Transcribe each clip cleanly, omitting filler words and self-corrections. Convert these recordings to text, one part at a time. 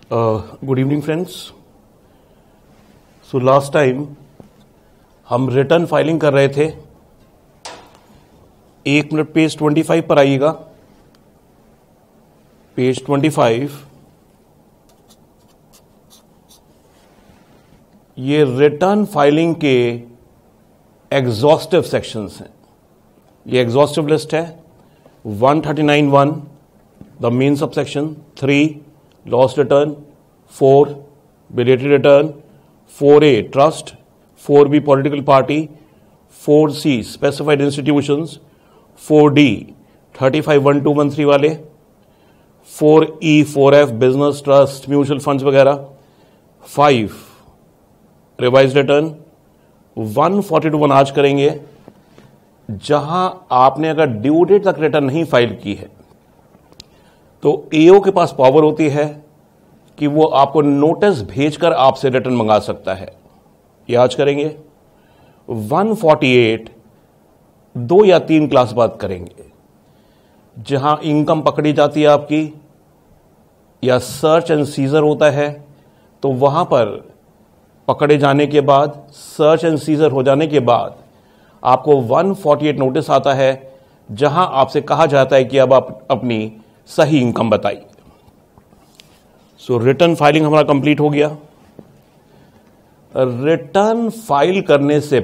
Good evening friends. So last time हम return filing कर रहे थे। एक मिनट पेज 25 पर आइएगा। पेज 25, ये रिटर्न फाइलिंग के एग्जॉस्टिव सेक्शंस हैं। ये एग्जॉस्टिव लिस्ट है। 139(1) the main subsection, 3 lost return, 4 belated return, 4A trust, 4B political party, 4C specified institutions, 4D 35(1)(2)(1)(3) वाले, 4E 4F business trust mutual funds वगैरह, 5 revise return, 142(1) आज करेंगे। जहां आपने अगर ड्यू डेट तक रिटर्न नहीं फाइल की है तो एओ के पास पावर होती है कि वो आपको नोटिस भेजकर आपसे रिटर्न मंगा सकता है। ये आज करेंगे। 148 2 या 3 क्लास बाद करेंगे। जहां इनकम पकड़ी जाती है आपकी या सर्च एंड सीजर होता है, तो वहां पर पकड़े जाने के बाद, सर्च एंड सीजर हो जाने के बाद आपको 148 नोटिस आता है, जहां आपसे कहा जाता है कि अब आप अपनी सही इनकम बताइए। सो रिटर्न फाइलिंग हमारा कंप्लीट हो गया। रिटर्न फाइल करने से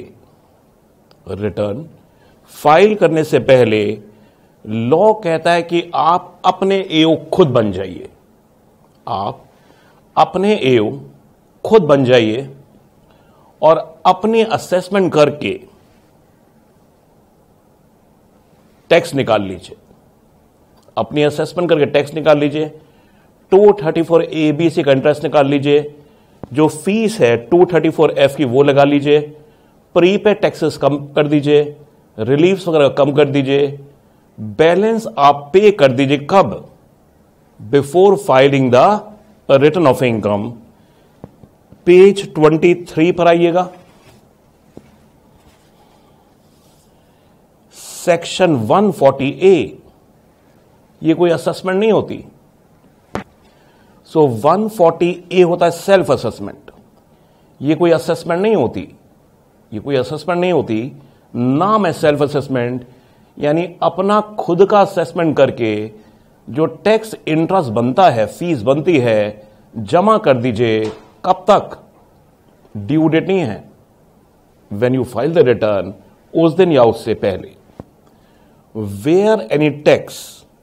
पहले लॉ कहता है कि आप अपने एओ खुद बन जाइए। आप अपने एओ खुद बन जाइए और अपनी असेसमेंट करके टैक्स निकाल लीजिए। अपनी असेसमेंट करके टैक्स निकाल लीजिए। 234ABC का इंटरेस्ट निकाल लीजिए। जो फीस है 234F की वो लगा लीजिए। प्रीपेड टैक्सेस कम कर दीजिए। रिलीफ्स वगैरह कम कर दीजिए। बैलेंस आप पे कर दीजिए। कब? Before filing the return of income. Page 23 पर आइएगा। सेक्शन 140A, ये कोई असेसमेंट नहीं होती। सो 140A होता है सेल्फ असेसमेंट। ये कोई असेसमेंट नहीं होती। नाम है सेल्फ असेसमेंट, यानी अपना खुद का असेसमेंट करके जो टैक्स इंटरेस्ट बनता है, फीस बनती है, जमा कर दीजिए। कब तक? ड्यू डेट नहीं है, when you file the return, उस दिन या उससे पहले। Where any tax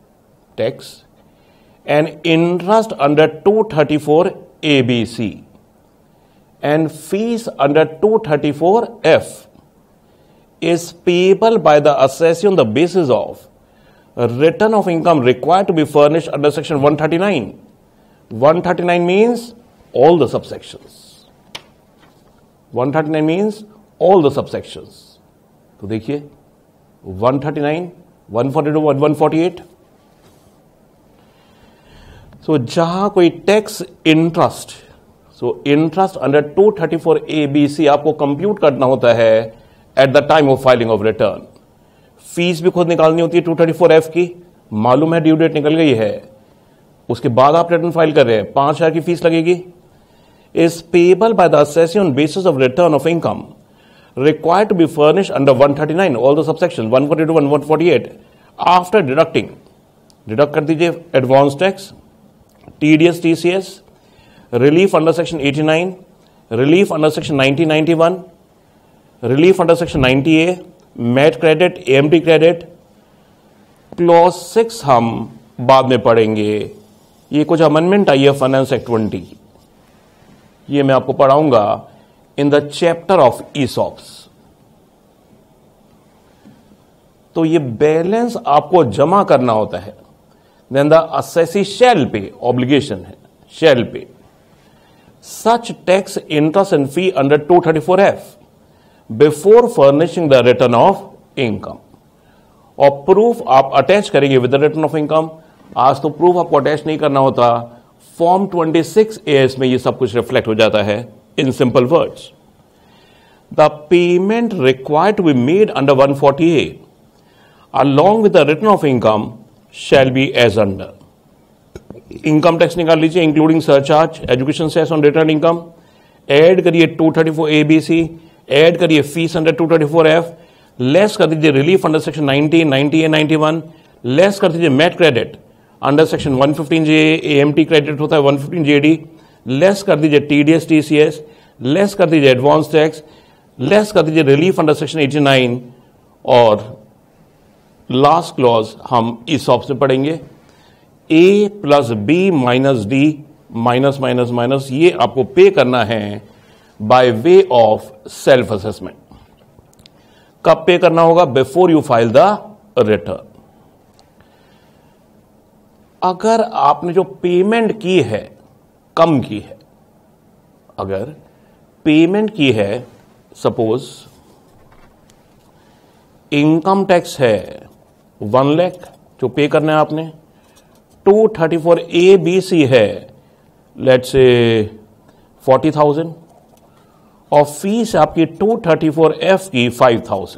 and interest under 234ABC and fees under 234F is payable by the assessee on the basis of a return of income required to be furnished under section 139. 139 means all the subsections. 139 means all the subsections. तो देखिए 139, 142, 148। सो जहां कोई tax interest, interest under 234ABC आपको compute करना होता है at the time of filing of return. Fees भी खुद निकालनी होती है 234F की। मालूम है ड्यू डेट निकल गई है, उसके बाद आप रिटर्न फाइल कर रहे हैं, 5,000 की फीस लगेगी। Is payable by the assessee on basis of return of income required to be furnished under 139, all the subsections 142 and 148, after deducting, deduct कर दीजिए advance tax, TDS, TCS, relief under section 89, relief under section 9091, relief under section 90A, MAT credit, AMT credit, clause 6 हम बाद में पढ़ेंगे। ये कुछ amendment आई है फाइनेंस एक्ट 20, ये मैं आपको पढ़ाऊंगा in the chapter of ESOPs। तो ये बैलेंस आपको जमा करना होता है। Then the assessee shall pay, obligation है, shall pay such tax, interest and fee under 234F before furnishing the return of income। और प्रूफ आप अटैच करेंगे with the return of income. आज तो प्रूफ आपको अटैच नहीं करना होता, फॉर्म 26AS में ये सब कुछ रिफ्लेक्ट हो जाता है। In simple words, the payment required to be made under 140A along with the return of income shall be as under. Income tax निकाल लीजिए including surcharge, education cess on return income, add करिए 234 ABC, add करिए fees under 234F, less कर दीजिए relief under section 90, 90A, 91, less कर दीजिए MAT credit under section 115J, AMT credit होता है 115JD, लेस कर दीजिए TDS, TCS, लेस कर दीजिए एडवांस टैक्स, लेस कर दीजिए रिलीफ अंडर सेक्शन 89, और लास्ट क्लॉज हम ESOP से पढ़ेंगे A plus B minus D minus minus minus, ये आपको पे करना है by way of self assessment. कब पे करना होगा? Before you file the return. अगर आपने जो पेमेंट की है कम की है, अगर पेमेंट की है, सपोज इनकम टैक्स है 1 लाख जो पे करना है आपने, 234 ABC है लेट्स से 40,000, और फीस आपकी 234F की 5,000,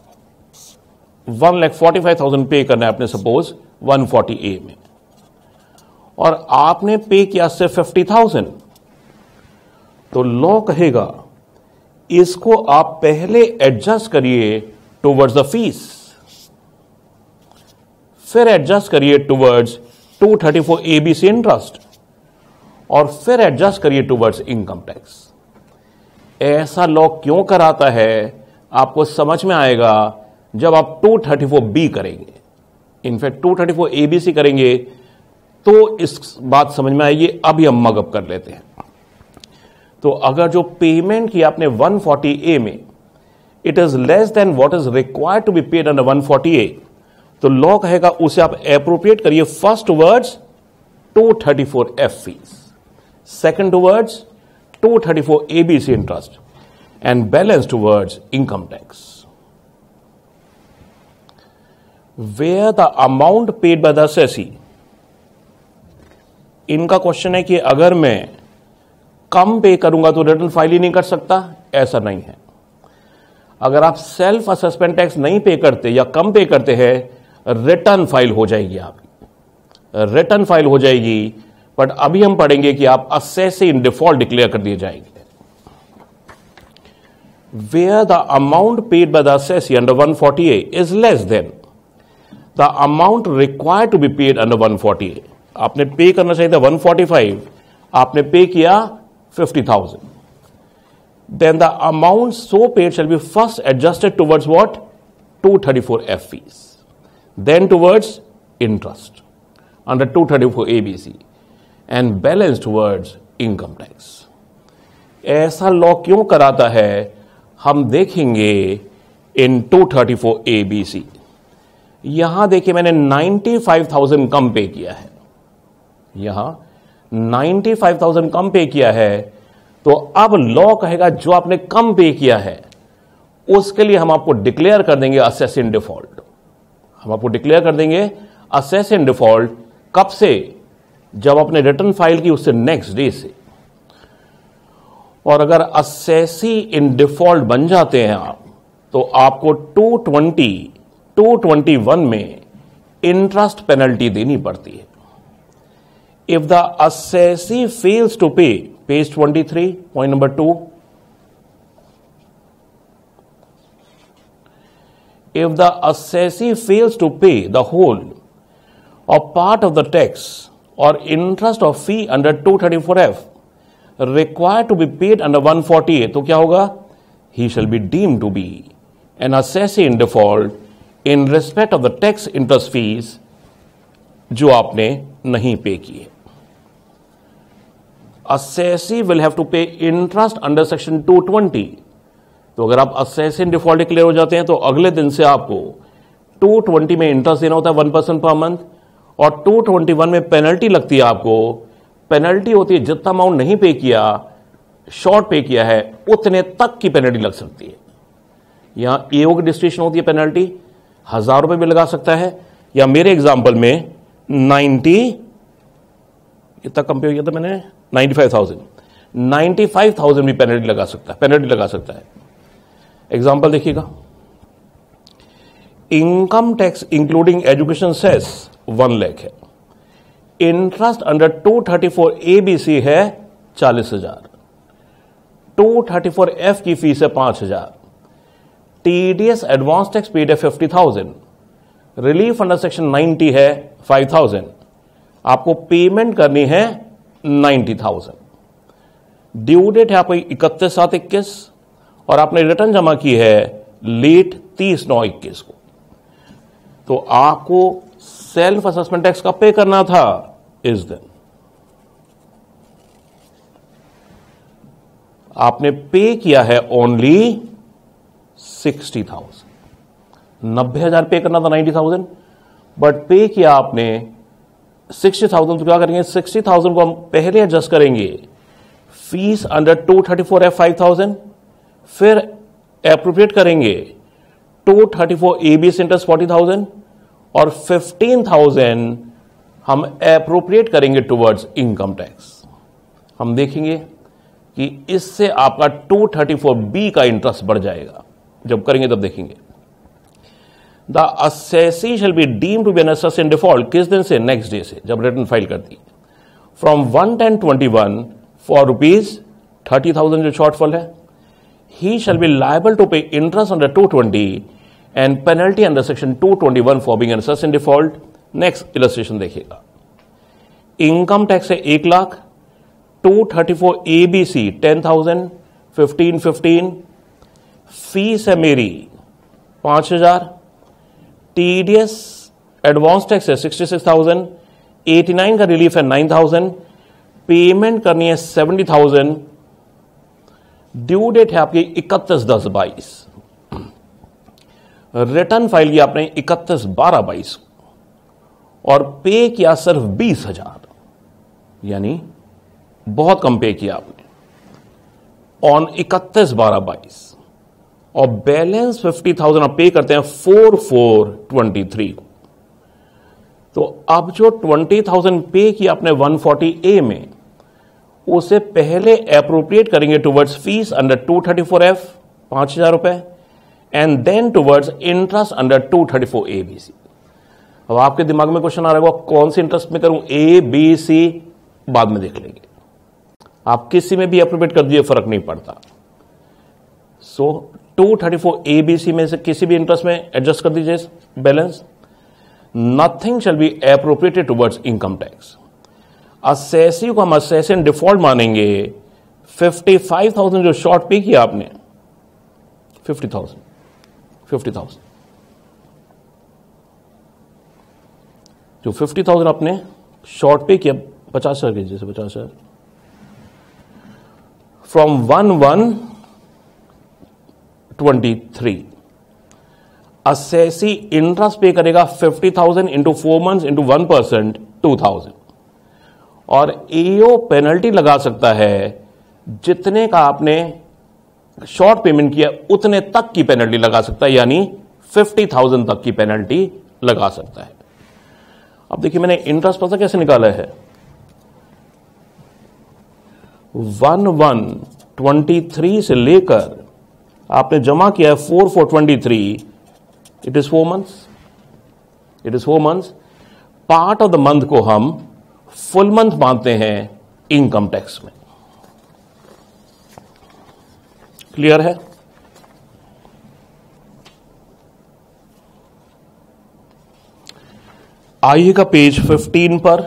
1,45,000 पे करना है आपने सपोज 140A में, और आपने पे किया सिर्फ 50,000, तो लॉ कहेगा इसको आप पहले एडजस्ट करिए टुवर्ड्स द फीस, फिर एडजस्ट करिए टुवर्ड्स 234 ABC इंटरेस्ट, और फिर एडजस्ट करिए टुवर्ड्स इनकम टैक्स। ऐसा लॉ क्यों कराता है आपको समझ में आएगा जब आप 234B करेंगे। इनफैक्ट 234 ABC करेंगे तो इस बात समझ में आएगी। अभी हम मगअप कर लेते हैं। तो अगर जो पेमेंट की आपने 140A में, it is less than what is required to be paid under 140A, तो लॉ कहेगा उसे आप एप्रोप्रिएट करिए first towards 234F fees, second towards 234 ABC interest, and balance towards income tax. Where the amount paid by the assessee, इनका question है कि अगर मैं कम पे करूंगा तो रिटर्न फाइल ही नहीं कर सकता। ऐसा नहीं है। अगर आप सेल्फ असेसमेंट टैक्स नहीं पे करते या कम पे करते हैं, रिटर्न फाइल हो जाएगी, आपकी रिटर्न फाइल हो जाएगी। बट अभी हम पढ़ेंगे कि आप असेसी इन डिफॉल्ट डिक्लेयर कर दिए जाएंगे। Where the amount paid by the assessee under 140A is less than the amount required to be paid under 140A। आपने पे करना चाहिए था 145, आपने पे किया 50,000, then the amount so paid shall be first adjusted towards what? 234F fees, then towards interest under 234 ABC, and balance towards income tax. ऐसा law क्यों कराता है हम देखेंगे इन 234 ABC। यहां देखिए मैंने 95,000 कम पे किया है, यहां 95,000 कम पे किया है, तो अब लॉ कहेगा जो आपने कम पे किया है उसके लिए हम आपको डिक्लेयर कर देंगे असेस इन डिफॉल्ट। हम आपको डिक्लेयर कर देंगे असेस इन डिफॉल्ट। कब से? जब आपने रिटर्न फाइल की उससे नेक्स्ट डे से। और अगर असेसी इन डिफॉल्ट बन जाते हैं आप, तो आपको 221 में इंटरेस्ट पेनल्टी देनी पड़ती है। If the assessee fails to pay, page 23, point number 2. If the assessee fails to pay the whole or part of the tax or interest or fee under 234F required to be paid under 140A, तो क्या होगा? He shall be deemed to be an assessee in default in respect of the tax interest fees जो आपने नहीं पे किए। Assessee will have to pay interest under section 220। तो अगर आप assessee in default डिक्लेयर हो जाते हैं तो अगले दिन से आपको 220 में इंटरेस्ट देना होता है 1% पर मंथ, और 221 में पेनल्टी लगती है। आपको पेनल्टी होती है जितना अमाउंट नहीं पे किया, शॉर्ट पे किया है, उतने तक की पेनल्टी लग सकती है। यहां एओ की डिस्ट्रीब्यूशन होती है, पेनल्टी 1,000 रुपए भी लगा सकता है, या मेरे एग्जाम्पल में 90 इतना कम पे हो गया था मैंने 95,000 भी पेनल्टी लगा सकता है। एग्जांपल देखिएगा, income tax including education cess 1 lakh है, इंटरेस्ट अंडर 234ABC है 40,000, 234F की फीस है 5,000, TDS एडवांस टैक्स पेड है 50,000, रिलीफ अंडर सेक्शन 90 है 5,000, आपको पेमेंट करनी है 90,000। ड्यू डेट है आपकी 31/7/21 और आपने रिटर्न जमा की है लेट 30/9/21 को। तो आपको सेल्फ असेसमेंट टैक्स कब पे करना था? इस दिन आपने पे किया है ओनली 60,000। 90,000 पे करना था 90,000, बट पे किया आपने 60,000। तो क्या करेंगे, 60,000 को हम पहले एडजस्ट करेंगे, फीस अंडर 234F 5,000, फिर एप्रोप्रिएट करेंगे 234ABC इंटरेस्ट 40,000 और 15,000 हम एप्रोप्रिएट करेंगे टुवर्ड्स इनकम टैक्स। हम देखेंगे कि इससे आपका 234B का इंटरेस्ट बढ़ जाएगा। जब करेंगे तब देखेंगे। The assessee shall be deemed to be an assessor in default किस दिन से? नेक्स्ट डे से, जब रिटर्न फाइल करती। फ्रॉम 1/10/21 फॉर ₹30,000 जो शॉर्टफॉल है, he shall be liable to pay interest under 220 and penalty under section 221 for being an assessor in default। Next illustration देखिएगा। Income tax है 1 लाख, 234ABC 10,000, 15,15, फीस है मेरी 5,000, TDS advance tax है 66,000, 89 का relief है 9,000, payment करनी है 70,000। ड्यू डेट है आपकी 31/10/22, रिटर्न फाइल किया आपने 31/12/22 और पे किया सिर्फ 20,000, यानी बहुत कम पे किया आपने ऑन 31/12/22 और बैलेंस 50,000 आप पे करते हैं 4/4/23 को। तो अब जो 20,000 पे किया आपने 140A में, उसे पहले एप्रोप्रिएट करेंगे टुवर्ड्स फीस अंडर 234F 5,000 रुपए and then towards interest under 234ABC। अब आपके दिमाग में क्वेश्चन आ रहा होगा कौन सी इंटरेस्ट में करूं, ABC बाद में देख लेंगे। आप किसी में भी एप्रोप्रिएट कर दिए, फर्क नहीं पड़ता। सो 234ABC में से किसी भी इंटरेस्ट में एडजस्ट कर दीजिए balance. Nothing shall be appropriated towards income tax. Assessee को हम असेसी इन डिफॉल्ट मानेंगे। 55,000 जो शॉर्ट पे किया आपने, 50,000 जो 50,000 आपने शॉर्ट पे किया 50,000 के जैसे 50,000 फ्रॉम 1/1/23 असेसी इंटरेस्ट पे करेगा 50,000 इंटू 4 मंथ्स इंटू 1% 2,000 और एओ पेनल्टी लगा सकता है जितने का आपने शॉर्ट पेमेंट किया उतने तक की पेनल्टी लगा सकता है, यानी 50,000 तक की पेनल्टी लगा सकता है। अब देखिए मैंने इंटरेस्ट पता कैसे निकाला है, 1/1/23 से लेकर आपने जमा किया है 4/4/23, it is 4 months. Part of the month को हम फुल मंथ मानते हैं इनकम टैक्स में। क्लियर है? आइएगा पेज 15 पर।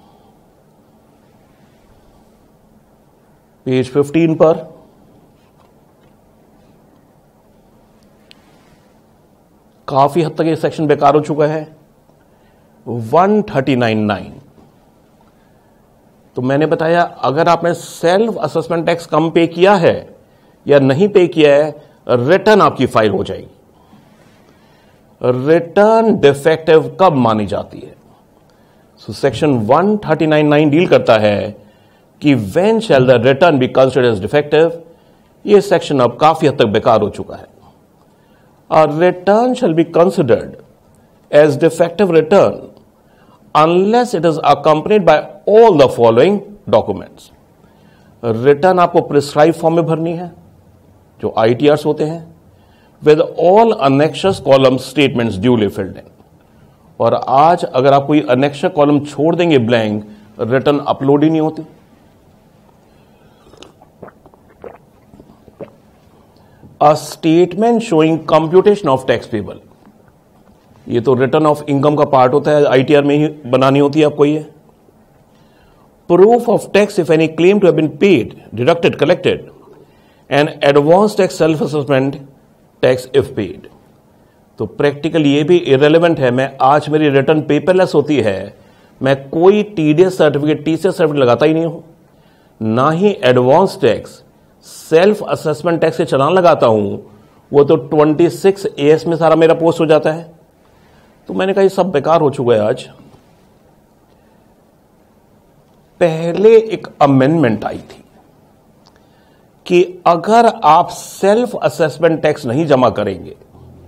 पेज 15 पर काफी हद तक ये सेक्शन बेकार हो चुका है। 139(9) तो मैंने बताया अगर आपने सेल्फ असेसमेंट टैक्स कम पे किया है या नहीं पे किया है, रिटर्न आपकी फाइल हो जाएगी। रिटर्न डिफेक्टिव कब मानी जाती है? सो सेक्शन 139(9) डील करता है कि when shall the return be considered as defective. यह सेक्शन अब काफी हद तक बेकार हो चुका है। A return shall be considered as defective return unless it is accompanied by all the following documents। Return आपको प्रिस्क्राइब फॉर्म में भरनी है जो ITRs होते हैं, with all annexes column statements duly filled in। और आज अगर आप कोई अनेक्स्ट्रा कॉलम छोड़ देंगे ब्लैंक, रिटर्न अपलोड ही नहीं होती। A statement showing computation of tax payable, ये तो रिटर्न ऑफ इनकम का पार्ट होता है, आईटीआर में ही बनानी होती है आपको। ये proof of tax if any claim to have been paid, deducted, collected, and advance tax self assessment tax if paid. तो प्रैक्टिकल ये भी इरेलीवेंट है। मैं आज मेरी रिटर्न पेपरलेस होती है, मैं कोई टीडीएस सर्टिफिकेट, टीसीएस सर्टिफिकेट लगाता ही नहीं हूं, ना ही advance tax self assessment tax के चालान लगाता हूं। वो तो 26 AS में सारा मेरा पोस्ट हो जाता है। तो मैंने कहा ये सब बेकार हो चुका है आज। पहले एक अमेंडमेंट आई थी कि अगर आप सेल्फ असेसमेंट टैक्स नहीं जमा करेंगे,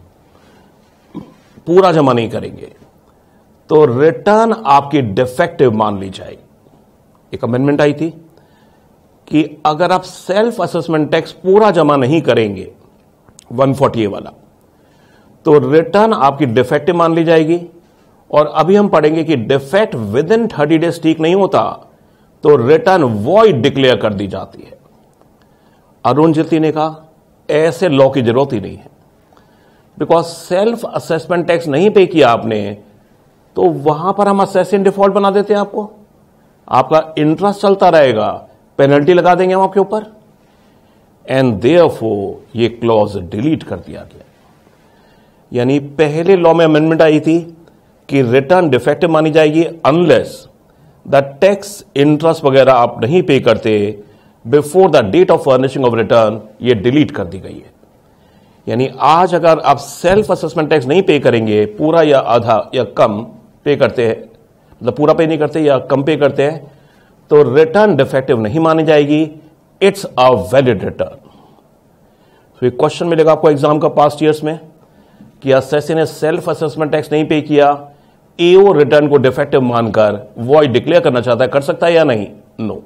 पूरा जमा नहीं करेंगे, तो रिटर्न आपकी डिफेक्टिव मान ली जाएगी। एक अमेंडमेंट आई थी कि अगर आप सेल्फ असेसमेंट टैक्स पूरा जमा नहीं करेंगे 140A वाला, तो रिटर्न आपकी डिफेक्टिव मान ली जाएगी। और अभी हम पढ़ेंगे कि डिफेक्ट विद इन 30 डेज ठीक नहीं होता तो रिटर्न वॉइड डिक्लेयर कर दी जाती है। अरुण जेटली ने कहा ऐसे लॉ की जरूरत ही नहीं है, बिकॉज सेल्फ असेसमेंट टैक्स नहीं पे किया आपने तो वहां पर हम असेसिंग डिफॉल्ट बना देते हैं आपको, आपका इंटरेस्ट चलता रहेगा, पेनल्टी लगा देंगे हम आपके ऊपर। एंड देयरफॉर ये क्लॉज डिलीट कर दिया गया। यानी पहले लॉ में अमेंडमेंट आई थी कि रिटर्न डिफेक्टिव मानी जाएगी अनलेस द टैक्स इंटरेस्ट वगैरह आप नहीं पे करते before the date of furnishing of return, ये डिलीट कर दी गई है। यानी आज अगर आप सेल्फ असेसमेंट टैक्स नहीं पे करेंगे, पूरा या आधा या कम पे करते हैं, मतलब पूरा पे नहीं करते या कम पे करते हैं, तो रिटर्न डिफेक्टिव नहीं मानी जाएगी, इट्स अ वैलिड रिटर्न। तो ये क्वेश्चन मिलेगा आपको एग्जाम का पास्ट ईयर्स में कि असेसी ने सेल्फ असेसमेंट टैक्स नहीं पे किया, एओ रिटर्न को डिफेक्टिव मानकर वॉइड डिक्लेयर करना चाहता है, कर सकता है या नहीं? No.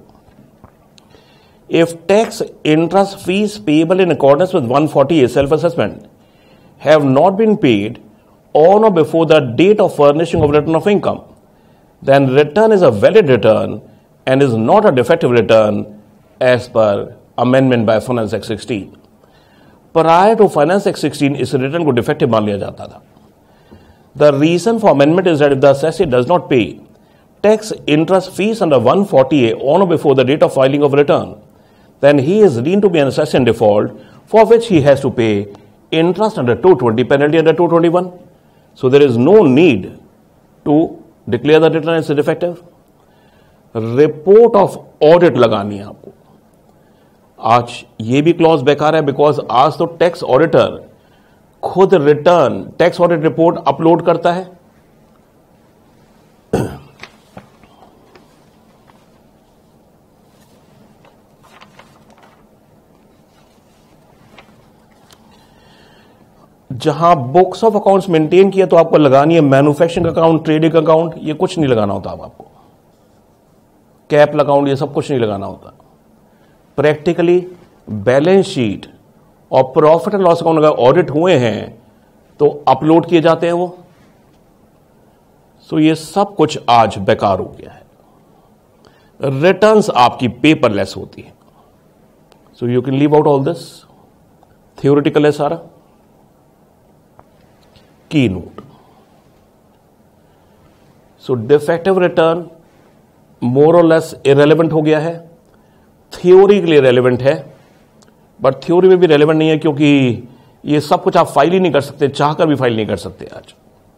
If tax interest fees payable in accordance with 140A self assessment have not been paid on और before the date of furnishing of return of income, then return is a valid return and is not a defective return as per amendment by Finance Act 16. Prior to Finance Act 16, इस return को defective मान लिया जाता था। The reason for amendment is that if the assessee does not pay tax interest fees under 140A on or before the date of filing of return, then he is deemed to be an assessee in default, for which he has to pay interest under 220, penalty under 221. So there is no need to declare the return is defective. Report of audit लगानी है आपको। आज ये भी clause बेकार है, because आज तो टैक्स ऑडिटर खुद return tax audit report upload करता है। जहां बुक्स ऑफ अकाउंट्स मेंटेन किया तो आपको लगानी है मैन्युफैक्चरिंग अकाउंट, ट्रेडिंग अकाउंट, ये कुछ नहीं लगाना होता आपको, कैप अकाउंट, ये सब कुछ नहीं लगाना होता। प्रैक्टिकली बैलेंस शीट और प्रॉफिट एंड लॉस अकाउंट अगर ऑडिट हुए हैं तो अपलोड किए जाते हैं वो। सो ये सब कुछ आज बेकार हो गया है। रिटर्न्स आपकी पेपरलेस होती है। So you can leave out all this, theoretical है सारा। Key note, so defective return more or less irrelevant हो गया है, थ्योरी के लिए रेलेवेंट है, बट थ्योरी में भी रेलेवेंट नहीं है क्योंकि ये सब कुछ आप फाइल ही नहीं कर सकते, चाहकर भी फाइल नहीं कर सकते आज।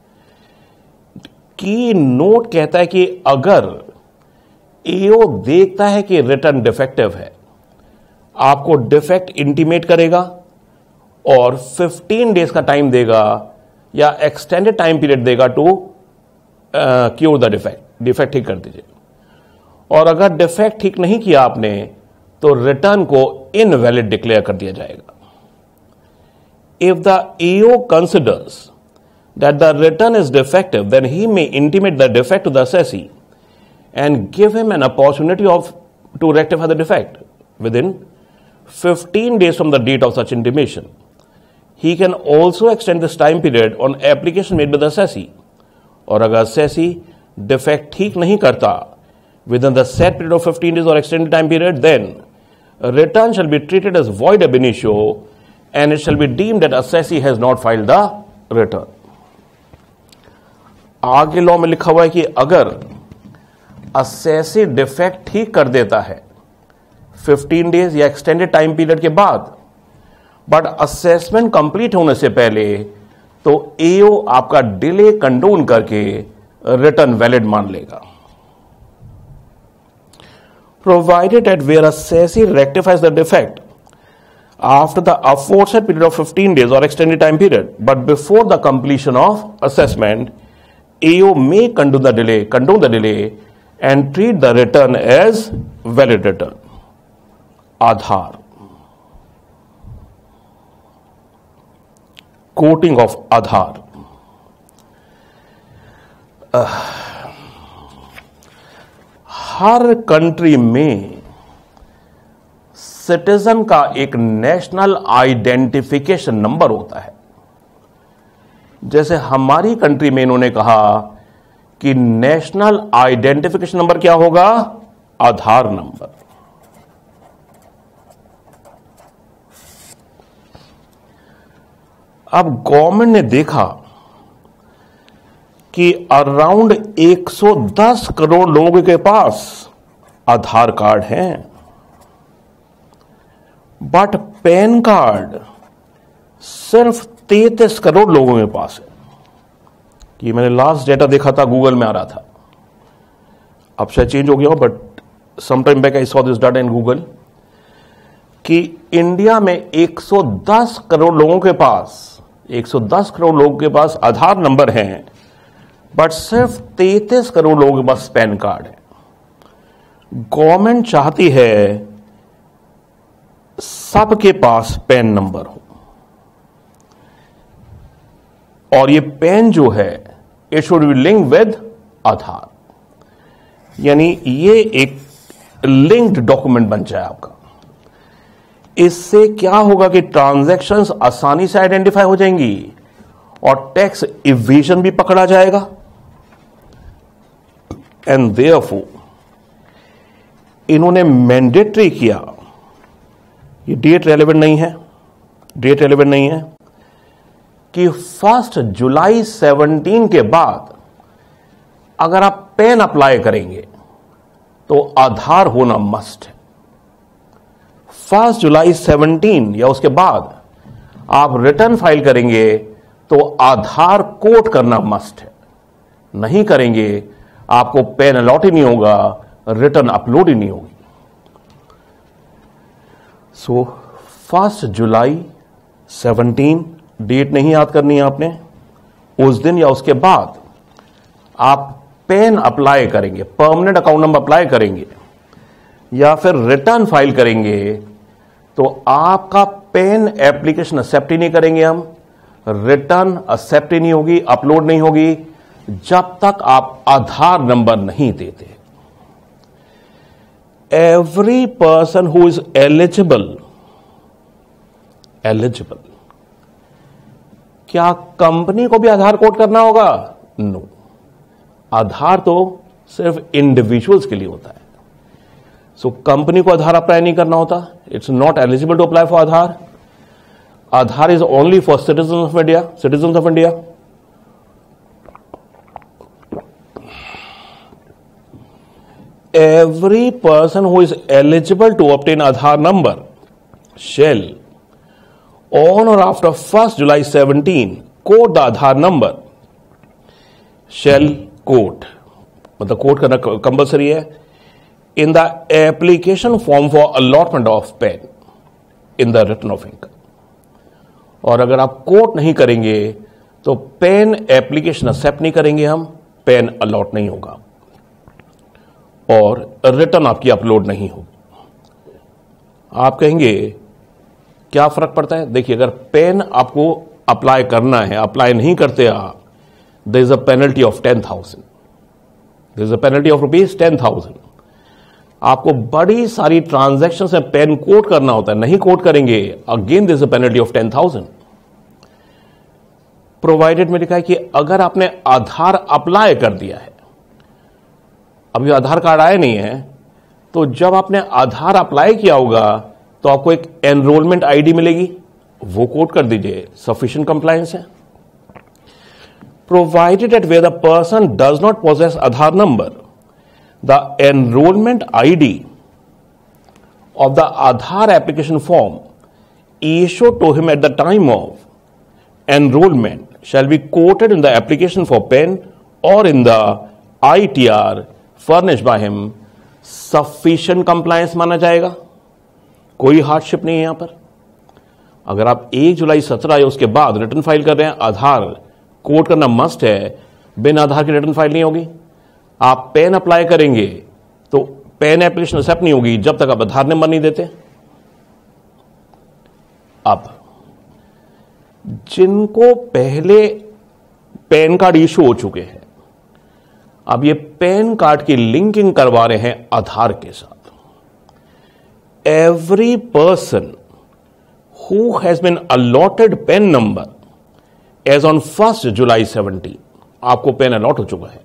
की नोट कहता है कि अगर एओ देखता है कि रिटर्न डिफेक्टिव है, आपको डिफेक्ट इंटीमेट करेगा और 15 डेज का टाइम देगा या एक्सटेंडेड टाइम पीरियड देगा टू क्योर द डिफेक्ट ठीक कर दीजिए। और अगर डिफेक्ट ठीक नहीं किया आपने तो रिटर्न को इनवैलिड डिक्लेयर कर दिया जाएगा। If the EO considers that the return is defective, then he may intimate the defect to the assessee and give him an opportunity of to rectify the defect within 15 days from the date of such intimation. He can also extend this time period on application made by the assessee और अगर assessee defect ठीक नहीं करता within the set period of 15 days और extended time period, then return shall be treated as void ab initio and it shall be deemed that assessee has not filed the return. आगे law में लिखा हुआ है कि अगर assessee defect ठीक कर देता है 15 days या एक्सटेंडेड टाइम पीरियड के बाद, बट असेसमेंट कंप्लीट होने से पहले, तो एओ आपका डिले कंडोन करके रिटर्न वैलिड मान लेगा। Provided that where assessee rectifies the defect after the aforesaid period of 15 days or extended time period, but before the completion of assessment, AO may condone the delay and treat the return as valid return. Aadhaar. Quoting of Aadhaar. हर country में citizen का एक national identification number होता है। जैसे हमारी country में इन्होंने कहा कि नेशनल आइडेंटिफिकेशन नंबर क्या होगा? आधार नंबर। अब गवर्नमेंट ने देखा कि अराउंड 110 करोड़ लोगों के पास आधार कार्ड हैं, बट पैन कार्ड सिर्फ 33 करोड़ लोगों के पास है। कि मैंने लास्ट डेटा देखा था, गूगल में आ रहा था, अब शायद चेंज हो गया हो, but some time back I saw this data in Google कि इंडिया में 110 करोड़ लोगों के पास आधार नंबर हैं, बट सिर्फ 33 करोड़ लोगों के पास पैन कार्ड है। गवर्नमेंट चाहती है सबके पास पैन नंबर हो, और ये पैन जो है it should be link with Aadhaar, यानी ये एक लिंक्ड डॉक्यूमेंट बन जाए आपका। इससे क्या होगा कि ट्रांजैक्शंस आसानी से आइडेंटिफाई हो जाएंगी और टैक्स इवेजन भी पकड़ा जाएगा। एंड देयरफॉर इन्होंने मैंडेटरी किया, ये डेट रेलेवेंट नहीं है, कि 1 जुलाई 17 के बाद अगर आप पैन अप्लाई करेंगे तो आधार होना मस्ट है। 1 जुलाई 17 या उसके बाद आप रिटर्न फाइल करेंगे तो आधार कोड करना मस्ट है, नहीं करेंगे आपको पैन अलॉट ही नहीं होगा, रिटर्न अपलोड ही नहीं होगी। सो 1 जुलाई 17 डेट नहीं याद करनी है आपने, उस दिन या उसके बाद आप पैन अप्लाई करेंगे, परमानेंट अकाउंट नंबर अप्लाई करेंगे या फिर रिटर्न फाइल करेंगे, तो आपका पैन एप्लीकेशन एक्सेप्ट ही नहीं करेंगे हम, रिटर्न एक्सेप्ट ही नहीं होगी, अपलोड नहीं होगी, जब तक आप आधार नंबर नहीं देते। Every person who is eligible, क्या कंपनी को भी आधार कोड करना होगा? नो, आधार तो सिर्फ इंडिविजुअल्स के लिए होता है। सो कंपनी को आधार अप्लाई नहीं करना होता, it's not eligible to apply for Aadhaar. Aadhaar is only for citizens of India. Every person who is eligible to obtain Aadhaar number shall, on or after 1st July 17, quote the Aadhaar number, shall quote, मतलब quote करना compulsory है, in the application form for allotment of PAN in the return of income। और अगर आप coat नहीं करेंगे तो pan application accept नहीं करेंगे हम, पैन अलॉट नहीं होगा और रिटर्न आपकी अपलोड नहीं होगी। आप कहेंगे क्या फर्क पड़ता है? देखिए, अगर पेन आपको अप्लाई करना है, अप्लाई नहीं करते आप, there is a penalty of 10,000, there is a penalty of ₹10,000। आपको बड़ी सारी ट्रांजैक्शन में पेन कोड करना होता है, नहीं कोड करेंगे, again there is a penalty of 10,000। Provided में लिखा है कि अगर आपने आधार अप्लाई कर दिया है, अभी आधार कार्ड आया नहीं है, तो जब आपने आधार अप्लाई किया होगा तो आपको एक एनरोलमेंट आईडी मिलेगी, वो कोड कर दीजिए, सफिशिएंट कंप्लायंस है। Provided that where the person does not possess Aadhaar number, the enrolment ID of the Aadhaar application form issued to him at the time of enrollment shall be quoted in the application for PAN or in the ITR furnished by him। sufficient compliance माना जाएगा, कोई hardship नहीं है यहां पर। अगर आप 1 July 17 या उसके बाद रिटर्न फाइल कर रहे हैं, आधार कोड करना मस्ट है, बिना आधार की रिटर्न फाइल नहीं होगी। आप पैन अप्लाई करेंगे तो पैन एप्लीकेशन एक्सेप्ट नहीं होगी जब तक आप आधार नंबर नहीं देते। अब जिनको पहले पैन कार्ड इशू हो चुके हैं, अब ये पैन कार्ड की लिंकिंग करवा रहे हैं आधार के साथ। Every person who has been allotted PAN number as on 1 July 17, आपको पैन अलॉट हो चुका है,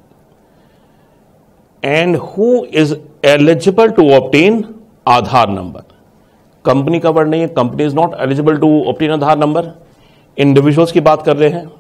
and who is eligible to obtain Aadhaar number. Company का वर्ड नहीं है, company is not eligible to obtain Aadhaar number, individuals की बात कर रहे हैं।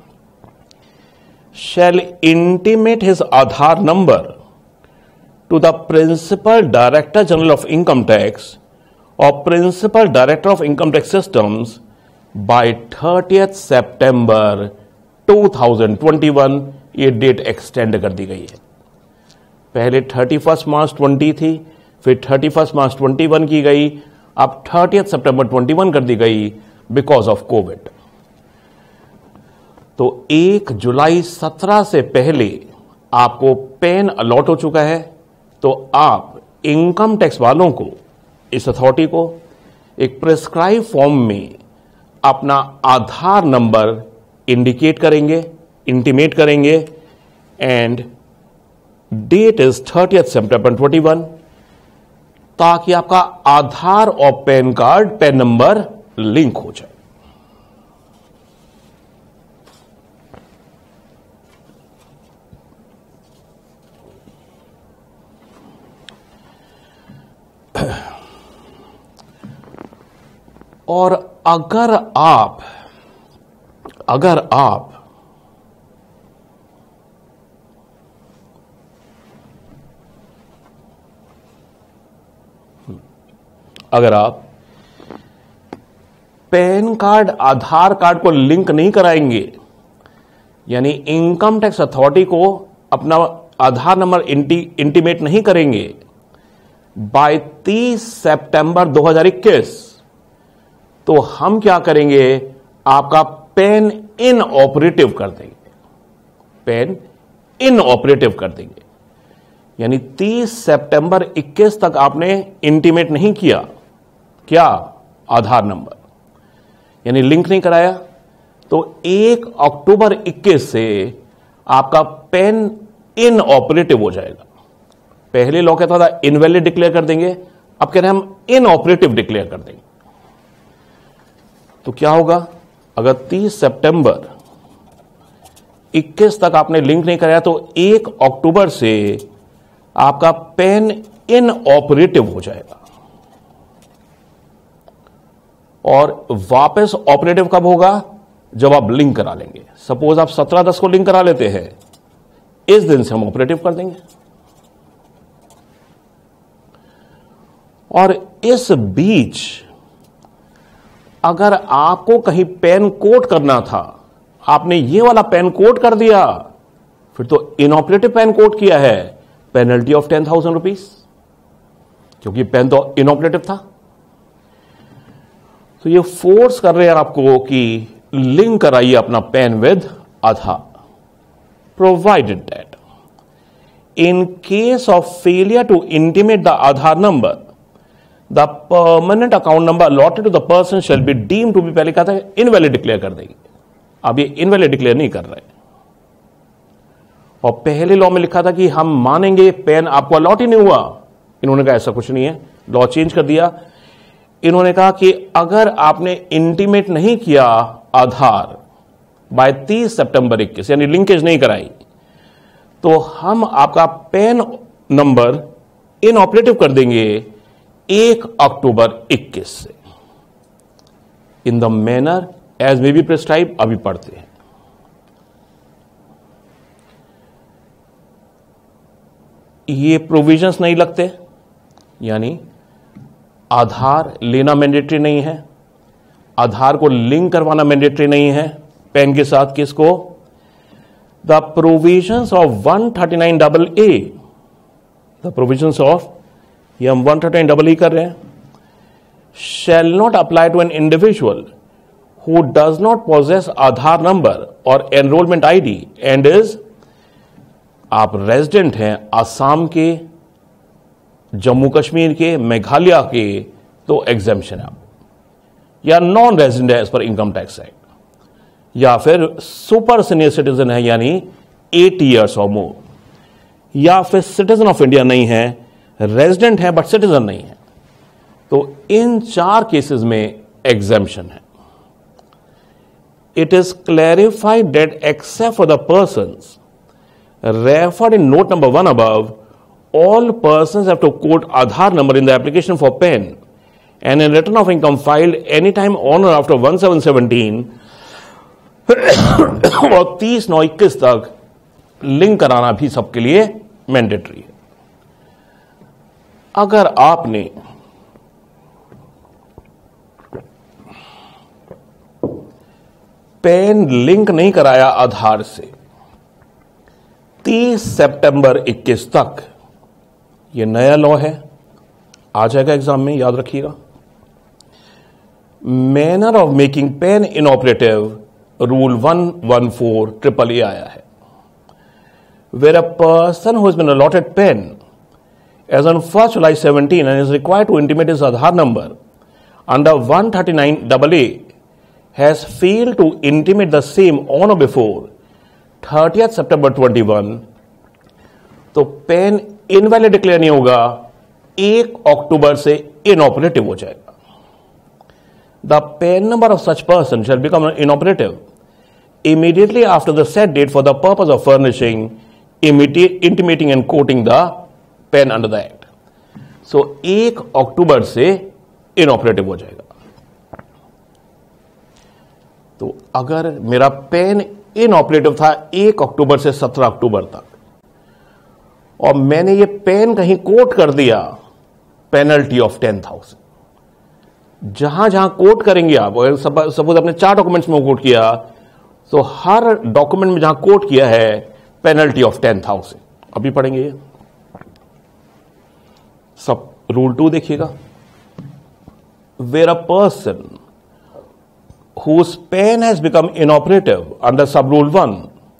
Shall intimate his Aadhaar number to the principal director general of income tax or principal director of income tax systems bye 30 September 2021। ये date extend कर दी गई है। पहले 31 मार्च 20 थी, फिर 31 मार्च 21 की गई, अब 30 सितंबर 21 कर दी गई बिकॉज ऑफ कोविड। तो 1 जुलाई 17 से पहले आपको पैन अलॉट हो चुका है, तो आप इनकम टैक्स वालों को, इस अथॉरिटी को, एक प्रिस्क्राइब फॉर्म में अपना आधार नंबर इंडिकेट करेंगे, इंटीमेट करेंगे, एंड डेट इज 30 सितंबर 21, ताकि आपका आधार और PAN card, PAN number link हो जाए। और अगर आप पैन कार्ड आधार कार्ड को लिंक नहीं कराएंगे, यानी इनकम टैक्स अथॉरिटी को अपना आधार नंबर इंटीमेट नहीं करेंगे बाय 30 सितंबर 2021, तो हम क्या करेंगे, आपका पैन इनऑपरेटिव कर देंगे, पैन इनऑपरेटिव कर देंगे। यानी 30 सितंबर 21 तक आपने इंटीमेट नहीं किया, क्या, आधार नंबर, यानी लिंक नहीं कराया, तो 1 अक्टूबर 21 से आपका पैन इनऑपरेटिव हो जाएगा। पहले लॉ कहता था इनवैलिड डिक्लेयर कर देंगे, अब कह रहे हैं हम इनऑपरेटिव डिक्लेयर कर देंगे। तो क्या होगा, अगर 30 सितंबर 21 तक आपने लिंक नहीं कराया तो 1 अक्टूबर से आपका पैन इनऑपरेटिव हो जाएगा। और वापस ऑपरेटिव कब होगा, जब आप लिंक करा लेंगे। सपोज आप 17/10 को लिंक करा लेते हैं, इस दिन से हम ऑपरेटिव कर देंगे। और इस बीच अगर आपको कहीं पैन कोड करना था, आपने ये वाला पैन कोड कर दिया, फिर तो इनऑपरेटिव पैन कोड किया है, पेनल्टी ऑफ 10,000 रुपीज, क्योंकि पैन तो इनऑपरेटिव था। तो ये फोर्स कर रहे हैं आपको कि लिंक कराइए अपना PAN with Aadhaar, provided that in case of failure to intimate the Aadhaar number, the permanent account number allotted to the person shall be deemed to be, पहले कहा था इनवैलिड डिक्लेयर कर देंगे, अब ये इनवैलिड डिक्लेयर नहीं कर रहे। और पहले लॉ में लिखा था कि हम मानेंगे पैन आपको अलॉट ही नहीं हुआ, इन्होंने कहा ऐसा कुछ नहीं है, लॉ चेंज कर दिया। इन्होंने कहा कि अगर आपने इंटीमेट नहीं किया आधार, बाय 30 सितंबर 21, यानी लिंकेज नहीं कराई, तो हम आपका पैन नंबर इनऑपरेटिव कर देंगे 1 अक्टूबर 21 से, in the manner as may be prescribe. अभी पढ़ते हैं। ये प्रोविजंस नहीं लगते, यानी आधार लेना मैंडेटरी नहीं है, आधार को लिंक करवाना मैंडेटरी नहीं है पैन के साथ। किसको? The provisions of 139AA, the provisions of, ये हम 139AA कर रहे हैं, shall not apply to an individual who does not possess Aadhaar number or enrolment ID and is, आप रेजिडेंट हैं आसाम के, जम्मू कश्मीर के, मेघालय के, तो एग्जेम्पशन है आप, या नॉन रेजिडेंट है as per income tax act, या फिर सुपर सीनियर सिटीजन है यानी 80 ईयर्स और मोर, या फिर सिटीजन ऑफ इंडिया नहीं है, रेजिडेंट है बट सिटीजन नहीं है, तो इन 4 केसेस में एग्जेम्पशन है। It is clarified that except for the persons referred in note number 1 above, all persons have to quote Aadhaar number in the application for PAN and in return of income filed anytime on or after 1/7/17 और 30/9/21 तक link कराना भी सबके लिए mandatory है। अगर आपने pan link नहीं कराया आधार से 30 सितंबर 21 तक, यह नया लॉ है, आ जाएगा एग्जाम में, याद रखिएगा। Manner of making PAN inoperative, rule 114AA आया है। Where a person who has been allotted PAN as on 1 July 17 and is required to intimate his Aadhaar number under 139AA has failed to intimate the same on और before 30 September 21, तो pan invalid declare नहीं होगा, 1 अक्टूबर से inoperative हो जाएगा। The PAN number of such person shall become inoperative immediately after the set date for the purpose of furnishing, intimating and quoting the PAN under the act. So 1 अक्टूबर से inoperative हो जाएगा। तो अगर मेरा पैन इनऑपरेटिव था 1 अक्टूबर से 17 अक्टूबर तक, और मैंने ये पेन कहीं कोट कर दिया, पेनल्टी ऑफ 10,000। जहां जहां कोट करेंगे आप, सपोज अपने 4 डॉक्यूमेंट्स में कोट किया, तो हर डॉक्यूमेंट में जहां कोट किया है पेनल्टी ऑफ 10,000। अभी पढ़ेंगे ये सब। रूल 2 देखिएगा। Where a person whose pen has become inoperative under sub rule 1,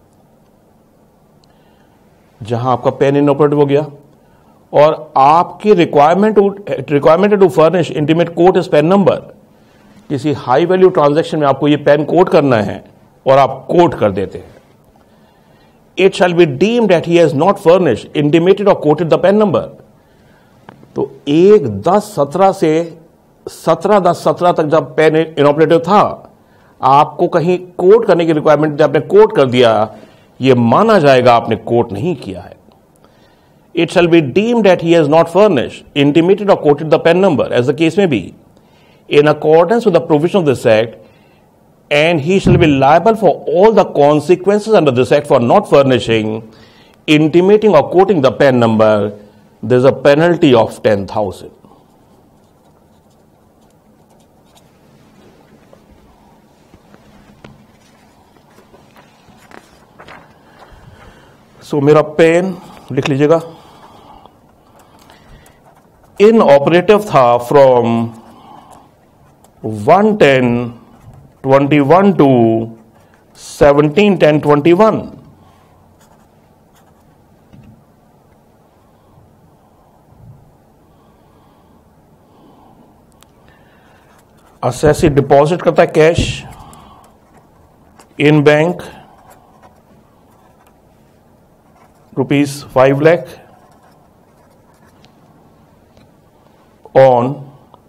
जहां आपका पेन इनऑपरेटिव हो गया और आपकी requirement to furnish intimate quote is PAN number, किसी हाई वैल्यू ट्रांजैक्शन में आपको ये पेन कोड करना है और आप कोड कर देते हैं, it shall be deemed that he has not furnish intimated or quoted the PAN number. तो 1/10/17 से 17/10/17 तक जब पेन इनऑपरेटिव था, आपको कहीं कोड करने की रिक्वायरमेंट आपने कोड कर दिया, यह माना जाएगा आपने कोड नहीं किया है। It shall be deemed that he has not furnished, intimated or quoted the PAN number, as the case may be, in accordance with the provision of this Act, and he shall be liable for all the consequences under this Act for not furnishing, intimating or quoting the PAN number. There is a penalty of 10,000. So मेरा PAN लिख लीजिएगा, inoperative था from 1/10/21 to 17/10/21। Assessee deposit करता है cash in bank ₹5 lakh on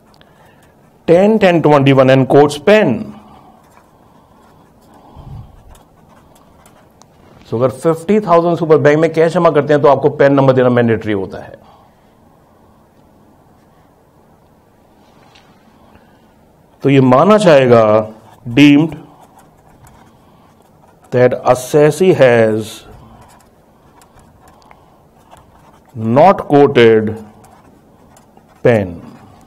10/10/21 and quotes pen so अगर 50,000 super bank में cash जमा करते हैं तो आपको पैन नंबर देना मैंडेटरी होता है। तो ये माना जाएगा deemed that assessee has not quoted PAN,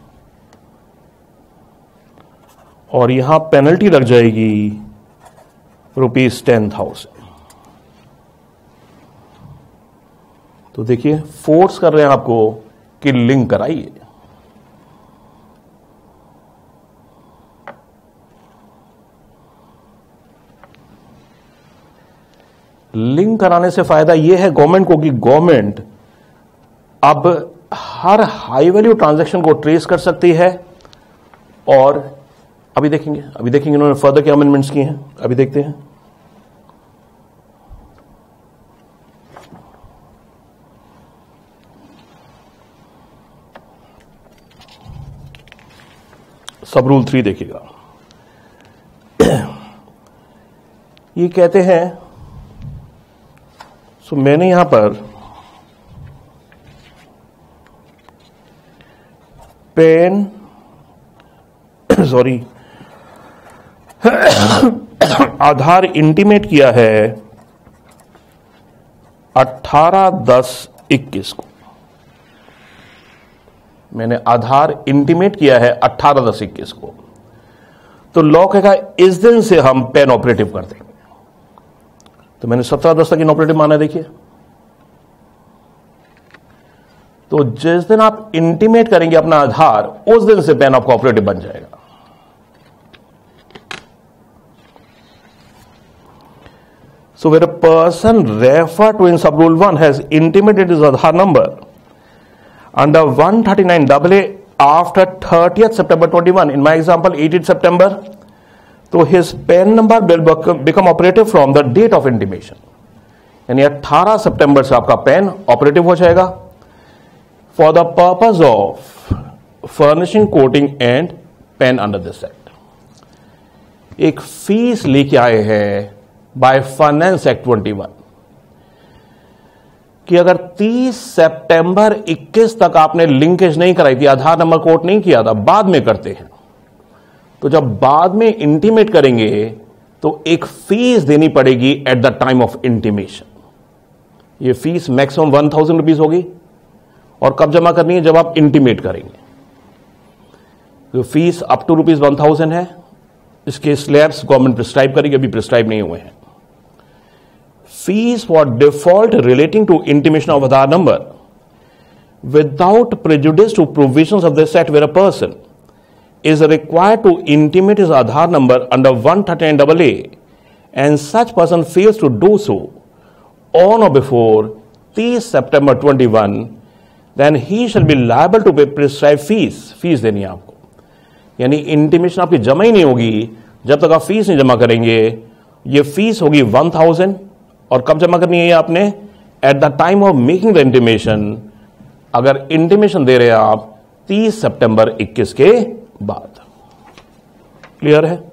और यहां पेनल्टी लग जाएगी ₹10,000। तो देखिए फोर्स कर रहे हैं आपको कि लिंक कराइए। लिंक कराने से फायदा यह है गवर्नमेंट को कि गवर्नमेंट अब हर हाई वैल्यू ट्रांजैक्शन को ट्रेस कर सकती है। और अभी देखेंगे इन्होंने फर्दर क्या अमेंडमेंट्स किए हैं, अभी देखते हैं। सब रूल 3 देखिएगा। ये कहते हैं, सो मैंने यहां पर पेन सॉरी आधार इंटीमेट किया है 18/10/21 को। मैंने आधार इंटीमेट किया है 18/10/21 को। तो लॉ कहेगा इस दिन से हम पेन ऑपरेटिव कर देंगे। तो मैंने 17/10 तक इनऑपरेटिव माना है। देखिए तो जिस दिन आप इंटीमेट करेंगे अपना आधार, उस दिन से पेन आपका ऑपरेटिव बन जाएगा। So where a person referred to in sub rule 1 has intimated his Aadhaar number under 139AA after 30th September 21, in my example 18th September, तो his PAN number will become operative from the date of intimation, यानी 18 सितंबर से आपका PAN operative हो जाएगा for the purpose of furnishing quoting and PAN under this act। एक fees लेके आए हैं बाय फाइनेंस एक्ट 21 कि अगर 30 सितंबर 21 तक आपने लिंकेज नहीं कराई थी, आधार नंबर कोट नहीं किया था, बाद में करते हैं, तो जब बाद में इंटीमेट करेंगे तो एक फीस देनी पड़ेगी at the time of intimation. ये फीस मैक्सिमम 1,000 रुपीज होगी। और कब जमा करनी है? जब आप इंटीमेट करेंगे। तो फीस अप टू ₹1,000 है। इसके स्लैब्स गवर्नमेंट प्रिस्क्राइब करेगी, अभी प्रिस्क्राइब नहीं हुए हैं। Fees for default relating to intimation of Aadhaar number without prejudice to provisions of this act, where a person is required to intimate his Aadhaar number under 139AA and such person fails to do so on or before 30 September 21, then he shall be liable to pay prescribed fees। Fees देनी है आपको, यानी intimation आपकी जमा ही नहीं होगी जब तक आप फीस नहीं जमा करेंगे। ये फीस होगी 1,000। और कब जमा करनी है ये आपने? At the time of making the intimation. अगर इंटीमेशन दे रहे हैं आप 30 सितंबर 21 के बाद। क्लियर है?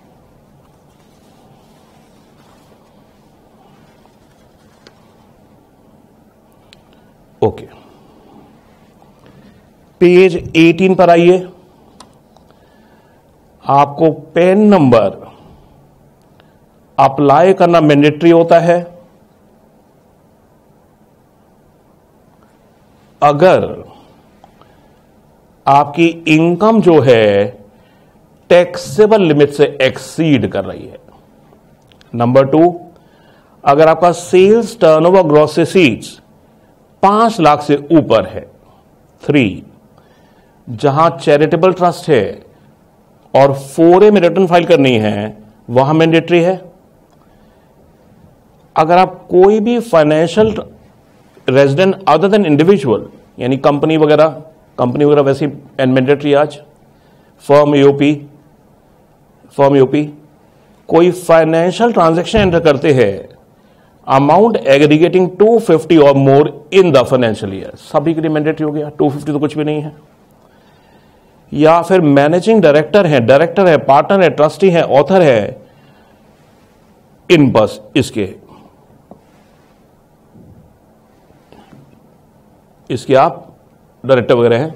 ओके, पेज 18 पर आइए। आपको पेन नंबर अप्लाई करना मैंडेटरी होता है अगर आपकी इनकम जो है टैक्सेबल लिमिट से एक्सीड कर रही है। नंबर 2, अगर आपका sales turnover gross receipts 5 lakh से ऊपर है। 3, जहां चैरिटेबल ट्रस्ट है और 4A में रिटर्न फाइल करनी है, वहां मैंडेटरी है। अगर आप कोई भी financial resident other than individual, यानी कंपनी वगैरह वैसे मैंडेटरी आज, फर्म यूपी कोई फाइनेंशियल ट्रांजैक्शन एंटर करते हैं amount aggregating 250 or more in the financial year, सभी के लिए मैंडेटरी हो गया। 250 तो कुछ भी नहीं है। या फिर मैनेजिंग डायरेक्टर है, पार्टनर है, ट्रस्टी है, ऑथर है, इन बस इसके इसके आप डायरेक्टर वगैरह हैं,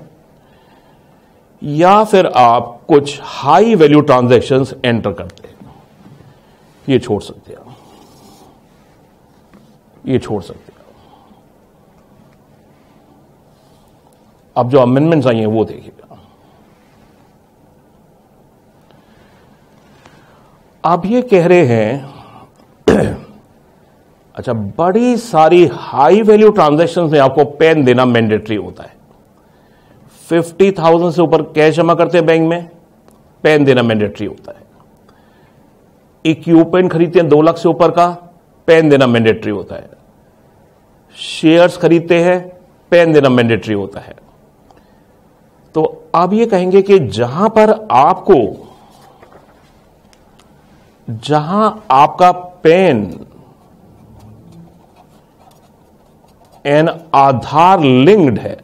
या फिर आप कुछ हाई वैल्यू ट्रांजैक्शंस एंटर करते हैं, ये छोड़ सकते हैं, ये छोड़ सकते हैं। अब जो अमेंडमेंट्स आई हैं वो देखिएगा। आप ये कह रहे हैं अच्छा, बड़ी सारी हाई वैल्यू ट्रांजैक्शंस में आपको पेन देना मैंडेटरी होता है। 50,000 से ऊपर कैश जमा करते हैं बैंक में, पेन देना मैंडेटरी होता है। इक्विपमेंट खरीदते हैं 2 लाख से ऊपर का, पेन देना मैंडेटरी होता है। शेयर्स खरीदते हैं, पेन देना मैंडेटरी होता है। तो आप ये कहेंगे कि जहां आपका पेन एंड आधार लिंक्ड है,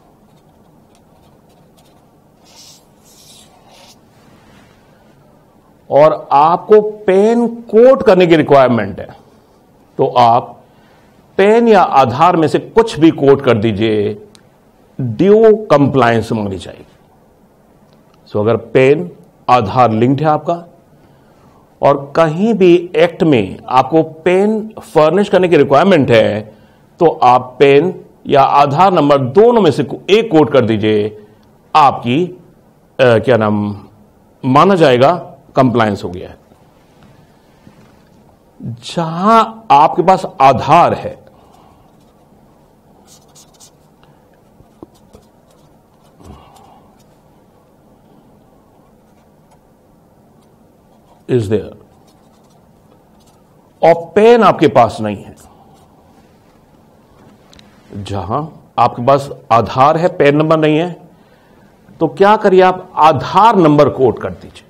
और आपको पेन कोड करने की रिक्वायरमेंट है, तो आप पेन या आधार में से कुछ भी कोड कर दीजिए, ड्यू कंप्लायंस मांगनी चाहिए। सो अगर पेन आधार लिंक्ड है आपका, और कहीं भी एक्ट में आपको पेन फर्निश करने की रिक्वायरमेंट है, तो आप पेन या आधार नंबर दोनों में से एक कोड कर दीजिए, आपकी क्या नाम माना जाएगा, कंप्लायंस हो गया है। जहां आपके पास आधार है, इज देयर, और पेन आपके पास नहीं है, जहां आपके पास आधार है, पेन नंबर नहीं है, तो क्या करिए, आप आधार नंबर कोड कर दीजिए,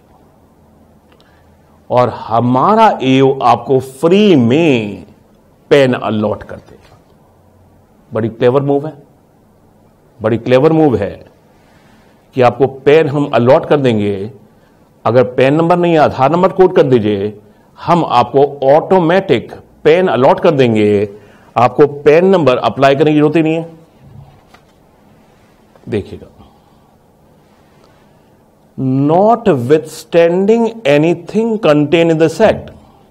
और हमारा एओ आपको फ्री में पेन अलॉट कर देगा। बड़ी क्लेवर मूव है, बड़ी क्लेवर मूव है कि आपको पेन हम अलॉट कर देंगे। अगर पेन नंबर नहीं है, आधार नंबर कोड कर दीजिए, हम आपको ऑटोमेटिक पेन अलॉट कर देंगे, आपको पेन नंबर अप्लाई करने की जरूरत ही नहीं है। देखिएगा, notwithstanding anything contained in this act,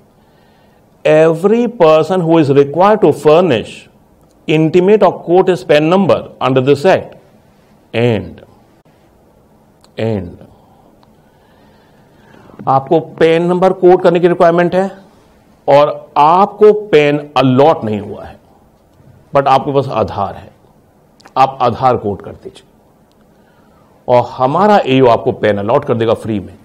every person who is required to furnish, intimate or quote his PAN number under this act, and आपको पेन नंबर कोड करने की रिक्वायरमेंट है, और आपको पेन अलॉट नहीं हुआ है, बट आपके पास आधार है, आप आधार कोड कर दीजिए, और हमारा एओ आपको पेन अलॉट कर देगा फ्री में।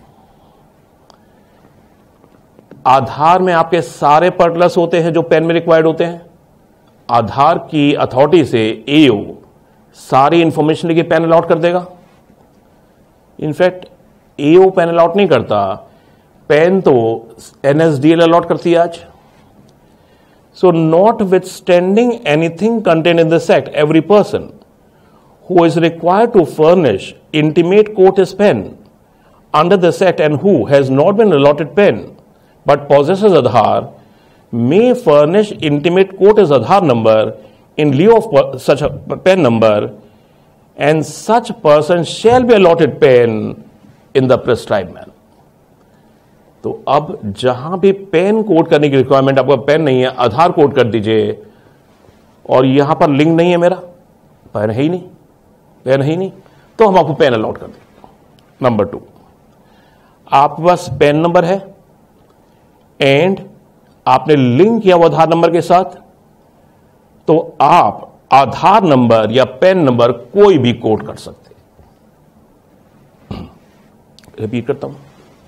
आधार में आपके सारे पर्टिकुलर्स होते हैं जो पेन में रिक्वायर्ड होते हैं। आधार की अथॉरिटी से एओ सारी इंफॉर्मेशन लेके पेन अलॉट कर देगा। इनफैक्ट एओ पेन अलॉट नहीं करता, पेन तो एनएसडीएल अलॉट करती है आज। So notwithstanding anything contain in this act, every person who is required to furnish intimate quote his pen under this act and who has not been allotted pen but possesses Aadhaar may furnish intimate quote his Aadhaar number in lieu of such a pen number, and such person shall be allotted pen in the prescribed manner. तो अब जहां भी pen code करने की requirement, आपका pen नहीं है, आधार code कर दीजिए, और यहां पर लिंक नहीं है, मेरा पेन है ही नहीं, पेन है ही नहीं, तो हम आपको पेन अलॉट कर देंगे। नंबर 2, आपके पास पेन नंबर है एंड आपने लिंक किया वो आधार नंबर के साथ, तो आप आधार नंबर या पेन नंबर कोई भी कोड कर सकते हैं। रिपीट करता हूं,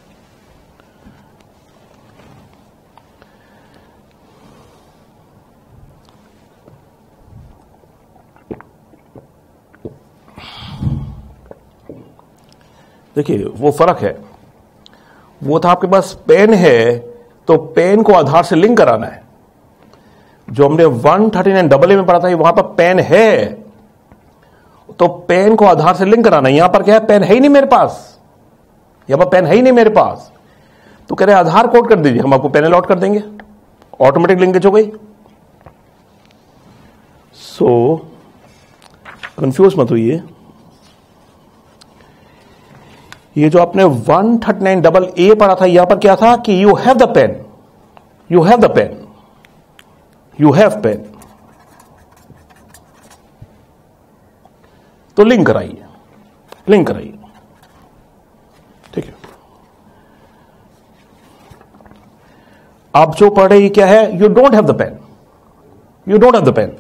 देखिए वो फर्क है। वो था आपके पास पेन है तो पेन को आधार से लिंक कराना है। जो हमने 139AA में पढ़ा था वहां पर पेन है तो पेन को आधार से लिंक कराना है। यहां पर क्या है, पेन है ही नहीं मेरे पास, यहां पर पेन है ही नहीं मेरे पास, तो कह रहे आधार कोड कर दीजिए, हम आपको पेन अलॉट कर देंगे, ऑटोमेटिक लिंकेज हो गई। सो कंफ्यूज मत होइए, ये जो आपने 139AA पढ़ा था, यहां पर क्या था कि you have the PAN, you have the PAN, you have PAN, तो लिंक कराइए, लिंक कराइए, ठीक है। आप जो पढ़ रहे क्या है, you don't have the PAN, you don't have the PAN.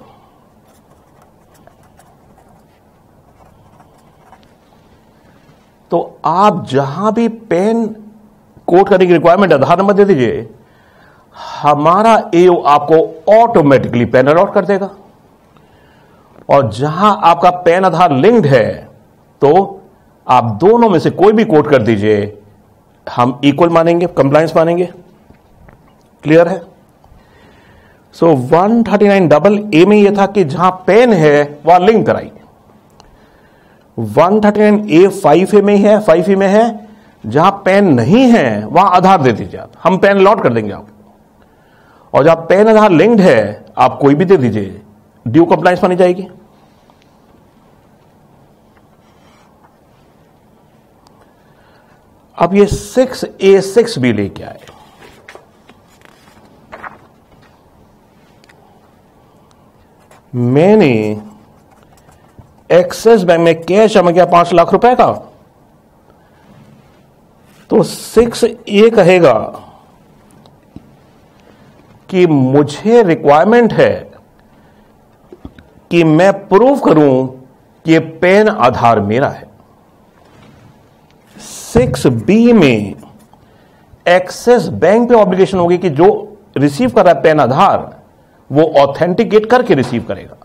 तो आप जहां भी पेन कोड करने की रिक्वायरमेंट, आधार नंबर दे दीजिए, हमारा एओ आपको ऑटोमेटिकली पेन अलॉट कर देगा। और जहां आपका पेन आधार लिंक्ड है, तो आप दोनों में से कोई भी कोड कर दीजिए, हम इक्वल मानेंगे, कंप्लायंस मानेंगे। क्लियर है? सो 139AA में यह था कि जहां पेन है वहां लिंक कराइए। 139A 5A में है, 5E में है, जहां पेन नहीं है वहां आधार दे दीजिए, आप हम पेन अलॉट कर देंगे आपको। और जहां पेन आधार लिंक्ड है, आप कोई भी दे दीजिए, ड्यू कंप्लायंस मानी जाएगी। अब ये 6A 6B लेके आए। मैंने एक्सिस बैंक में कैश जमा किया 5 लाख रुपए का, तो 6A कहेगा कि मुझे रिक्वायरमेंट है कि मैं प्रूव करूं कि ये पेन आधार मेरा है। 6B में एक्सिस बैंक पे ऑब्लिगेशन होगी कि जो रिसीव कर रहा है पेन आधार, वो ऑथेंटिकेट करके रिसीव करेगा।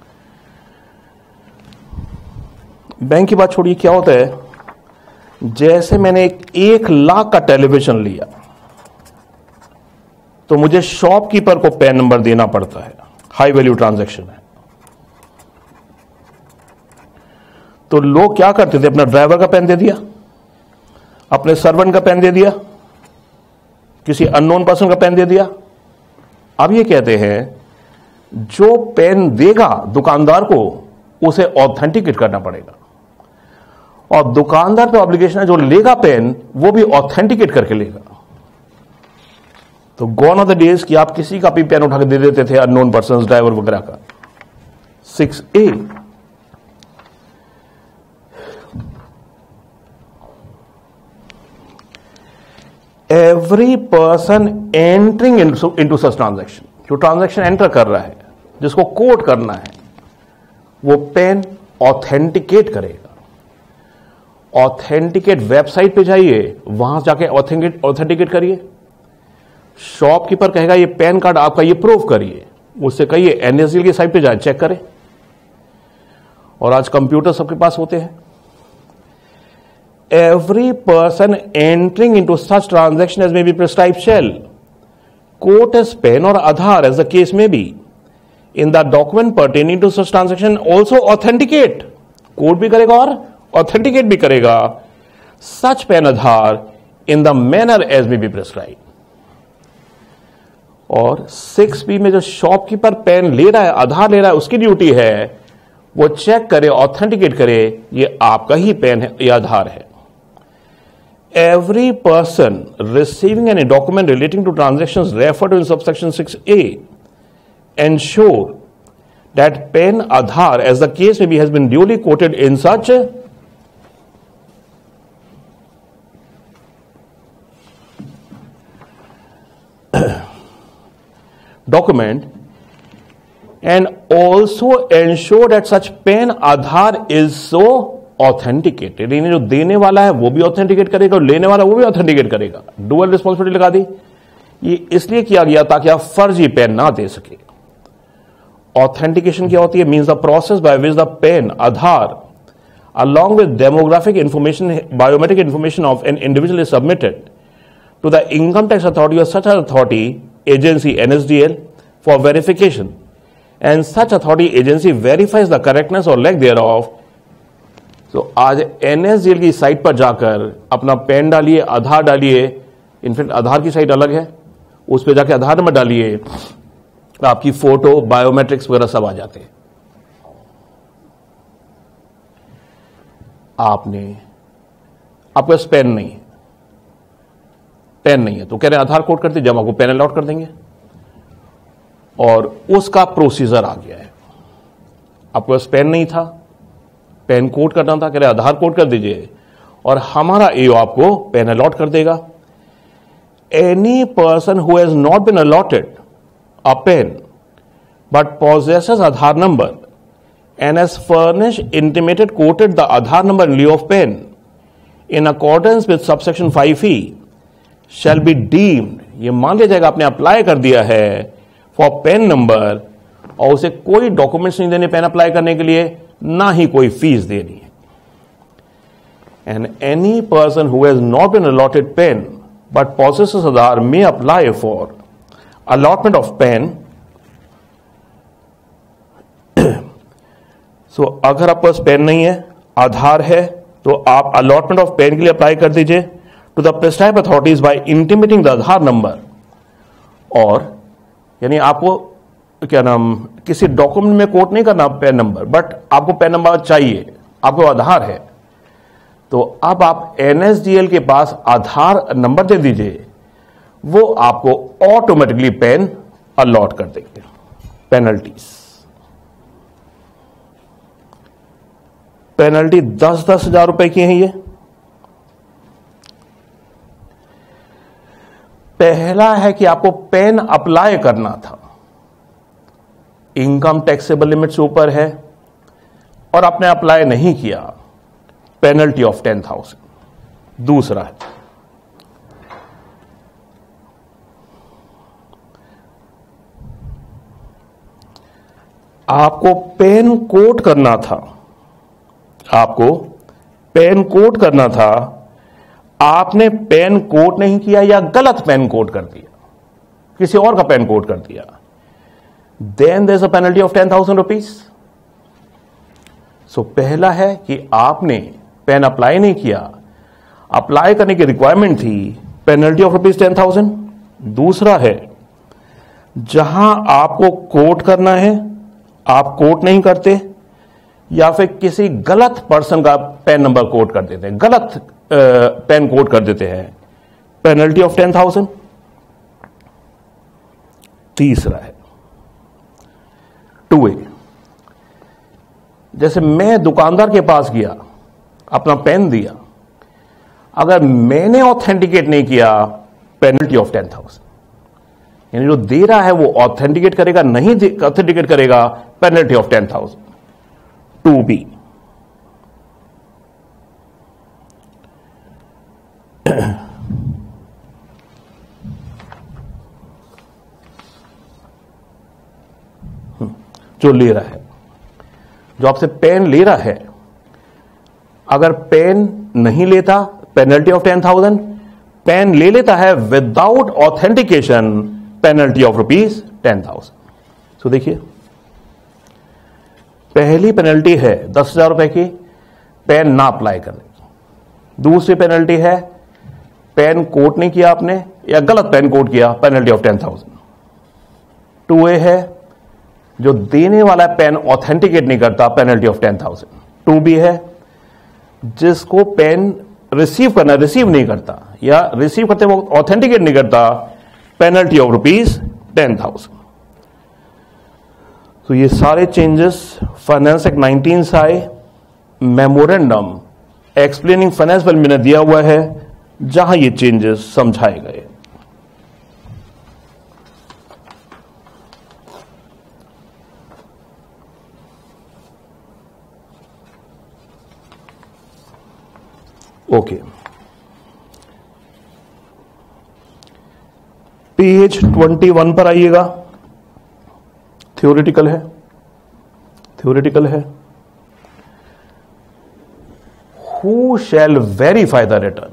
बैंक की बात छोड़िए, क्या होता है, जैसे मैंने 1 लाख का टेलीविजन लिया, तो मुझे शॉपकीपर को पैन नंबर देना पड़ता है, हाई वैल्यू ट्रांजैक्शन है। तो लोग क्या करते थे, अपना ड्राइवर का पैन दे दिया, अपने सर्वेंट का पैन दे दिया, किसी अननोन पर्सन का पैन दे दिया। अब ये कहते हैं जो पेन देगा दुकानदार को, उसे ऑथेंटिकेट करना पड़ेगा। और दुकानदार पे ऑब्लिगेशन है, जो लेगा पेन वो भी ऑथेंटिकेट करके लेगा। तो गॉन ऑफ द डेज कि आप किसी का भी पेन उठा के दे देते थे अननोन पर्सन, ड्राइवर वगैरह का। 6A every person entering into such transaction, जो ट्रांजैक्शन एंटर कर रहा है, जिसको कोड करना है, वो पेन ऑथेंटिकेट करेगा। ऑथेंटिकेट वेबसाइट पे जाइए, वहां जाके ऑथेंटिकेट करिए। शॉपकीपर कहेगा ये पैन कार्ड आपका, ये प्रूफ करिए, उससे कहिए NSDL की साइट पे जाए, चेक करें। और आज कंप्यूटर सबके पास होते हैं। Every person entering into such transaction as may be prescribed shall quote as PAN or Aadhaar as the case may be in the document pertaining to such transaction also authenticate, quote भी करेगा और authenticate भी करेगा such PAN Aadhaar in the manner as may be prescribe. और 6B में जो shopkeeper pen ले रहा है, आधार ले रहा है, उसकी ड्यूटी है वो चेक करे, ऑथेंटिकेट करे, ये आपका ही पेन है, ये आधार है। Every person receiving any document relating to transactions referred to in subsection 6A ensure that pen Aadhaar, as the case may be, has been duly quoted in such document, and also ensure that such pen Aadhaar is so authenticated. यानी जो देने वाला है वो भी authenticate करेगा और लेने वाला वो भी ऑथेंटिकेट करेगा। डुअल रिस्पॉन्सिबिलिटी लगा दी। ये इसलिए किया गया ताकि आप फर्जी पेन ना दे सके। ऑथेंटिकेशन क्या होती है? Means the process by which the PAN Aadhaar along with demographic information, biometric information of an individual is submitted to the income tax authority or such authority agency NSDL for verification, and such authority agency verifies the correctness or lack thereof. तो आज NSDL की site पर जाकर अपना pen डालिए, आधार डालिए, in fact आधार की site अलग है, उस पर जाके आधार नंबर डालिए, आपकी फोटो, बायोमेट्रिक्स वगैरह सब आ जाते हैं। आपके पास पेन नहीं है, पेन नहीं है, तो कह रहे हैं आधार कोड कर दीजिए, हम आपको पेन अलॉट कर देंगे। और उसका प्रोसीजर आ गया है, आपके पास पेन नहीं था, पेन कोड करना था, कह रहे आधार कोड कर दीजिए और हमारा एओ आपको पेन अलॉट कर देगा। Any person who has not been allotted a PAN but possesses Aadhaar number and has furnished, intimated, quoted the Aadhaar number in lieu of pen in accordance with subsection 5E shall be deemed, ये मान लिया जाएगा आपने apply कर दिया है for PAN number और उसे कोई डॉक्यूमेंट्स नहीं देने पेन अप्लाई करने के लिए, ना ही कोई फीस देनी है। And any person who has not been allotted PAN but possesses Aadhaar may apply for allotment of pen। So अगर आपके पास पेन नहीं है, आधार है, तो आप अलॉटमेंट ऑफ पेन के लिए अप्लाई कर दीजिए to the prescribe authorities by intimating the Aadhaar number. और यानी आपको क्या नाम किसी डॉक्यूमेंट में कोट नहीं करना पेन नंबर, बट आपको पेन नंबर चाहिए, आपको आधार है, तो अब आप एनएसडीएल के पास आधार नंबर दे दीजिए, वो आपको ऑटोमेटिकली पेन अलॉट कर देंगे। पेनल्टी 10-10 हजार रुपए की है। ये पहला है कि आपको पेन अप्लाई करना था, इनकम टैक्सेबल लिमिट से ऊपर है और आपने अप्लाई नहीं किया, पेनल्टी ऑफ 10,000। दूसरा है आपको पेन कोड करना था, आपको पेन कोड करना था, आपने पेन कोड नहीं किया या गलत पेन कोड कर दिया, किसी और का पेन कोड कर दिया, then there is a penalty of 10,000 rupees. So पहला है कि आपने पेन अप्लाई नहीं किया, अप्लाई करने की रिक्वायरमेंट थी, पेनल्टी ऑफ रुपीज 10,000। दूसरा है जहां आपको कोड करना है, आप कोड नहीं करते या फिर किसी गलत पर्सन का पेन नंबर कोड कर देते हैं, गलत पेन कोड कर देते हैं, पेनल्टी ऑफ 10,000। तीसरा है 2A, जैसे मैं दुकानदार के पास गया, अपना पेन दिया, अगर मैंने ऑथेंटिकेट नहीं किया, पेनल्टी ऑफ 10,000। यानी जो दे रहा है वो ऑथेंटिकेट करेगा, नहीं ऑथेंटिकेट करेगा, पेनल्टी ऑफ 10,000। 2B, जो ले रहा है, जो आपसे पेन ले रहा है, अगर पेन नहीं लेता, पेनल्टी ऑफ 10,000, पेन ले लेता है without authentication, penalty of rupees 10,000। So देखिए, पहली पेनल्टी है 10,000 रुपए की, पेन ना अप्लाई करने की। दूसरी पेनल्टी है पेन कोड नहीं किया आपने या गलत पेन कोड किया, पेनल्टी ऑफ 10,000। 2A है जो देने वाला पेन ऑथेंटिकेट नहीं करता, पेनल्टी ऑफ 10,000। 2B है जिसको पेन रिसीव करना, रिसीव नहीं करता या रिसीव करते वो ऑथेंटिकेट नहीं करता, पेनल्टी ऑफ रुपीज 10,000। तो ये सारे चेंजेस फाइनेंस एक्ट 19 से आए, मेमोरेंडम एक्सप्लेनिंग फाइनेंस बिल में दिया हुआ है जहां ये चेंजेस समझाए गए। ओके, पेज 21 पर आइएगा। थ्योरेटिकल है, थ्योरेटिकल है। Who shall verify the return,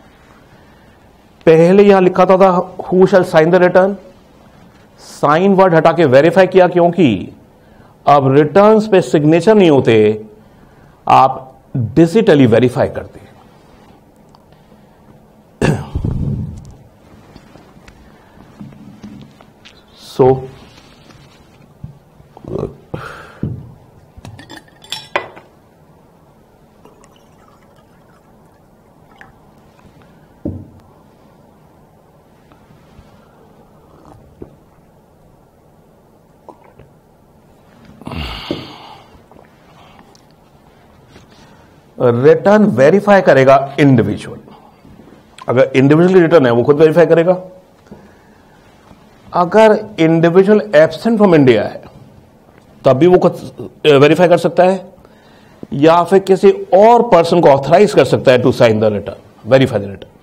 पहले यहां लिखा था who shall sign the return, sign word हटा के वेरीफाई किया, क्योंकि अब रिटर्न्स पे सिग्नेचर नहीं होते, आप डिजिटली वेरीफाई करते हैं। सो रिटर्न वेरीफाई करेगा इंडिविजुअल। अगर इंडिविजुअल रिटर्न है वो खुद वेरीफाई करेगा। अगर इंडिविजुअल एब्सेंट फ्रॉम इंडिया है तब भी वो खुद वेरीफाई कर सकता है, या फिर किसी और पर्सन को ऑथराइज कर सकता है to sign the return, verify the return.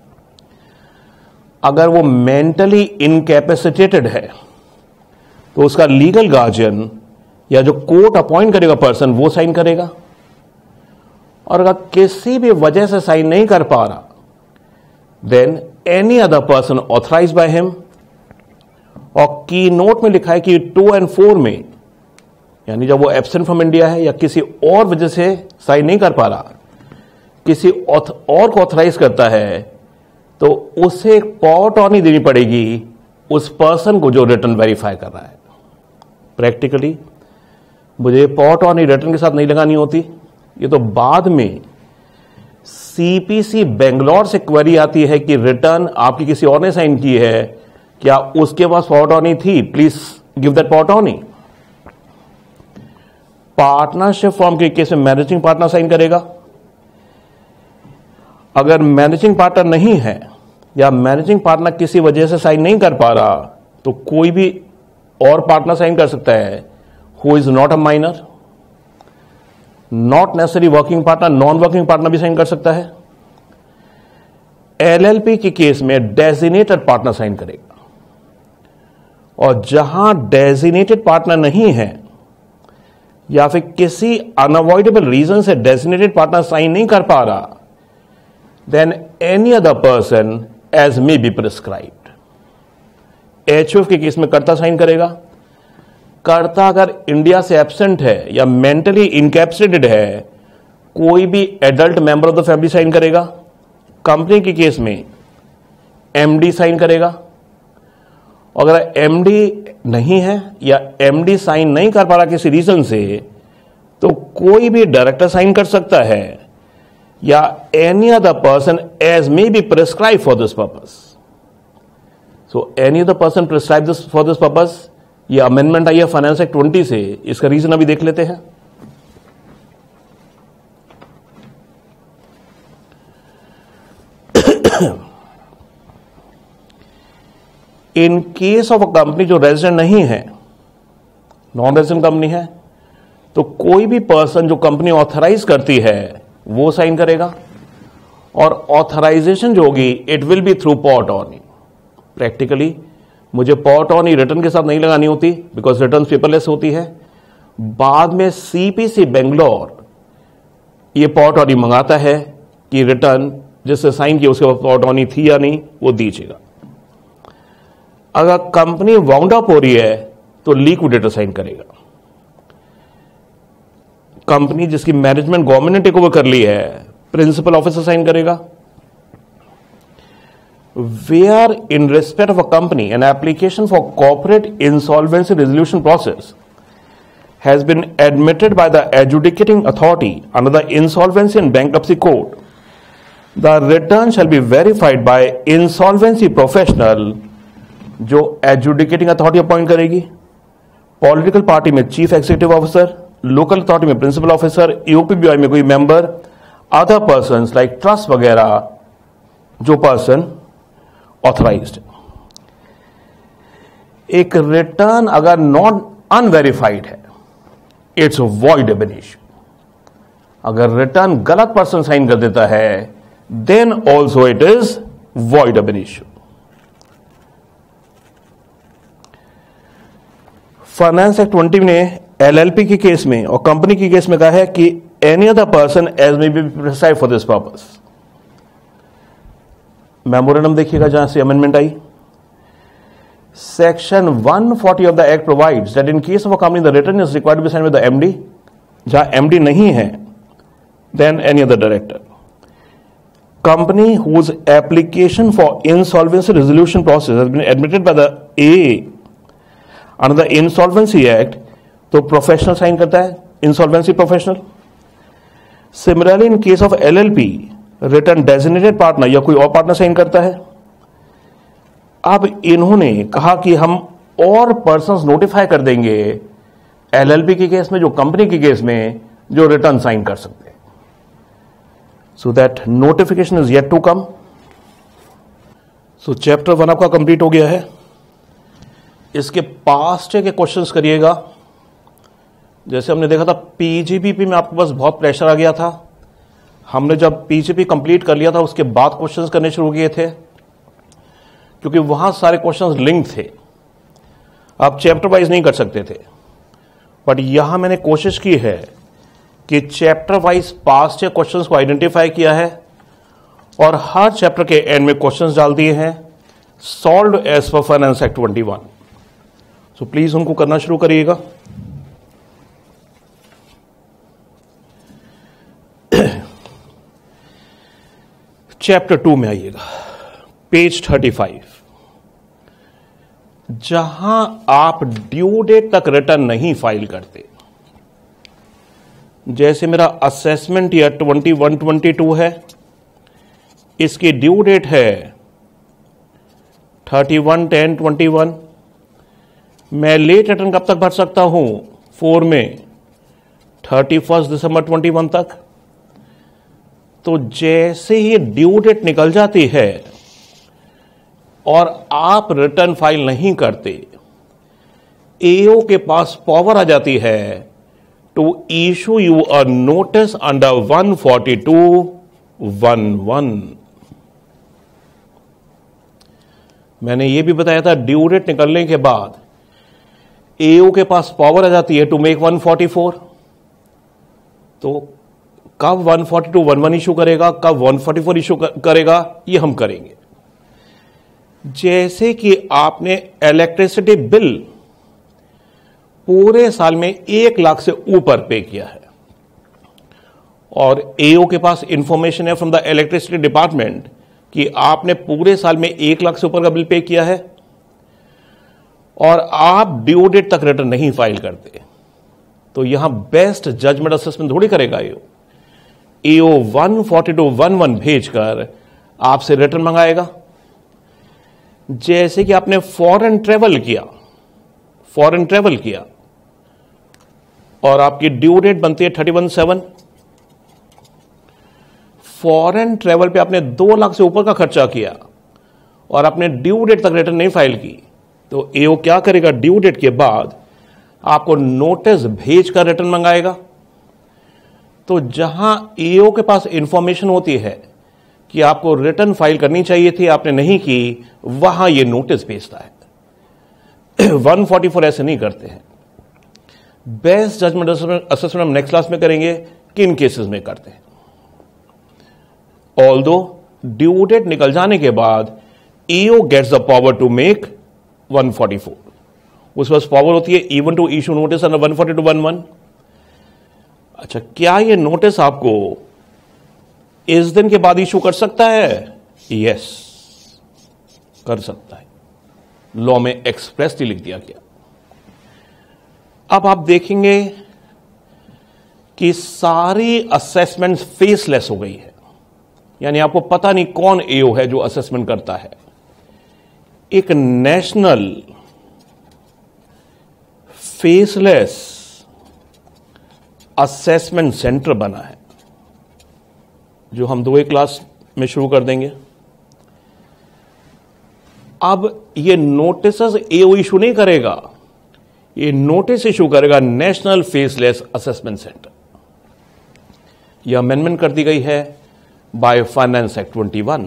अगर वो मेंटली इनकैपेसिटेटेड है तो उसका लीगल गार्जियन या जो कोर्ट अपॉइंट करेगा पर्सन वो साइन करेगा। और अगर किसी भी वजह से साइन नहीं कर पा रहा, then any other person authorise by him. और की नोट में लिखा है कि 2 और 4 में, यानी जब वो एब्सेंट फ्रॉम इंडिया है या किसी और वजह से साइन नहीं कर पा रहा, किसी और को ऑथराइज करता है, तो उसे एक पावर अटॉर्नी देनी पड़ेगी उस पर्सन को जो रिटर्न वेरीफाई कर रहा है। प्रैक्टिकली मुझे पावर अटॉर्नी रिटर्न के साथ नहीं लगानी होती, ये तो बाद में सीपीसी बेंगलोर से क्वेरी आती है कि रिटर्न आपकी किसी और ने साइन की है, क्या उसके पास पावर अटॉर्नी थी, please give that power attorney. Partnership form के केस में मैनेजिंग पार्टनर साइन करेगा। अगर मैनेजिंग पार्टनर नहीं है या मैनेजिंग पार्टनर किसी वजह से साइन नहीं कर पा रहा, तो कोई भी और पार्टनर साइन कर सकता है, who is not a minor, not necessary working partner, non working partner भी साइन कर सकता है। एलएलपी के केस में डेजिग्नेटेड पार्टनर साइन करेगा। और जहां डेजिग्नेटेड पार्टनर नहीं है या फिर किसी अनअवॉइडेबल रीजन से डेजिग्नेटेड पार्टनर साइन नहीं कर पा रहा, then any other person as may be prescribed. HUF के केस में कर्ता साइन करेगा। कर्ता अगर इंडिया से एब्सेंट है या मेंटली इनकैपेसिटेटेड है, कोई भी adult member of the family sign करेगा। कंपनी के केस में एमडी साइन करेगा। अगर एमडी नहीं है या एमडी साइन नहीं कर पा रहा किसी रीजन से, तो कोई भी डायरेक्टर साइन कर सकता है या any other person as may be prescribe for this purpose. So any other person prescribe this for this purpose. ये अमेंडमेंट आई है फाइनेंस एक्ट 20 से, इसका रीजन अभी देख लेते हैं। In case of a company जो रेजिडेंट नहीं है, नॉन रेजिडेंट कंपनी है, तो कोई भी पर्सन जो कंपनी ऑथराइज करती है वो साइन करेगा। और ऑथराइजेशन जो होगी it will be through power attorney. Practically मुझे पावर अटॉर्नी रिटर्न के साथ नहीं लगानी होती बिकॉज रिटर्न पेपरलेस होती है। बाद में सीपीसी बेंगलोर ये पावर अटॉर्नी मंगाता है कि रिटर्न जिससे साइन किया उसके पास पावर अटॉर्नी थी या नहीं, वो दीजिएगा। अगर कंपनी वाउंड अप हो रही है तो लिक्विडेटर साइन करेगा। कंपनी जिसकी मैनेजमेंट गवर्नमेंट ने टेक ओवर कर ली है, प्रिंसिपल ऑफिसर साइन करेगा। Where in respect of a company an application for corporate insolvency resolution process has been admitted by the adjudicating authority under the Insolvency and Bankruptcy Code, the return shall be verified by insolvency professional जो adjudicating authority appoint करेगी। Political party में chief executive officer, local authority में principal officer, UPBI में कोई member, other persons like trust वगैरह जो person authorised. एक return अगर नॉन अनवेरिफाइड है, it's void ab initio. अगर रिटर्न गलत पर्सन साइन कर देता है, then also it is void ab initio. Finance act 20 ने एलएलपी के केस में और कंपनी के केस में कहा है कि any other person as may be prescribe for this purpose. Memorandum देखिएगा जहां से अमेंडमेंट आई। Section 140 of the Act provides that in case of a company the return is required to be signed with the MD, जहां MD नहीं है, then any other director. Company whose application for insolvency resolution process has been admitted by the AA under the Insolvency Act, तो professional sign करता है, insolvency professional. Similarly in case of LLP return designated partner या कोई और partner sign करता है। अब इन्होंने कहा कि हम और पर्सन्स नोटिफाई कर देंगे एलएलपी के केस में, जो कंपनी के केस में जो रिटर्न साइन कर सकते हैं। so that notification is yet to come. So chapter 1 आपका कंप्लीट हो गया है. इसके पास्ट के क्वेश्चंस करिएगा. जैसे हमने देखा था पीजीपीपी में आपके पास बहुत प्रेशर आ गया था. हमने जब पीजीपी कंप्लीट कर लिया था उसके बाद क्वेश्चंस करने शुरू किए थे, क्योंकि वहां सारे क्वेश्चंस लिंक थे. आप चैप्टर वाइज नहीं कर सकते थे, बट यहां मैंने कोशिश की है कि चैप्टर वाइज पास्ट के क्वेश्चंस को आइडेंटिफाई किया है और हर चैप्टर के एंड में क्वेश्चंस डाल दिए हैं, solved as per finance act 21. So please उनको करना शुरू करिएगा. चैप्टर 2 में आइएगा, पेज 35. जहां आप ड्यू डेट तक रिटर्न नहीं फाइल करते. जैसे मेरा असेसमेंट ईयर 21-22 है, इसकी ड्यू डेट है 31/10/21. मैं लेट रिटर्न कब तक भर सकता हूं 4 में? 31 दिसंबर 21 तक. तो जैसे ही ड्यू डेट निकल जाती है और आप रिटर्न फाइल नहीं करते, एओ के पास पावर आ जाती है to issue you a notice under 142(1)(1). मैंने यह भी बताया था ड्यू डेट निकलने के बाद एओ के पास पावर आ जाती है टू मेक 144. तो कब 142(1)(1) इशू करेगा, कब 144 इशू करेगा, ये हम करेंगे. जैसे कि आपने इलेक्ट्रिसिटी बिल पूरे साल में 1 लाख से ऊपर पे किया है और एओ के पास इंफॉर्मेशन है फ्रॉम द इलेक्ट्रिसिटी डिपार्टमेंट कि आपने पूरे साल में 1 लाख से ऊपर का बिल पे किया है और आप ड्यू डेट तक रिटर्न नहीं फाइल करते, तो यहां बेस्ट जजमेंट असेसमेंट थोड़ी करेगा एओ 142(1)(1) भेजकर आपसे रिटर्न मंगाएगा. जैसे कि आपने फॉरेन ट्रेवल किया और आपकी ड्यू डेट बनती है 31/7. फॉरेन ट्रेवल पे आपने 2 लाख से ऊपर का खर्चा किया और आपने ड्यू डेट तक रिटर्न नहीं फाइल की, तो एओ क्या करेगा? ड्यू डेट के बाद आपको नोटिस भेजकर रिटर्न मंगाएगा. तो जहां एओ के पास इंफॉर्मेशन होती है कि आपको रिटर्न फाइल करनी चाहिए थी, आपने नहीं की, वहां ये नोटिस भेजता है. 144 ऐसे नहीं करते हैं. बेस्ट जजमेंट असेसमेंट हम नेक्स्ट क्लास में करेंगे किन केसेस में करते हैं. ऑल्दो ड्यू डेट निकल जाने के बाद AO gets the power to make 144. उसके पास पावर होती है even to issue notice under 142(1)(1). अच्छा, क्या ये नोटिस आपको इस दिन के बाद इशू कर सकता है? यस, कर सकता है. लॉ में एक्सप्रेसली लिख दिया गया. अब आप देखेंगे कि सारी असेसमेंट फेसलेस हो गई है, यानी आपको पता नहीं कौन एओ है जो असेसमेंट करता है. एक नेशनल फेसलेस असेसमेंट सेंटर बना है जो हम 2 क्लास में शुरू कर देंगे. अब ये नोटिस एओ इशू नहीं करेगा, ये नोटिस इशू करेगा नेशनल फेसलेस असेसमेंट सेंटर. यह अमेंडमेंट कर दी गई है by finance act 21.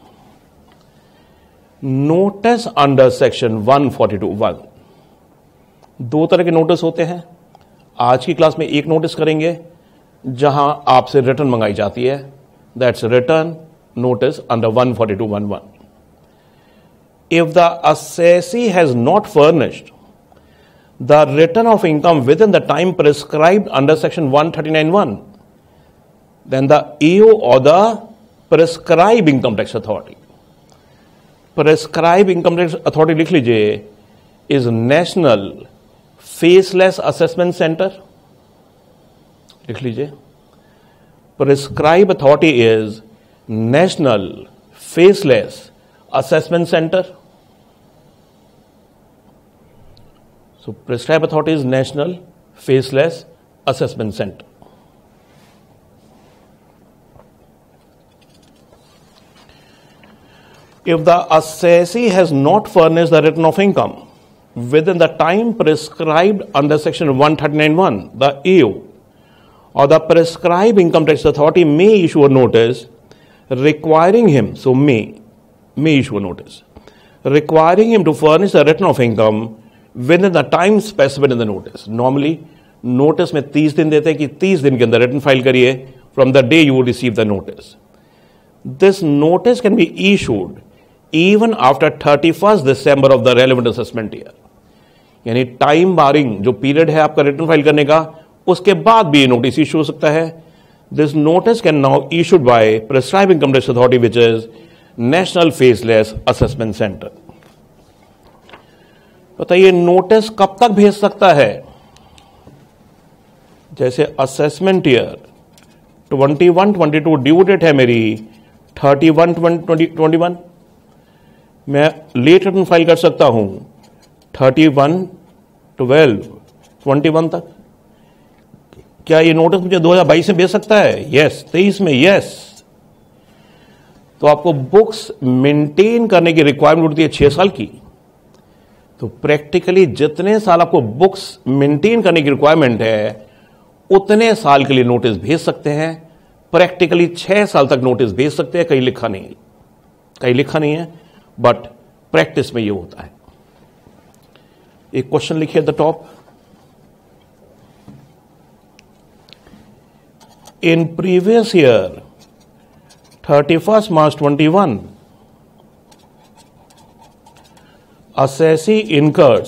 Notice under section 142(1). 2 तरह के नोटिस होते हैं. आज की क्लास में एक नोटिस करेंगे जहां आपसे रिटर्न मंगाई जाती है, that's return notice under 142(1)(1). If the assessee has not furnished the return of income within the time prescribed under section 139(1), then the EO or the prescribed income tax authority, prescribed income tax authority लिख लीजिए, is National Faceless Assessment Center. लिख लीजिए, prescribed authority is National Faceless Assessment Center. So prescribed authority is National Faceless Assessment Center. If the assessee has not furnished the return of income within the time prescribed under section 139(1), the AO or the prescribed income tax authority may issue a notice requiring him, so may issue a notice requiring him to furnish the return of income within the time specified in the notice. Normally notice में 30 दिन देते हैं कि 30 दिन के अंदर return file करिए from the day you receive the notice. This notice can be issued even after 31st December of the relevant assessment year. यानी टाइम बारिंग जो पीरियड है आपका रिटर्न फाइल करने का, उसके बाद भी ये नोटिस इशू हो सकता है. This notice can now issued by prescribe income tax authority which is national faceless assessment centre. बताइए नोटिस कब तक भेज सकता है? जैसे असेसमेंट ईयर 21-22 ड्यू डेट है मेरी 31-2021, मैं लेट रिटर्न फाइल कर सकता हूं 31-12-21 तक. क्या ये नोटिस मुझे 2022 में भेज सकता है? यस. 23 में? यस. तो आपको बुक्स मेंटेन करने की रिक्वायरमेंट होती है 6 साल की. तो प्रैक्टिकली जितने साल आपको बुक्स मेंटेन करने की रिक्वायरमेंट है उतने साल के लिए नोटिस भेज सकते हैं. प्रैक्टिकली 6 साल तक नोटिस भेज सकते हैं. कहीं लिखा नहीं है, बट प्रैक्टिस में ये होता है. एक क्वेश्चन लिखिए at the top. In previous year 31st March 21, assessee incurs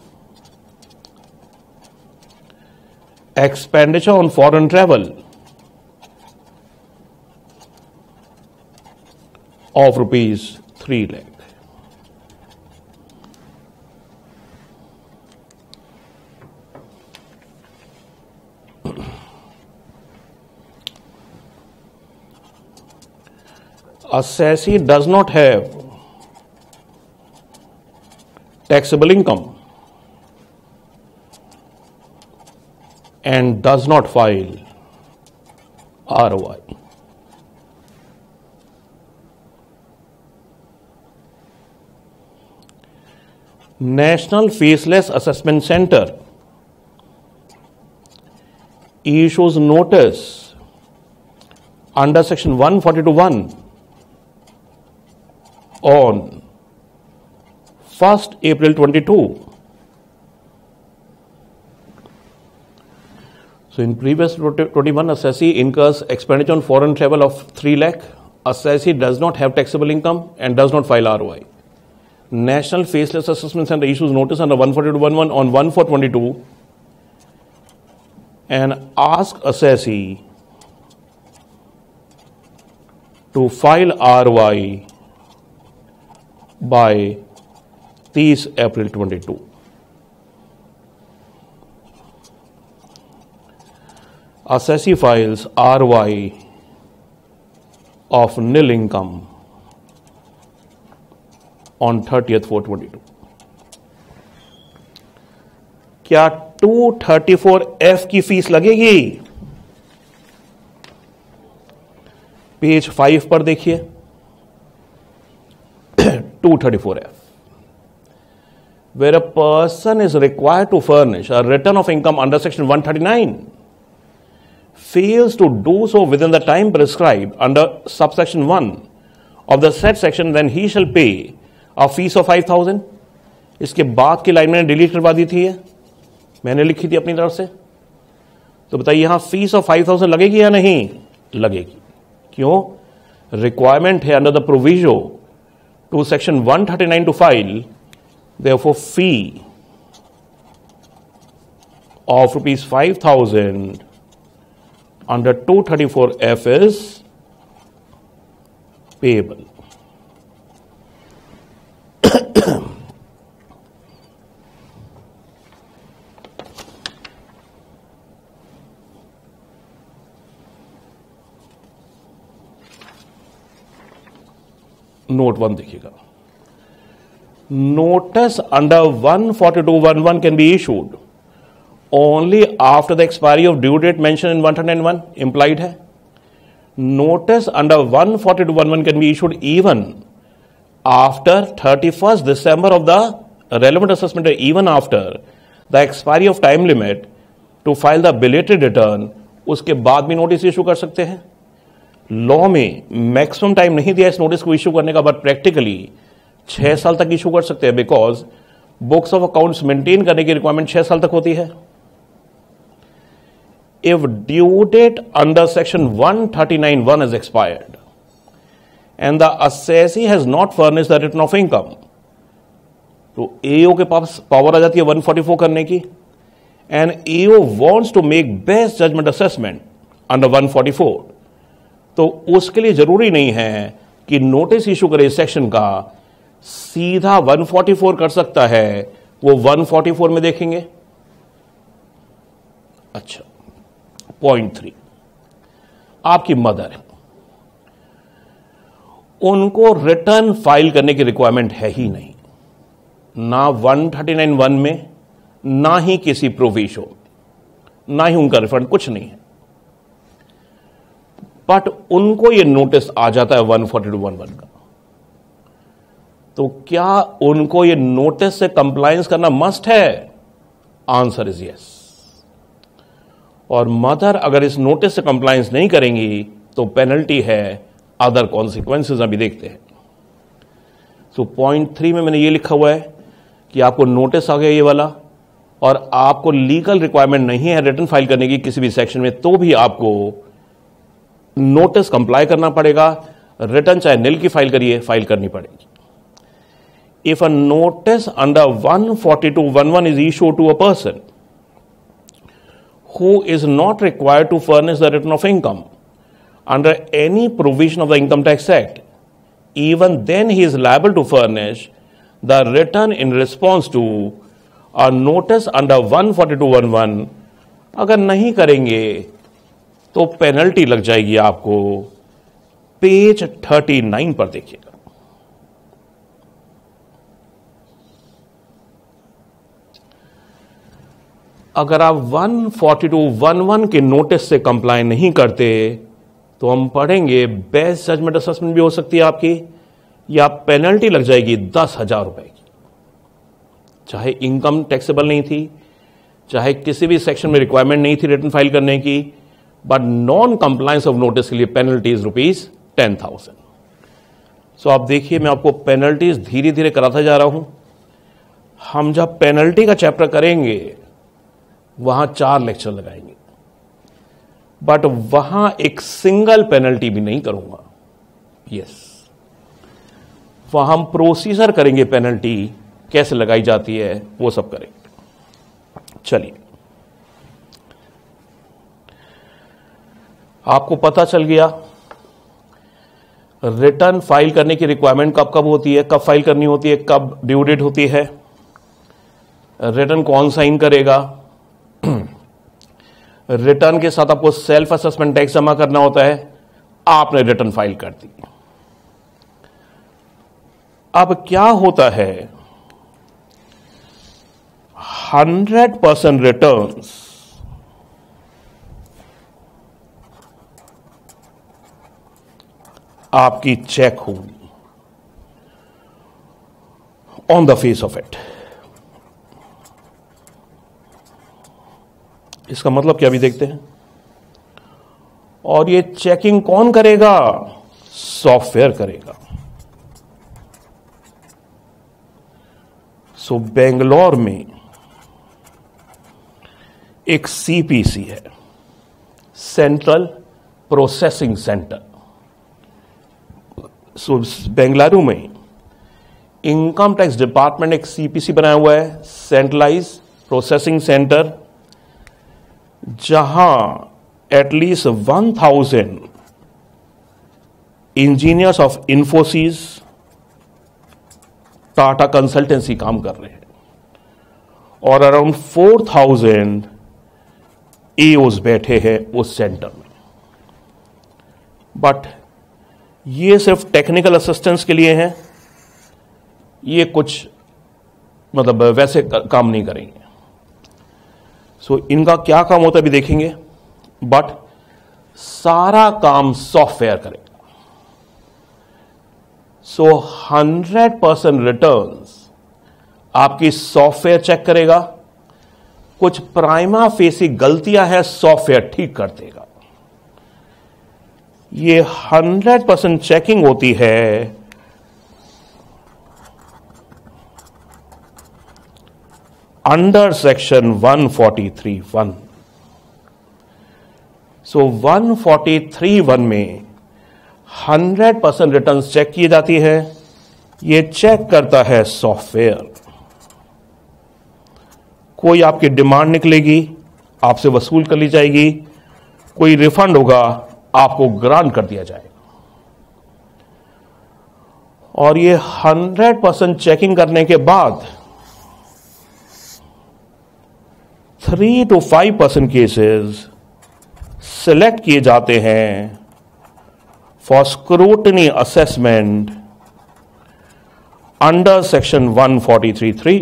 expenditure on foreign travel of rupees 3 lakh. Assessee does not have taxable income and does not file ROI. National Faceless Assessment Center issues notice under section 142(1) on 1st April 22. So in previous 21, assessee incurs expenditure on foreign travel of 3 lakh. Assessee does not have taxable income and does not file ROI. National Faceless Assessment Center issues notice under 142(1) on 1/4/22 and ask assessee to file ROI by 30 April 22. Assessee files ROI of nil income on 30th 4/22. क्या 234F की fees लगेगी? Page 5 पर देखिए 234F, where a person is required to furnish a return of income under section 139, fails to do so within the time prescribed under subsection 1 of the said section, then he shall pay a fees of 5,000. इसके बाद की line मैंने delete करवा दी थी, मैंने लिखी थी अपनी तरफ से. तो बताइए यहां फीस ऑफ 5,000 लगेगी या नहीं लगेगी? क्यों? रिक्वायरमेंट है under the proviso to section 139 to file. Therefore fee of rupees 5,000 under 234F is payable. Note 1 देखिएगा. Notice under 142(1)(1) can be issued only after the expiry of due date mentioned in 191. Implied है. Notice under 142(1)(1) can be issued even after 31st December of the relevant assessment, even after the expiry of time limit to file the belated return, उसके बाद भी notice issue कर सकते हैं। Law में maximum time नहीं दिया इस नोटिस को इशू करने का, बट प्रैक्टिकली 6 साल तक इशू कर सकते हैं, because books of accounts maintain करने की रिक्वायरमेंट 6 साल तक होती है। If due date under section 139(1) is expired and the assessee has not furnished the return of income, तो AO के पास पावर आ जाती है 144 करने की, and AO wants to make best judgment assessment under 144, तो उसके लिए जरूरी नहीं है कि नोटिस इशू करे इस सेक्शन का, सीधा 144 कर सकता है, वो 144 में देखेंगे। अच्छा, पॉइंट 3, आपकी मदर है, उनको रिटर्न फाइल करने की रिक्वायरमेंट है ही नहीं, ना 139(1) में, ना ही किसी प्रोविजन में, ना ही उनका रिफंड, कुछ नहीं है। बट उनको यह नोटिस आ जाता है 142(1) का, तो क्या उनको यह नोटिस से कंप्लायंस करना मस्ट है? Answer is yes. और मदर अगर इस नोटिस से कंप्लायंस नहीं करेंगी तो पेनल्टी है, अदर कॉन्सिक्वेंसेज अभी देखते हैं। सो पॉइंट 3 में मैंने ये लिखा हुआ है कि आपको नोटिस आ गया ये वाला, और आपको लीगल रिक्वायरमेंट नहीं है रिटर्न फाइल करने की किसी भी सेक्शन में, तो भी आपको नोटिस कंप्लाई करना पड़ेगा। रिटर्न चाहे निल की फाइल करिए, फाइल करनी पड़ेगी। If a notice under 142(1) is issued to a person who is not required to furnish the return of income under any provision of the Income Tax Act, even then he is liable to furnish the return in response to a notice under 142(1). अगर नहीं करेंगे तो penalty लग जाएगी आपको। Page 39 पर देखिएगा। अगर आप 142(1) के नोटिस से कंप्लाई नहीं करते तो हम पढ़ेंगे बेस्ट जजमेंट असेसमेंट भी हो सकती है आपकी, या पेनल्टी लग जाएगी 10,000 रुपए की। चाहे इनकम टैक्सेबल नहीं थी, चाहे किसी भी सेक्शन में रिक्वायरमेंट नहीं थी रिटर्न फाइल करने की, but non compliance of notice के लिए पेनल्टी इज ₹10,000। सो आप देखिए, मैं आपको पेनल्टीज धीरे धीरे कराता जा रहा हूं। हम जब पेनल्टी का चैप्टर करेंगे वहां 4 लेक्चर लगाएंगे, बट वहां एक सिंगल पेनल्टी भी नहीं करूंगा। यस, वहां हम प्रोसीजर करेंगे, पेनल्टी कैसे लगाई जाती है वो सब करेंगे। चलिए, आपको पता चल गया रिटर्न फाइल करने की रिक्वायरमेंट कब कब होती है, कब फाइल करनी होती है, कब ड्यू डेट होती है, रिटर्न कौन साइन करेगा, रिटर्न के साथ आपको सेल्फ असेसमेंट टैक्स जमा करना होता है, आपने रिटर्न फाइल कर दी। अब क्या होता है, 100% रिटर्न्स आपकी चेक होगी on the face of it. इसका मतलब क्या भी देखते हैं। और ये चेकिंग कौन करेगा? सॉफ्टवेयर करेगा। सो बेंगलोर में एक सीपीसी है, central processing centre. So Bengaluru में इनकम टैक्स डिपार्टमेंट एक सीपीसी बनाया हुआ है, सेंट्रलाइज प्रोसेसिंग सेंटर, जहां at least 1000 engineers of Infosys, Tata consultancy काम कर रहे हैं, और अराउंड 4000 एओज बैठे हैं उस सेंटर में। बट ये सिर्फ टेक्निकल असिस्टेंस के लिए है, ये कुछ मतलब वैसे काम नहीं करेंगे। सो इनका क्या काम होता है अभी देखेंगे, बट सारा काम सॉफ्टवेयर करेगा। सो 100% रिटर्न्स आपकी सॉफ्टवेयर चेक करेगा। कुछ प्राइमा फेसी गलतियां हैं, सॉफ्टवेयर ठीक कर देगा। ये 100% चेकिंग होती है अंडर सेक्शन 143(1). सो 143(1) में 100% रिटर्न्स चेक की जाती है। ये चेक करता है सॉफ्टवेयर। कोई आपकी डिमांड निकलेगी, आपसे वसूल कर ली जाएगी, कोई रिफंड होगा, आपको ग्रांट कर दिया जाएगा। और ये 100% चेकिंग करने के बाद 3 to 5% केसेस सिलेक्ट किए जाते हैं for scrutiny assessment under section 143(3).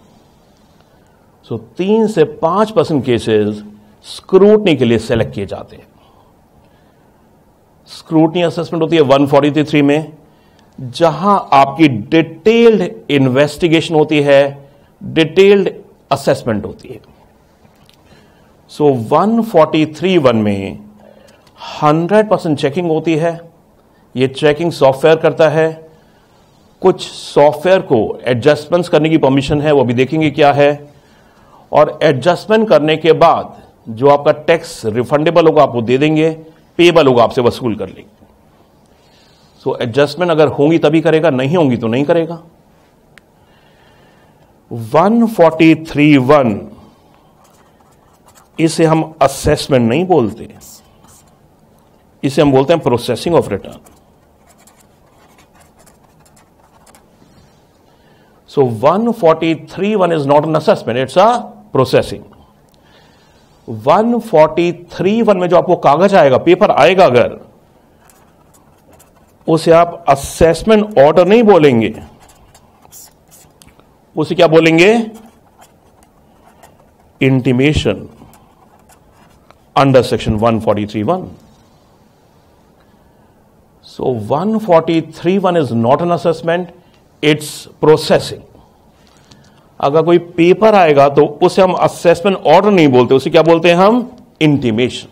So 3 से 5% केसेस स्क्रूटनी के लिए सेलेक्ट किए जाते हैं। स्क्रूटनी असेसमेंट होती है 143(3) में, जहां आपकी डिटेल्ड इन्वेस्टिगेशन होती है, डिटेल्ड असेसमेंट होती है। सो 143(1) में 100% चेकिंग होती है। ये चेकिंग सॉफ्टवेयर करता है। कुछ सॉफ्टवेयर को एडजस्टमेंट्स करने की परमिशन है, वो भी देखेंगे क्या है। और एडजस्टमेंट करने के बाद जो आपका टैक्स रिफंडेबल होगा आपको दे देंगे, पेबल होगा आपसे वसूल कर लेंगे। सो एडजस्टमेंट अगर होंगी तभी करेगा, नहीं होंगी तो नहीं करेगा। 143(1) इसे हम असेसमेंट नहीं बोलते, इसे हम बोलते हैं processing of return. So 143(1) is not an assessment, it's a processing. 143(1) में जो आपको कागज आएगा, पेपर आएगा, अगर उसे आप असेसमेंट ऑर्डर नहीं बोलेंगे, उसे क्या बोलेंगे? Intimation under section 143(1). So 143(1) is not an assessment, it's processing. अगर कोई पेपर आएगा तो उसे हम असेसमेंट ऑर्डर नहीं बोलते, उसे क्या बोलते हैं हम? इंटीमेशन।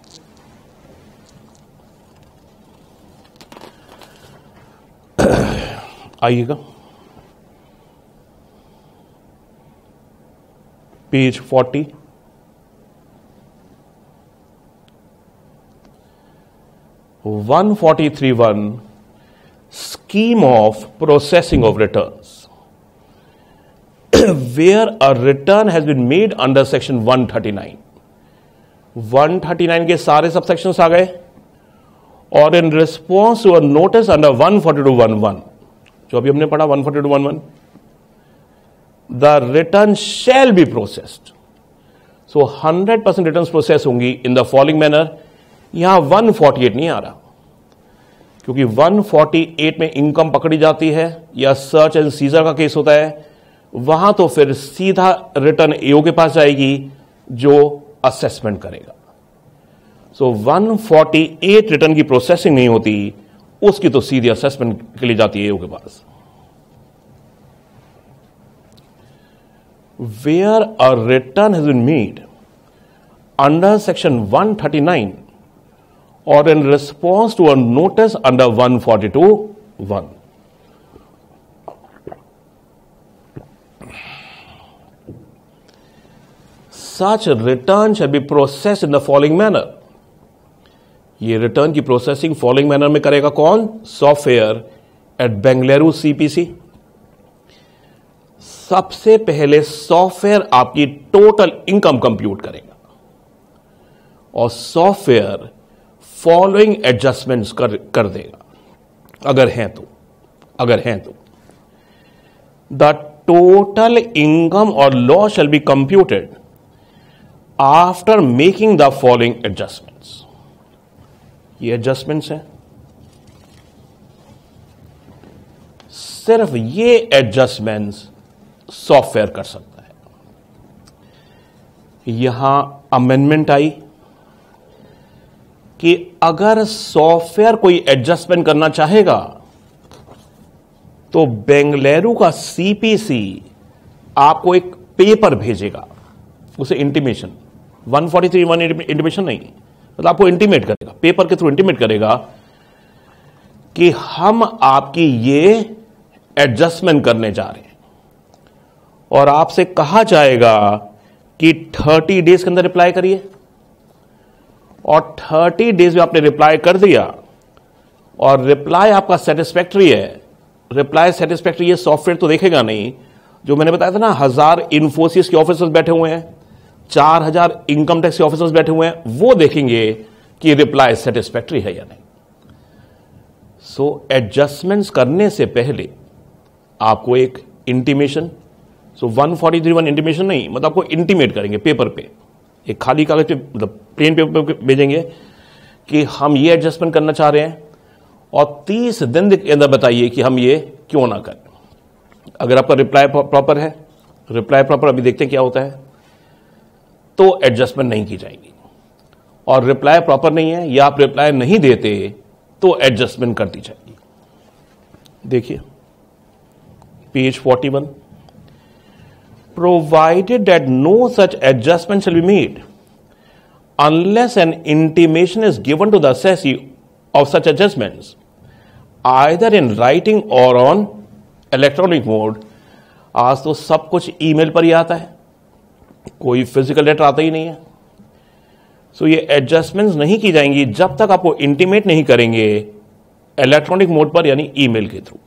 आइएगा page 40। One 143(1) scheme of processing of returns where a return has been made under section 139. 139 के सारे सबसेक्शंस आ गए। और in response to a notice under 142(1)(1), जो अभी हमने पढ़ा 142(1)(1), the return shall be processed. So 100% return process होंगी इन द फॉलोइंग मैनर। यहां 148 नहीं आ रहा, क्योंकि 148 में इनकम पकड़ी जाती है या सर्च एंड सीजर का केस होता है, वहां तो फिर सीधा रिटर्न एओ के पास जाएगी जो असेसमेंट करेगा। सो 148 रिटर्न की प्रोसेसिंग नहीं होती, उसकी तो सीधी असेसमेंट के लिए जाती है एओ के पास। Where a return has been made under section 139 or in response to a notice under 142(1). Such return shall be processed in the following manner. ये रिटर्न की प्रोसेसिंग फॉलोइंग मैनर में करेगा कौन? Software at Bengaluru CPC. सबसे पहले software आपकी total income compute करेगा और सॉफ्टवेयर फॉलोइंग एडजस्टमेंट्स कर देगा, अगर हैं तो। द टोटल इनकम और loss shall be computed after making the following adjustments. ये एडजस्टमेंट्स हैं, सिर्फ ये एडजस्टमेंट्स सॉफ्टवेयर कर सकता है। यहां अमेंडमेंट आई कि अगर सॉफ्टवेयर कोई एडजस्टमेंट करना चाहेगा तो बेंगलुरु का सीपीसी आपको एक पेपर भेजेगा, उसे इंटीमेशन 143(1) इंटीमेशन नहीं, मतलब आपको इंटीमेट करेगा, पेपर के थ्रू इंटीमेट करेगा कि हम आपकी ये एडजस्टमेंट करने जा रहे हैं, और आपसे कहा जाएगा कि 30 डेज के अंदर रिप्लाई करिए, और 30 डेज में आपने रिप्लाई कर दिया और रिप्लाई आपका सेटिस्फैक्ट्री है, रिप्लाई सेटिस्फैक्ट्री ये सॉफ्टवेयर तो देखेगा नहीं, जो मैंने बताया था ना 1000 इन्फोसिस के ऑफिसर्स बैठे हुए हैं, 4000 इनकम टैक्स के ऑफिसर्स बैठे हुए हैं, वो देखेंगे कि रिप्लाई सेटिस्फैक्ट्री है या नहीं। सो एडजस्टमेंट्स करने से पहले आपको एक इंटीमेशन, 143(1) इंटीमेशन नहीं, मतलब आपको इंटीमेट करेंगे पेपर पे, एक खाली कागज पे, मतलब प्लेन पेपर पे भेजेंगे कि हम ये एडजस्टमेंट करना चाह रहे हैं, और 30 दिन के अंदर बताइए कि हम ये क्यों ना करें। अगर आपका रिप्लाई प्रॉपर है, रिप्लाई प्रॉपर अभी देखते हैं क्या होता है, तो एडजस्टमेंट नहीं की जाएगी, और रिप्लाई प्रॉपर नहीं है या आप रिप्लाई नहीं देते तो एडजस्टमेंट कर दी जाएगी। देखिए page 41, provided that no such adjustment shall be made unless an intimation is given to the assessee of such adjustments, either in writing or on electronic mode। आज तो सब कुछ ईमेल पर ही आता है, कोई फिजिकल लेटर आता ही नहीं है। सो ये एडजस्टमेंट्स नहीं की जाएंगी जब तक आपको इंटीमेट नहीं करेंगे इलेक्ट्रॉनिक मोड पर, यानी ईमेल के through.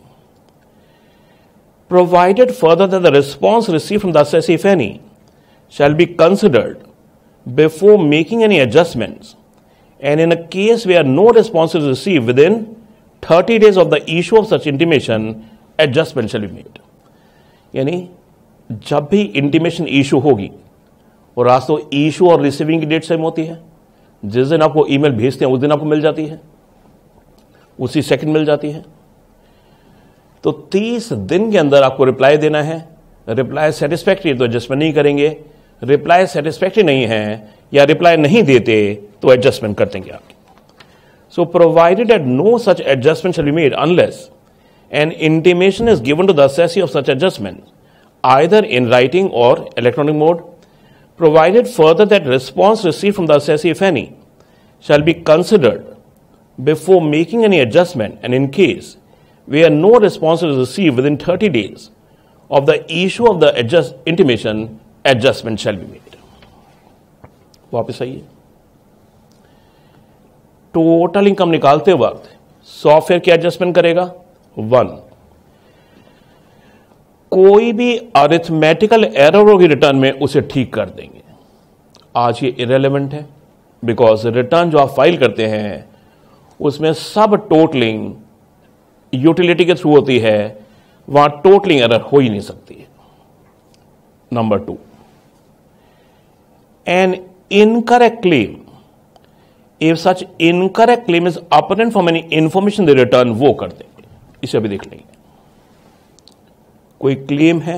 Provided further that the response receive from the assessee, if any, shall be considered before making any adjustments, and in a case where no response is received within 30 days of the issue of such intimation, adjustment shall be made। यानी जब भी intimation issue होगी, और आज तो issue और receiving की date same होती है, जिस दिन आपको ईमेल भेजते हैं उस दिन आपको मिल जाती है, उसी सेकंड मिल जाती है, तो 30 दिन के अंदर आपको रिप्लाई देना है। रिप्लाई सेटिस्फैक्ट्री तो एडजस्टमेंट नहीं करेंगे, रिप्लाई सेटिस्फैक्ट्री नहीं है या रिप्लाई नहीं देते तो एडजस्टमेंट कर देंगे आप। So provided that no such adjustment shall be made unless an intimation is given to the assessee of such adjustment, either in writing or electronic mode, provided further that response received from the assessee, if any, shall be considered before making any adjustment, and in case where no response is received within 30 days of the issue of the intimation, adjustment shall be made। वापस आइए, total income निकालते वक्त software क्या adjustment करेगा? 1, कोई भी arithmetical error होगी return में उसे ठीक कर देंगे। आज ये इरेलेवेंट है, बिकॉज रिटर्न जो आप फाइल करते हैं उसमें सब टोटलिंग यूटिलिटी के थ्रू होती है, वहां टोटलिंग एरर हो ही नहीं सकती है। Number 2, an incorrect claim, if such incorrect claim is apparent from any information they return, वो कर देंगे। इसे अभी देख लेंगे। कोई क्लेम है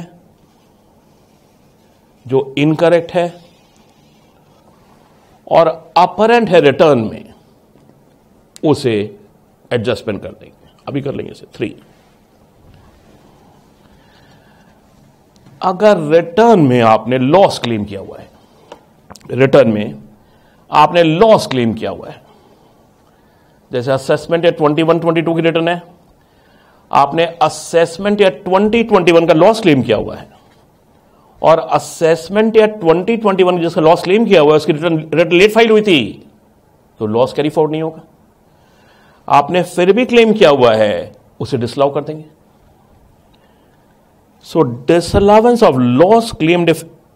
जो इनकरेक्ट है और अपरेंट है रिटर्न में, उसे एडजस्टमेंट कर देंगे। अभी कर लेंगे इसे। 3, अगर रिटर्न में आपने लॉस क्लेम किया हुआ है, रिटर्न में आपने लॉस क्लेम किया हुआ है, जैसे असेसमेंट या 21-22 की रिटर्न है, आपने असेसमेंट या 2021 का लॉस क्लेम किया हुआ है, और असेसमेंट या 2021 जिसका लॉस क्लेम किया हुआ है उसकी रिटर्न लेट फाइल हुई थी, तो लॉस कैरी फॉरवर्ड नहीं होगा। आपने फिर भी क्लेम किया हुआ है, उसे डिसअलाउ कर देंगे। So disallowance of loss claimed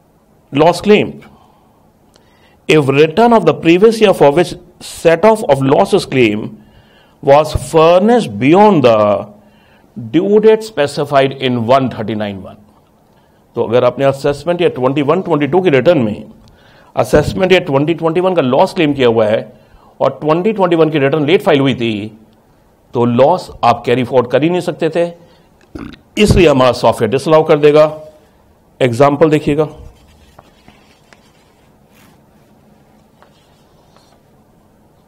if return of the previous year for which set off of losses claim was furnished beyond the due date specified in 139(1। तो अगर आपने असेसमेंट या 21-22 की रिटर्न में असेसमेंट या 2021 का लॉस क्लेम किया हुआ है और 2021 की रिटर्न लेट फाइल हुई थी, तो लॉस आप कैरी फॉरवर्ड कर ही नहीं सकते थे, इसलिए हमारा सॉफ्टवेयर डिसअलाउ कर देगा। एग्जाम्पल देखिएगा,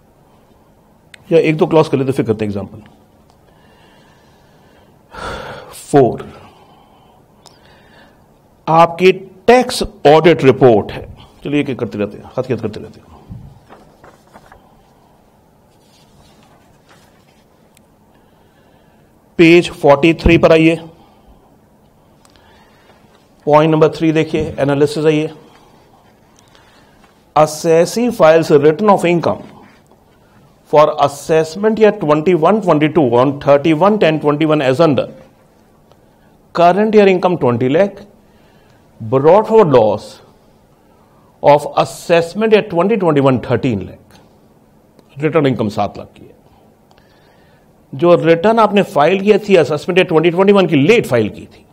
या एक दो क्लॉज कर लेते फिर करते हैं एग्जाम्पल। 4 आपकी टैक्स ऑडिट रिपोर्ट है। चलिए एक करते रहते हैं, हकीकत करते रहते हैं। पेज 43 पर आइए, पॉइंट नंबर 3 देखिए, एनालिसिस आइए। Assessee files a return of income for assessment year 21-22 on 31-10-21 as under current year income 20 lakh, brought forward loss of assessment year 2021 13 lakh, return income 7 lakh की है। जो रिटर्न आपने फाइल किया थी असेसमेंट ईयर 2021 की late file की थी।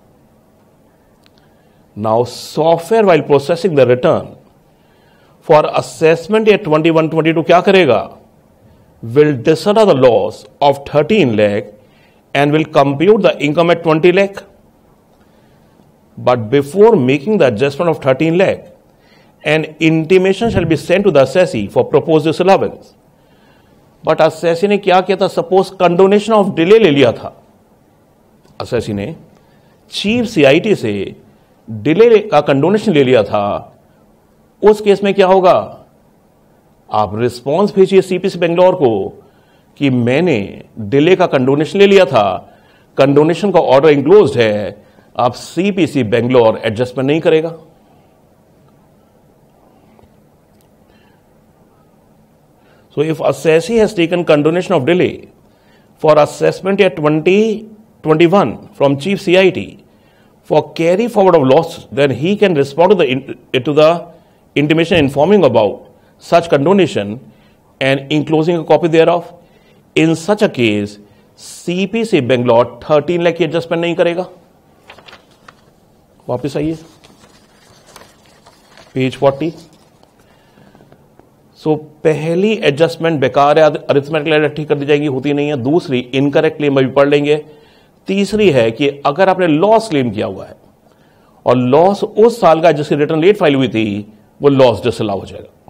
Now software while processing the return for assessment year 21-22 क्या करेगा? Will disallow the loss of 13 lakh and will compute the income at 20 lakh. But before making the adjustment of 13 lakh, an intimation shall be sent to the assessee for proposed disallowance. But assessee ने क्या किया था? Suppose condonation of delay ले लिया था। assessee ने chief CIT से delay का कंडोनेशन ले लिया था। उस केस में क्या होगा? आप रिस्पॉन्स भेजिए CPC बेंगलोर को कि मैंने डिले का कंडोनेशन ले लिया था, कंडोनेशन का ऑर्डर इंक्लोज्ड है, आप CPC बेंगलोर एडजस्टमेंट नहीं करेगा। So if assessee has taken condonation of delay for assessment year 2021 from chief CIT for carry forward of loss, then he can respond to the intimation informing about such condonation and enclosing a copy thereof. In such a case, CPC Bangalore 13 lakh की adjustment नहीं करेगा। वापिस आइए page 40। सो पहली adjustment बेकार है, arithmetical error ठीक कर दी जाएगी, होती नहीं है। दूसरी इनकरेक्ट क्लेम अभी पढ़ लेंगे। तीसरी है कि अगर आपने लॉस क्लेम किया हुआ है और लॉस उस साल का जिसकी रिटर्न लेट फाइल हुई थी, वो लॉस डिसअलाउ हो जाएगा।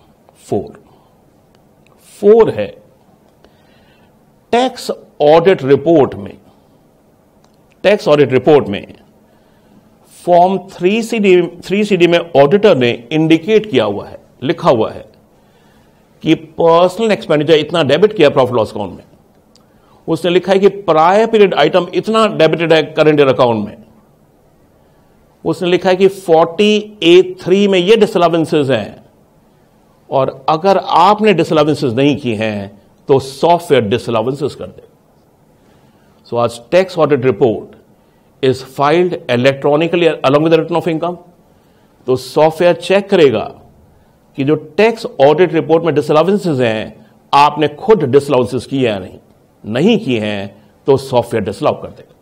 4 है टैक्स ऑडिट रिपोर्ट में। टैक्स ऑडिट रिपोर्ट में फॉर्म 3CD में ऑडिटर ने इंडिकेट किया हुआ है, लिखा हुआ है कि पर्सनल एक्सपेंडिचर इतना डेबिट किया प्रॉफिट लॉस अकाउंट में। उसने लिखा है कि प्रायर पीरियड आइटम इतना डेबिटेड है करंट ईयर अकाउंट में। उसने लिखा है कि 40A3 में ये डिसअलावेंसेस हैं, और अगर आपने डिसअलावेंसेस नहीं की हैं तो सॉफ्टवेयर डिसअलावेंसेस कर दे। सो आज tax audit report is filed electronically along with the return of income. तो सॉफ्टवेयर चेक करेगा कि जो टैक्स ऑडिट रिपोर्ट में डिसअलावेंसेस हैं, आपने खुद डिसअलावेंसेस किए या नहीं किए हैं, तो सॉफ्टवेयर डिसअलाउ कर देगा।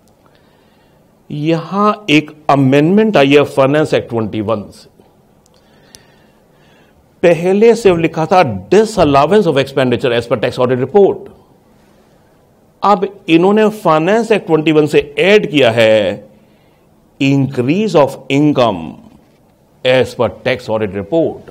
यहां एक अमेंडमेंट आई है फाइनेंस एक्ट 21 से। पहले सिर्फ लिखा था disallowance of expenditure as per tax audit report. अब इन्होंने फाइनेंस एक्ट 21 से ऐड किया है increase of income as per tax audit report.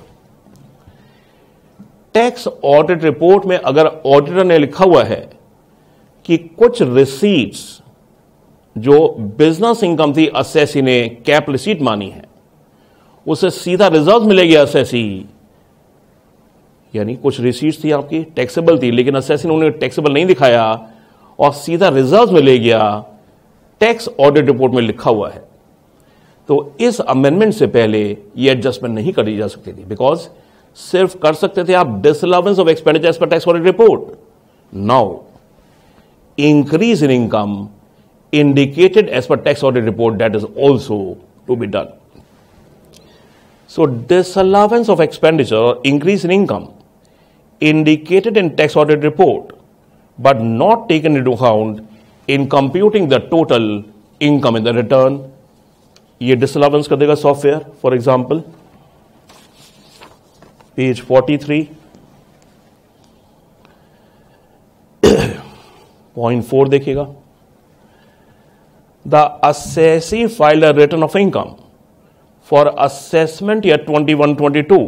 Tax audit report में अगर ऑडिटर ने लिखा हुआ है कि कुछ रिसीट्स जो बिजनेस इनकम थी असेसी ने कैप रिसीट मानी है, उसे सीधा रिजर्व मिलेगी असेसी, यानी कुछ रिसीट्स थी आपकी टैक्सेबल थी, लेकिन असेसी ने उन्हें टैक्सेबल नहीं दिखाया और सीधा रिजर्व में ले गया, टैक्स ऑडिट रिपोर्ट में लिखा हुआ है। तो इस अमेंडमेंट से पहले यह एडजस्टमेंट नहीं करी जा सकती थी, बिकॉज सिर्फ कर सकते थे आप disallowance of expenditure as per tax audit report. Now increase in income indicated as per tax audit report, that is also to be done. So disallowance of expenditure or increase in income indicated in tax audit report but not taken into account in computing the total income in the return, ये disallowance कर देगा software. For example page 43 point 4 देखिएगा। The assessee filed a return of income for assessment year 21-22,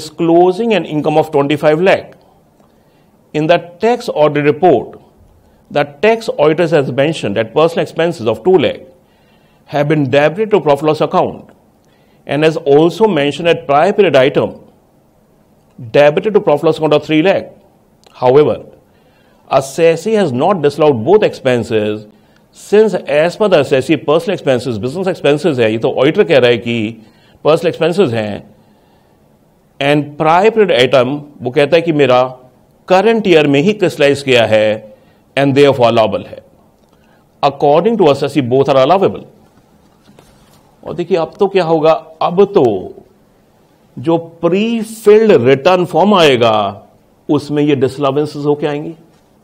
disclosing an income of 25 lakh. In the tax audit report, The tax auditors has mentioned that personal expenses of 2 lakh have been debited to profit loss account and has also mentioned that prior period item debited to profit loss account of 3 lakh. However, assessee has not disallowed both expenses since as per the assessee personal expenses business expenses है, ये तो auditor कह रहा है कि personal expenses हैं, and prior period item वो कहता है कि मेरा करंट ईयर में ही क्रिस्टलाइज किया है एंड देयरफॉर अलाउएबल है. According to assessee both are allowable. और देखिए अब तो क्या होगा, अब तो जो प्री फिल्ड रिटर्न फॉर्म आएगा उसमें ये डिसअलाउंसेस होके आएंगी.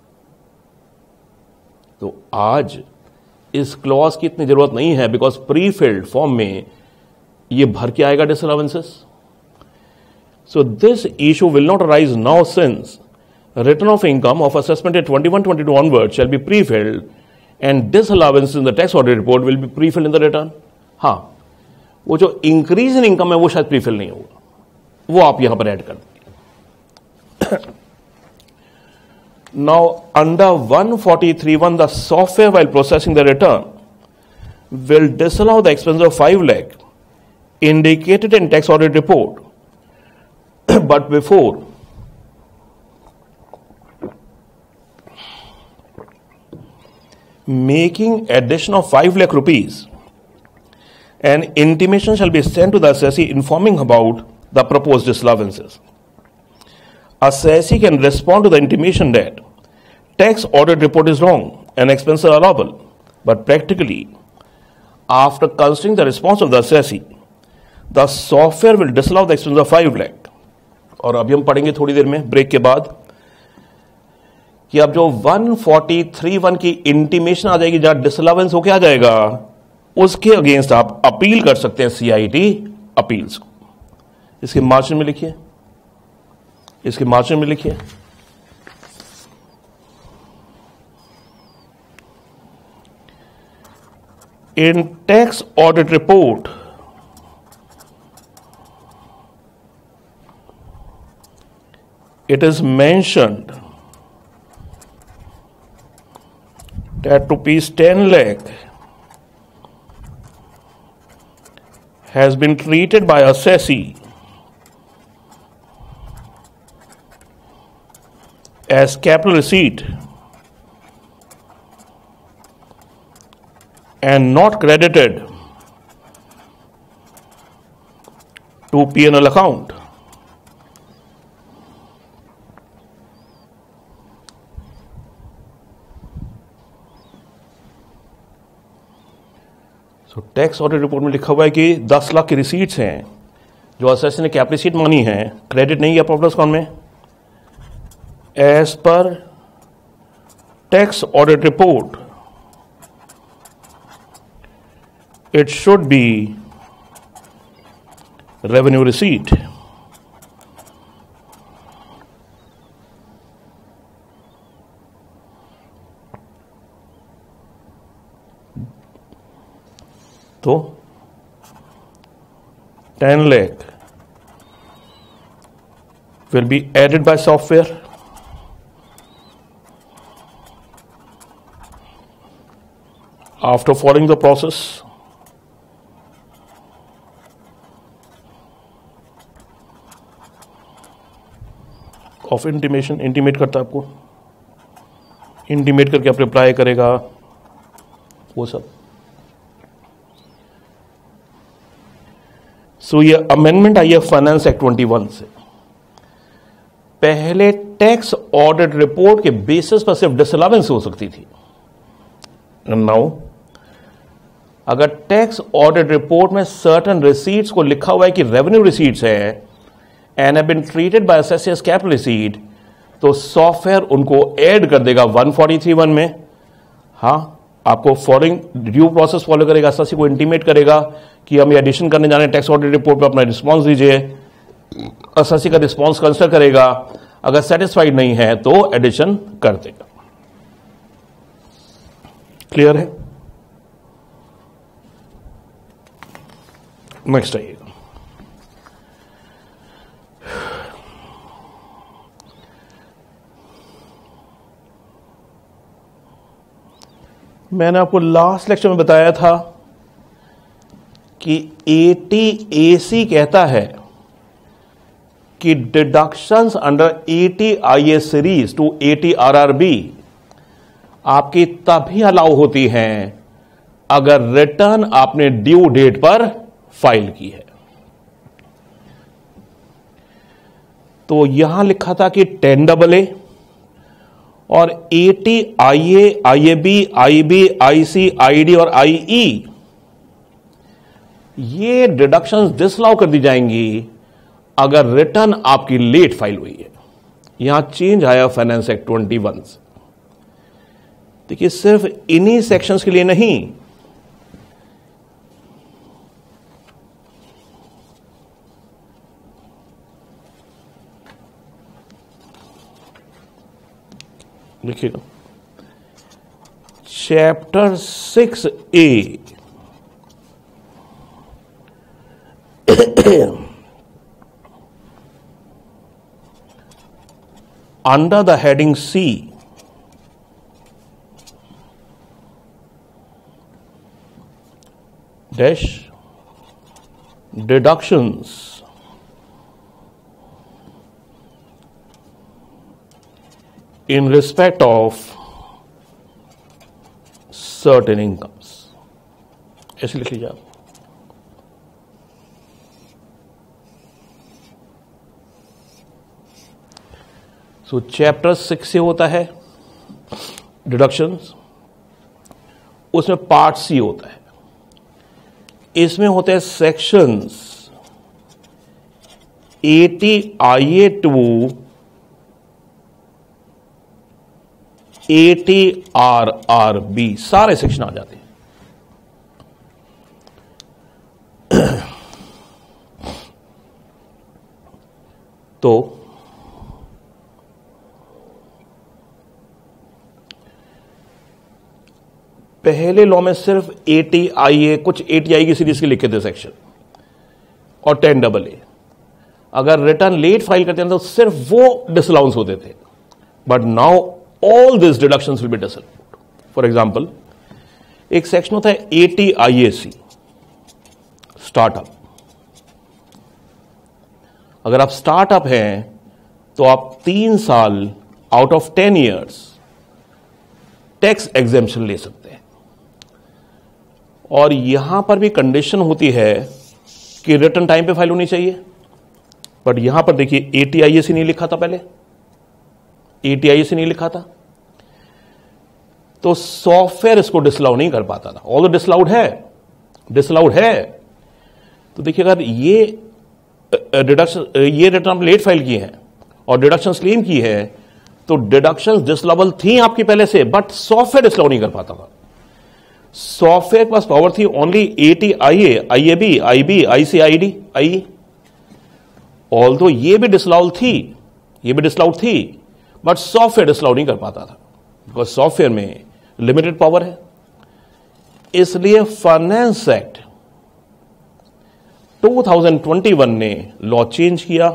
तो आज इस क्लॉज की इतनी जरूरत नहीं है बिकॉज प्री फिल्ड फॉर्म में ये भर के आएगा disallowances. So this issue will not arise now since return of income of assessment 21-22 onward shall be pre-filled and disallowances in the tax audit report will be pre-filled in the return. हाँ, वो जो increase in income है वो शायद prefill नहीं होगा, वो आप यहां पर ऐड कर देंगे. Now under 143(1) the software while processing the return will disallow the expense of 5 lakh indicated in tax audit report. But before making addition of 5 lakh rupees, an intimation shall be sent to the assessee informing about the proposed disallowances. Assessee can respond to the intimation that tax audit report is wrong and expenses are allowable, but practically, after considering the response of the assessee, the software will disallow the expense of 5 lakh. और अभी हम पढ़ेंगे थोड़ी देर में break के बाद कि अब जो 143(1) की इंटीमेशन आ जाएगी जहां डिसअलाउंस होके आ जाएगा, उसके अगेंस्ट आप अपील कर सकते हैं सीआईटी अपील्स को. इसके मार्जिन में लिखिए, इसके मार्जिन में लिखिए, in tax audit report it is mentioned that rupees 10 lakh has been treated by assessee as capital receipt and not credited to P&L account. तो टैक्स ऑडिट रिपोर्ट में लिखा हुआ है कि 10 लाख की रिसीट्स हैं जो असेसी ने कैपिटल रिसीट मानी है, क्रेडिट नहीं है प्रॉफिट लॉस अकाउंट में. As per tax audit report it should be revenue receipt. तो 10 lakh will be added by software after following the process of intimation. Intimate करता है आपको, इंटीमेट करके आप रिप्लाई करेगा, वो सब. सो ये अमेंडमेंट आई है फाइनेंस एक्ट 21 से. पहले टैक्स ऑडिट रिपोर्ट के बेसिस पर सिर्फ डिसअलाउंस हो सकती थी. नाउ अगर टैक्स ऑडिट रिपोर्ट में सर्टेन रिसीट्स को लिखा हुआ है कि रेवेन्यू रिसीट्स है and have been treated by assessee as capital receipt, तो सॉफ्टवेयर उनको ऐड कर देगा 143(1) में. हाँ, आपको फॉलोइंग ड्यू प्रोसेस फॉलो करेगा, असेसी को इंटीमेट करेगा कि हम ये एडिशन करने जा रहे हैं, टैक्स ऑडिट रिपोर्ट पे अपना रिस्पांस दीजिए. असेसी का रिस्पांस कंसिडर करेगा, अगर सेटिस्फाइड नहीं है तो एडिशन कर देगा. क्लियर है? नेक्स्ट आइएगा. मैंने आपको लास्ट लेक्चर में बताया था कि 80AC कहता है कि deductions under 80IA series to 80RRB आपकी तभी अलाउ होती हैं अगर रिटर्न आपने ड्यू डेट पर फाइल की है। तो यहां लिखा था कि 10AA और 80IA, IAB, IB, IC, ID और IE ये डिडक्शंस डिसअलाउ कर दी जाएंगी अगर रिटर्न आपकी लेट फाइल हुई है। यहां चेंज आया फाइनेंस एक्ट 21 से। देखिए सिर्फ इन्हीं सेक्शंस के लिए नहीं, देखिएगा chapter 6A under the heading C, dash deductions in respect of certain incomes, ऐसे लिख लीजिए आप। सो चैप्टर 6 से होता है डिडक्शंस, उसमें पार्ट सी होता है, इसमें होते हैं सेक्शंस 80IA टू 80RRB, सारे सेक्शन आ जाते हैं। तो पहले लॉ में सिर्फ 80IA, कुछ 80IA की सीरीज के लिखे थे सेक्शन, और 10AA। अगर रिटर्न लेट फाइल करते हैं तो सिर्फ वो डिसअलाउंस होते थे, but now all this deductions will be disallowed. For example एक सेक्शन होता है 80IAC स्टार्टअप। अगर आप स्टार्टअप हैं तो आप 3 साल out of 10 years tax exemption ले सकते हैं, और यहां पर भी कंडीशन होती है कि रिटर्न टाइम पे फाइल होनी चाहिए। बट यहां पर देखिए 80IAC नहीं लिखा था, पहले 80IAC नहीं लिखा था, तो सॉफ्टवेयर इसको डिसअलाउ नहीं कर पाता था। ऑल डिसअलाउड है। तो देखिए अगर ये रिटर्न आप लेट फाइल की है और डिडक्शन क्लेम की है, तो डिडक्शन डिसअलाउबल थी आपकी पहले से, बट सॉफ्टवेयर डिसअलाउ नहीं कर पाता था। सॉफ्टवेयर के पास पावर थी only 80IA, IAB, IB, IC, ID, IE। Although ये भी डिसअलाउड थी, बट सॉफ्टवेयर डिसअलाउ नहीं कर पाता था, बिकॉज सॉफ्टवेयर में लिमिटेड पावर है। इसलिए फाइनेंस एक्ट 2021 ने लॉ चेंज किया।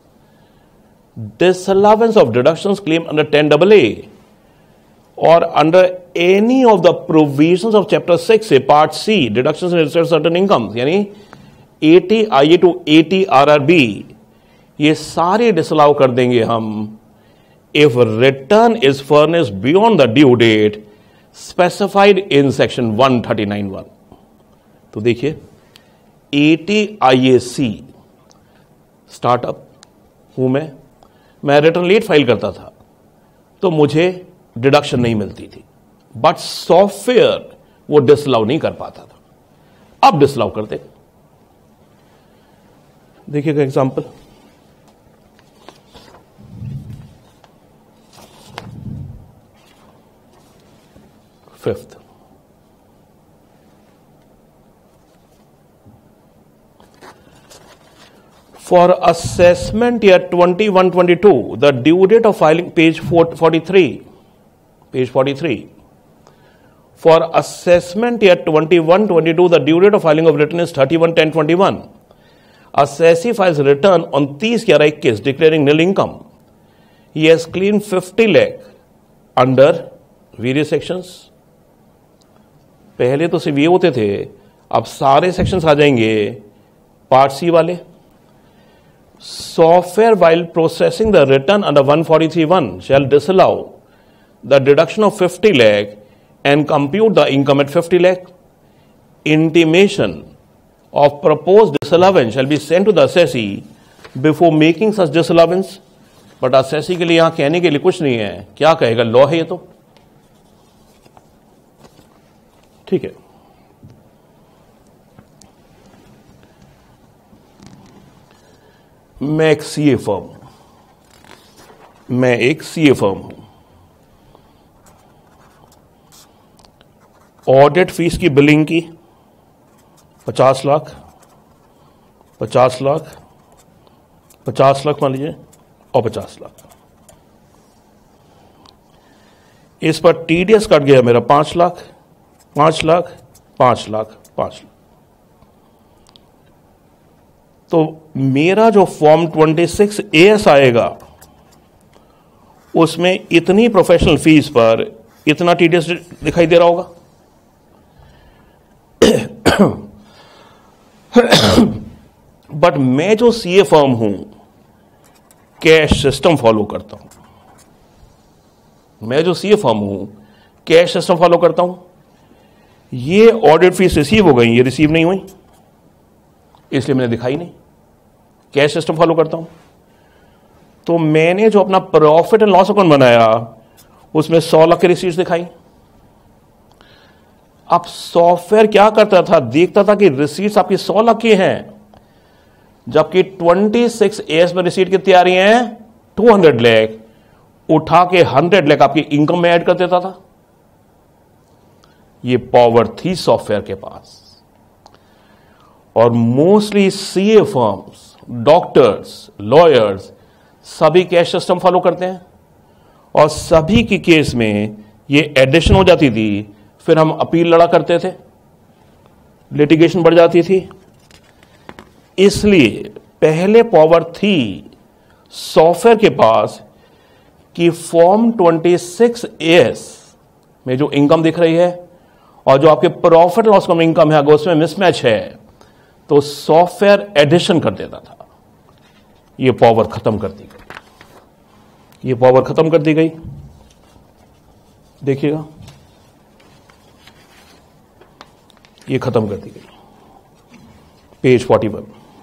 Disallowance of deductions claim under 10AA और under any of the provisions of chapter 6 से part C deductions in respect certain incomes, यानी 80IA टू 80RRB, ये सारे डिसअलाउ कर देंगे हम if return is furnished beyond the due date specified in section 139(1). तो देखिए 80IAC स्टार्टअप हूं मैं रिटर्न लेट फाइल करता था तो मुझे डिडक्शन नहीं मिलती थी, बट सॉफ्टवेयर वो डिसअलाउ नहीं कर पाता था। अब डिसअलाउ करते। देखिएगा example, fifth, for assessment year 21-22, the due date of filing, page 43. For assessment year 21-22, the due date of filing of return is 31/10/21. Assessee files return on 30/11/21 declaring nil income. He has claimed 50 lakh under various sections, पहले तो सिर्फ ये होते थे, अब सारे sections आ जाएंगे part C वाले। Software while processing the return under 143(1) shall disallow the deduction of 50 lakh and compute the income at 50 lakh. Intimation of proposed disallowance shall be sent to the assessee before making such disallowance. But assessee के लिए यहां कहने के लिए कुछ नहीं है, क्या कहेगा, लॉ है ये तो, ठीक है। मैं एक सीए फर्म हूं, मैं एक सीए फर्म हूं। ऑडिट फीस की बिलिंग की 50 लाख, 50 लाख, 50 लाख मान लीजिए और 50 लाख। इस पर टीडीएस कट गया मेरा 5 लाख, 5 लाख, 5 लाख, 5 लाख। तो मेरा जो फॉर्म 26 AS आएगा उसमें इतनी प्रोफेशनल फीस पर इतना टीडीएस दिखाई दे रहा होगा। बट मैं जो सीए फर्म हूं कैश सिस्टम फॉलो करता हूं, मैं जो सीए फर्म हूं कैश सिस्टम फॉलो करता हूं। ये ऑडिट फीस रिसीव हो गई, ये रिसीव नहीं हुई, इसलिए मैंने दिखाई नहीं, कैश सिस्टम फॉलो करता हूं। तो मैंने जो अपना प्रॉफिट एंड लॉस अकाउंट बनाया उसमें 100 लाख की रिसीट्स दिखाई। अब सॉफ्टवेयर क्या करता था, देखता था कि रिसीट्स आपकी 100 लाख की हैं, जबकि 26 AS में रिसीट कितनी आ रही हैं, 200 लाख, उठा के 100 लाख आपकी इनकम में ऐड कर देता था। ये पावर थी सॉफ्टवेयर के पास। और mostly CA firms, doctors, lawyers सभी कैश सिस्टम फॉलो करते हैं और सभी की केस में ये एडिशन हो जाती थी, फिर हम अपील लड़ा करते थे, लिटिगेशन बढ़ जाती थी। इसलिए पहले पावर थी सॉफ्टवेयर के पास कि फॉर्म 26 AS में जो इनकम दिख रही है और जो आपके प्रॉफिट लॉस का इनकम है अगर उसमें मिसमैच है तो सॉफ्टवेयर एडिशन कर देता था। ये पावर खत्म कर दी गई, ये पावर खत्म कर दी गई। देखिएगा, ये खत्म कर दी गई। Page 41,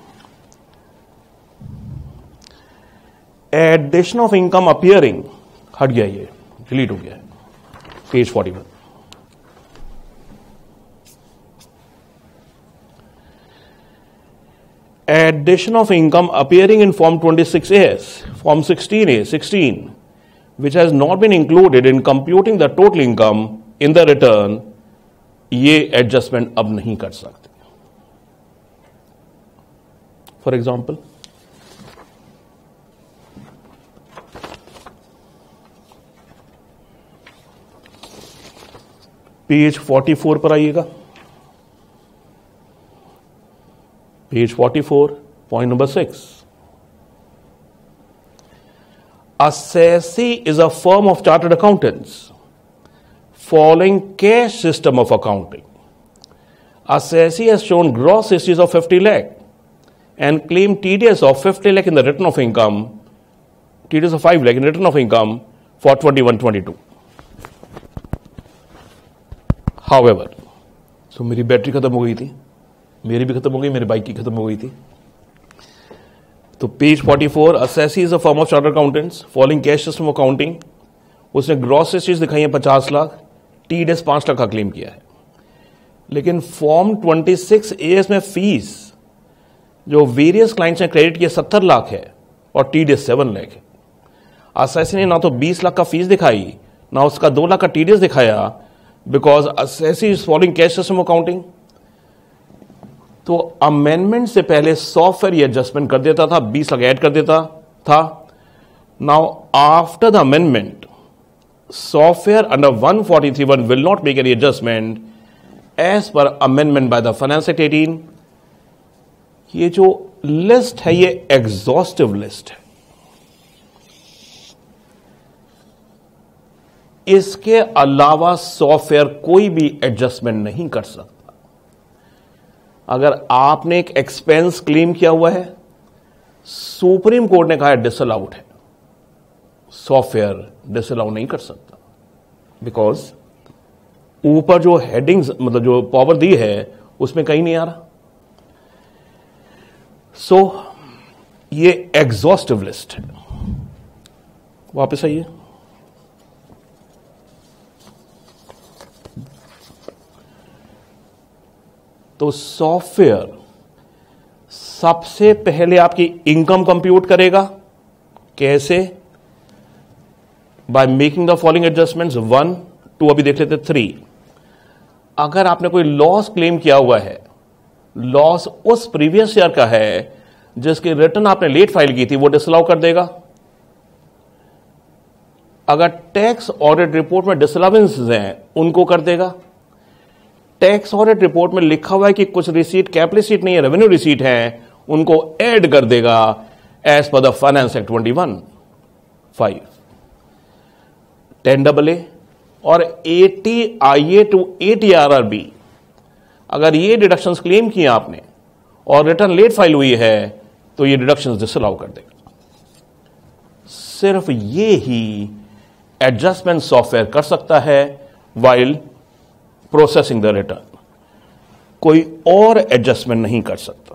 addition of income appearing हट गया, ये डिलीट हो गया है। Page 41, addition of income appearing in Form 26AS, Form 16A, which has not been included in computing the total income in the return, ये एडजस्टमेंट अब नहीं कर सकते। फॉर एग्जाम्पल, पेज 44 पर आइएगा। Page 44, point number 6, assessee is a firm of chartered accountants following cash system of accounting. Assessee has shown gross receipts of 50 lakh and claimed TDS of 50 lakh in the return of income, TDS of 5 lakh in return of income for 21-22. However, so मेरी battery खत्म हो गई थी, मेरी भी खत्म हो गई, मेरी बाइक की खत्म हो गई थी। तो page 44, assessee is a firm of chartered accountants following cash system of accounting, उसने ग्रॉस रिसीट्स दिखाई है 50 लाख, टीडीएस 5 लाख का क्लेम किया है। लेकिन फॉर्म 26 AS में फीस जो वेरियस क्लाइंट्स ने क्रेडिट किया 70 लाख है और टीडीएस 7 लाख है। असेसी ने ना तो 20 लाख का फीस दिखाई ना उसका 2 लाख का टीडीएस दिखाया, because assessee is following cash system accounting. तो अमेंडमेंट से पहले सॉफ्टवेयर ये एडजस्टमेंट कर देता था, 20 लाख ऐड कर देता था। Now after the amendment software under 143(1) will not make any adjustment as per amendment by the Finance Act 18. ये जो लिस्ट है ये एग्जॉस्टिव लिस्ट है। इसके अलावा सॉफ्टवेयर कोई भी एडजस्टमेंट नहीं कर सकता। अगर आपने एक एक्सपेंस क्लेम किया हुआ है, सुप्रीम कोर्ट ने कहा है डिसअलाउड है, सॉफ्टवेयर डिसअलाउ नहीं कर सकता, बिकॉज ऊपर जो हेडिंग्स मतलब जो पावर दी है उसमें कहीं नहीं आ रहा। सो ये एग्जॉस्टिव लिस्ट है। वापस आइए, तो सॉफ्टवेयर सबसे पहले आपकी इनकम कंप्यूट करेगा। कैसे? By making the following adjustments 1, 2, अभी देख लेते 3। अगर आपने कोई लॉस क्लेम किया हुआ है, लॉस उस प्रीवियस ईयर का है जिसकी रिटर्न आपने लेट फाइल की थी, वो डिसअलाउ कर देगा। अगर टैक्स ऑडिट रिपोर्ट में डिसअलाउंसेस हैं, उनको कर देगा। टैक्स ऑडिट रिपोर्ट में लिखा हुआ है कि कुछ रिसीट कैप रिसीट नहीं है, रेवेन्यू रिसीट है, उनको ऐड कर देगा as per the finance act 21(5). 10AA और 80IA to 80RRB, अगर ये डिडक्शंस क्लेम किए आपने और रिटर्न लेट फाइल हुई है, तो ये डिडक्शंस डिसअलाउ कर देगा। सिर्फ ये ही एडजस्टमेंट सॉफ्टवेयर कर सकता है वाइल प्रोसेसिंग द रिटर्न, कोई और एडजस्टमेंट नहीं कर सकता।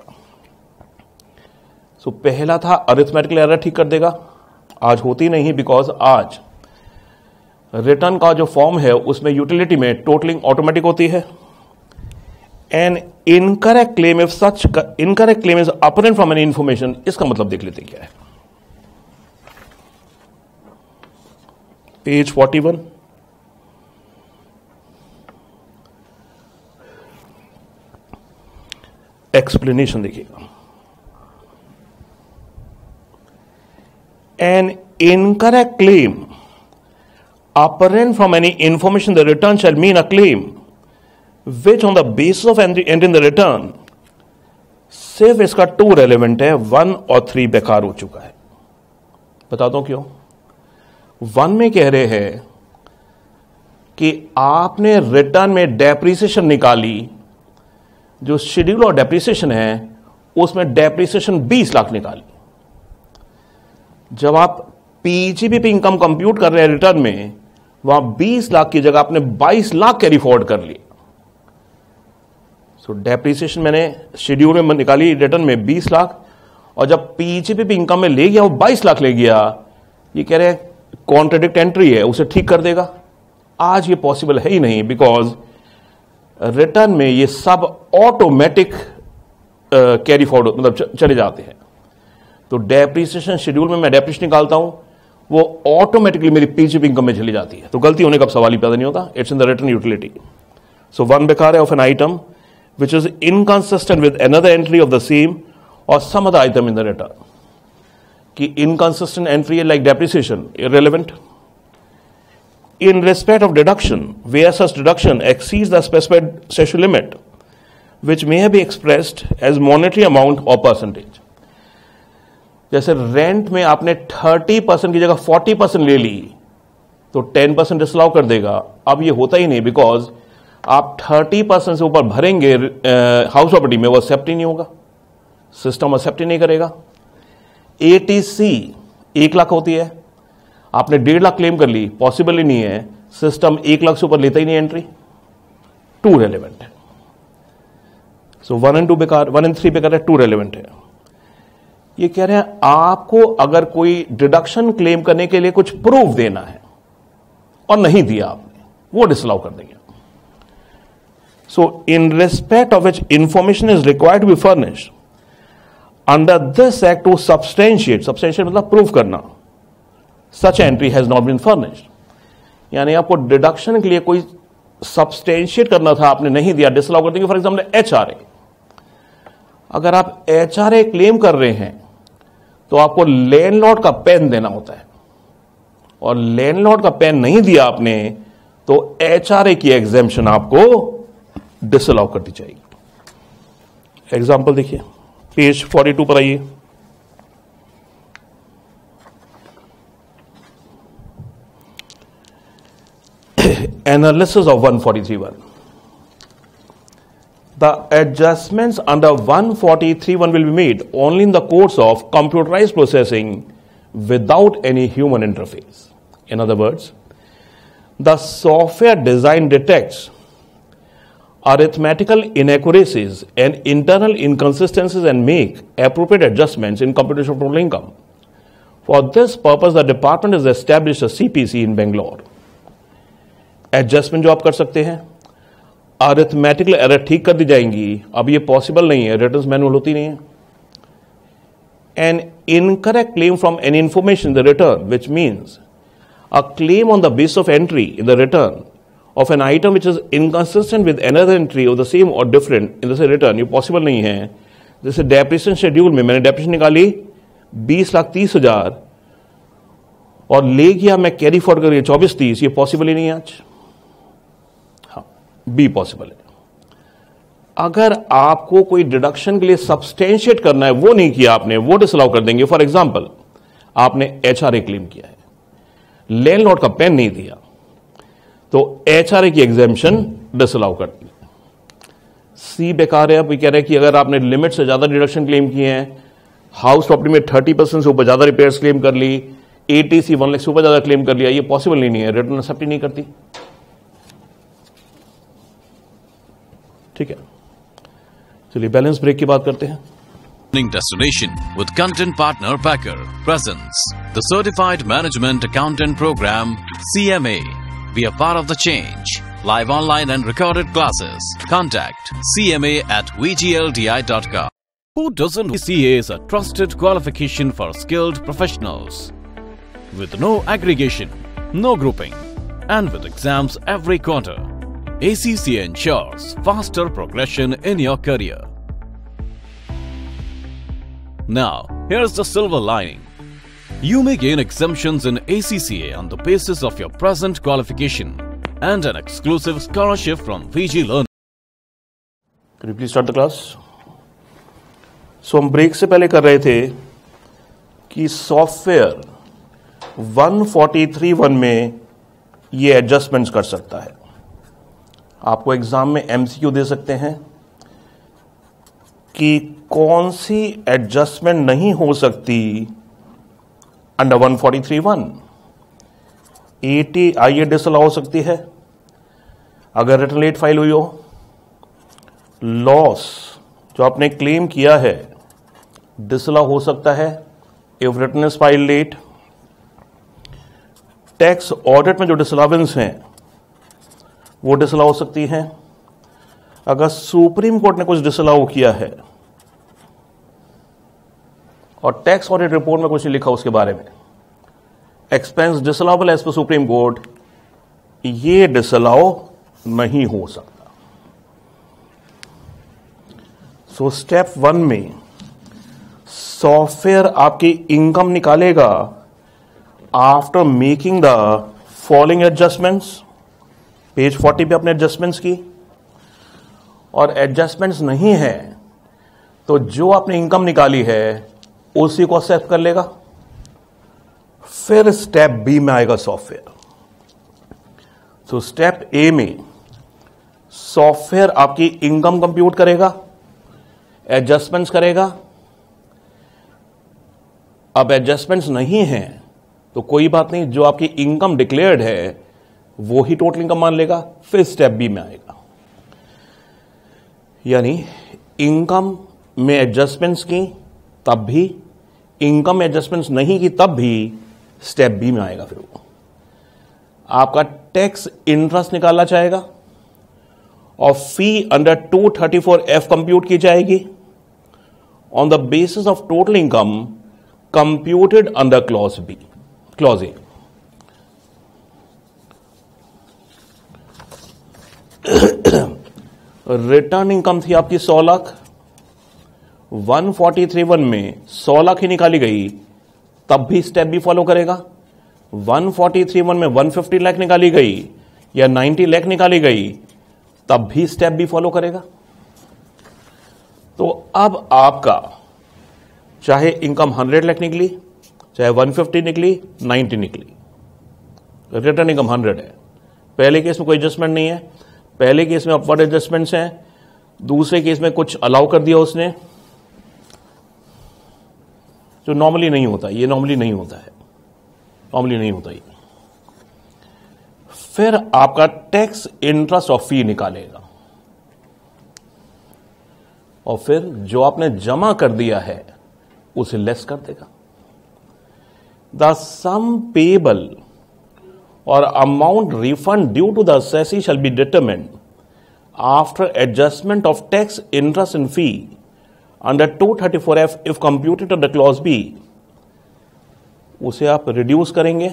सो पहला था अरिथमेटिकल एरर ठीक कर देगा, आज होती नहीं, बिकॉज आज रिटर्न का जो फॉर्म है उसमें यूटिलिटी में टोटलिंग ऑटोमेटिक होती है। An incorrect claim, if such incorrect claim is apparent from any information, इसका मतलब देख लेते क्या है। पेज 41, एक्सप्लेनेशन देखिएगा। An incorrect claim apparent from any information the return shall mean a claim which on the basis of entering the return, सिर्फ इसका 2 relevant है, 1 और 3 बेकार हो चुका है। बताता हूं क्यों। 1 में कह रहे हैं कि आपने रिटर्न में डेप्रिसिएशन निकाली, जो शेड्यूल और डेप्रिसिएशन है उसमें डेप्रिसिएशन 20 लाख निकाली। जब आप पीजीबी पे इनकम कंप्यूट कर रहे हैं रिटर्न में, वहां 20 लाख की जगह आपने 22 लाख कैरी फॉरवर्ड कर लिए। सो डेप्रिसिएशन मैंने शेड्यूल में निकाली रिटर्न में 20 लाख, और जब पीजीबी पे इनकम में ले गया वो 22 लाख ले गया। ये कह रहे हैं कॉन्ट्रडिक्ट एंट्री है, उसे ठीक कर देगा। आज ये पॉसिबल है ही नहीं, बिकॉज रिटर्न में ये सब ऑटोमेटिक कैरी फॉरवर्ड मतलब चले जाते हैं। तो डेप्रिसिएशन शेड्यूल में मैं डेप्रिसिएशन निकालता हूं, वो ऑटोमेटिकली मेरी पीजीबी इनकम में चली जाती है, तो गलती होने का सवाल ही पैदा नहीं होता। It's in the return utility. So 1 बेकार है of an item which is inconsistent with another entry of the same और some other item in the return. कि इनकंसिस्टेंट एंट्री है like depreciation, irrelevant. In respect of deduction, where such deduction exceeds the specified statutory limit which may be expressed as monetary amount or percentage। जैसे rent में आपने 30% की जगह 40% ले ली, तो 10% disallow कर देगा। अब ये होता ही नहीं, बिकॉज आप 30% से ऊपर भरेंगे हाउस प्रॉपर्टी में, वो एक्सेप्ट ही नहीं होगा, सिस्टम एक्सेप्ट ही नहीं करेगा। एटीसी 1 लाख होती है, आपने 1.5 लाख क्लेम कर ली, पॉसिबल ही नहीं है, सिस्टम 1 लाख से ऊपर लेता ही नहीं एंट्री। 2 रेलेवेंट है। सो 1 and 2 बेकार, 1 and 3 बेकार है, 2 रेलेवेंट है। ये कह रहे हैं आपको अगर कोई डिडक्शन क्लेम करने के लिए कुछ प्रूफ देना है और नहीं दिया आपने, वो डिसअलाउ कर देंगे। So in respect of which information is required to be furnished under this act to substantiate, substantiate मतलब प्रूफ करना, such entry has not been furnished. यानी आपको डिडक्शन के लिए कोई सब्सटेंशिएट करना था, आपने नहीं दिया, डिसअलाउ कर देंगे। फॉर एग्जाम्पल एचआरए, अगर आप एचआरए क्लेम कर रहे हैं तो आपको लैंडलॉर्ड का पेन देना होता है, और लैंडलॉर्ड का पेन नहीं दिया आपने, तो एचआरए की एग्जेम्पशन आपको डिसअलाउ कर दी जाएगी। एग्जाम्पल देखिए, पेज 42 पर आइए। analysis of 143.1. The adjustments under 143.1 will be made only in the course of computerized processing without any human interface. In other words, the software design detects arithmetical inaccuracies and internal inconsistencies and make appropriate adjustments in computation of total income. For this purpose, the department has established a CPC in Bangalore. Adjustment जो आप कर सकते हैं, arithmetical error ठीक कर दी जाएंगी. अब ये पॉसिबल नहीं है, रिटर्न्स मैनुअल होती नहीं है. An incorrect claim from any information in the return, which means a claim on the basis of entry in the return of an item which is inconsistent with another entry of the same or different in the same return, ये possible नहीं है. जैसे depreciation schedule में मैंने depreciation निकाली 20,30,000 और ले गया मैं कैरी फॉरवर्ड करके 24,30, ये पॉसिबल ही नहीं है आज. हाँ, बी पॉसिबल है. अगर आपको कोई डिडक्शन के लिए सब्सटेंशिएट करना है, वो नहीं किया आपने, वो डिसअलाउ कर देंगे. फॉर एग्जांपल, आपने एचआरए क्लेम किया है, लैंडलॉर्ड का पेन नहीं दिया, तो एचआरए की एग्जेम्पशन डिसअलाउ कर दी. सी बेकार है. अब कह रहे हैं कि अगर आपने लिमिट से ज्यादा डिडक्शन क्लेम किए हैं, हाउस प्रॉपर्टी में 30% से ऊपर ज्यादा रिपेयर्स क्लेम कर ली, एटीसी 1 लाख से ऊपर ज्यादा क्लेम कर लिया, ये पॉसिबल नहीं है, रिटर्न एक्सेप्ट ही नहीं करती. ठीक है, चलिए बैलेंस ब्रेक की बात करते हैं. Destination with content partner Packer presents the Certified Management Accountant Program CMA. Be a part of the change. Live online and recorded classes. Contact cma@vgldi.com. Who doesn't? CA is a trusted qualification for skilled professionals. With no aggregation, no grouping, and with exams every quarter, ACCA ensures faster progression in your career. Now, here's the silver lining. You may gain exemptions in ACCA on the basis of your present qualification and an exclusive scholarship from VG Learning. Can you please start the class? So, हम break से पहले कर रहे थे कि software 143.1 में ये adjustments कर सकता है. आपको एग्जाम में एमसीक्यू दे सकते हैं कि कौन सी एडजस्टमेंट नहीं हो सकती अंडर 143.1. ATIA डिसअलाउ हो सकती है अगर रिटर्न लेट फाइल हुई हो. लॉस जो आपने क्लेम किया है डिसअलाउ हो सकता है if return is file late. Tax audit में जो डिसअलावेंस हैं वो डिसअलाउ हो सकती हैं. अगर सुप्रीम कोर्ट ने कुछ डिसअलाउ किया है और टैक्स ऑडिट रिपोर्ट में कुछ नहीं लिखा उसके बारे में, expense disallowable as per supreme court, ये डिसअलाउ नहीं हो सकता. सो स्टेप 1 में सॉफ्टवेयर आपकी इनकम निकालेगा after making the following adjustments. Page 40 पे अपने एडजस्टमेंट्स की, और एडजस्टमेंट्स नहीं है तो जो आपने इनकम निकाली है उसी को एक्सेप्ट कर लेगा. फिर स्टेप बी में आएगा सॉफ्टवेयर. तो स्टेप ए में सॉफ्टवेयर आपकी इनकम कंप्यूट करेगा, एडजस्टमेंट्स करेगा. अब एडजस्टमेंट्स नहीं है तो कोई बात नहीं, जो आपकी इनकम डिक्लेयर्ड है वो ही टोटल इनकम मान लेगा. फिर स्टेप बी में आएगा, यानी इनकम में एडजस्टमेंट्स की तब भी, इनकम में एडजस्टमेंट्स नहीं की तब भी, स्टेप बी में आएगा. फिर वो आपका टैक्स इंटरेस्ट निकालना चाहेगा और फी अंडर 234F कंप्यूट की जाएगी on the basis of total income computed under clause B, clause A. Return income थी आपकी 100 लाख, 143.1 में 100 लाख ही निकाली गई तब भी स्टेप बी फॉलो करेगा. 143.1 में 150 लाख निकाली गई या 90 लाख निकाली गई तब भी स्टेप बी फॉलो करेगा. तो अब आपका चाहे इनकम 100 लाख निकली, चाहे 150 निकली, 90 निकली, रिटर्न इनकम 100 है, पहले केस में कोई एडजस्टमेंट नहीं है, पहले केस में अपवर्ड एडजस्टमेंट्स हैं, दूसरे केस में कुछ अलाउ कर दिया उसने जो नॉर्मली नहीं होता, ये नॉर्मली नहीं होता है, नॉर्मली नहीं होता ये। फिर आपका टैक्स, इंटरेस्ट और फी निकालेगा और फिर जो आपने जमा कर दिया है उसे लेस कर देगा। द सम पेबल और amount refund due to the assessee shall be determined after adjustment of tax, interest and fee under 234F if computed under clause B। उसे आप रिड्यूस करेंगे,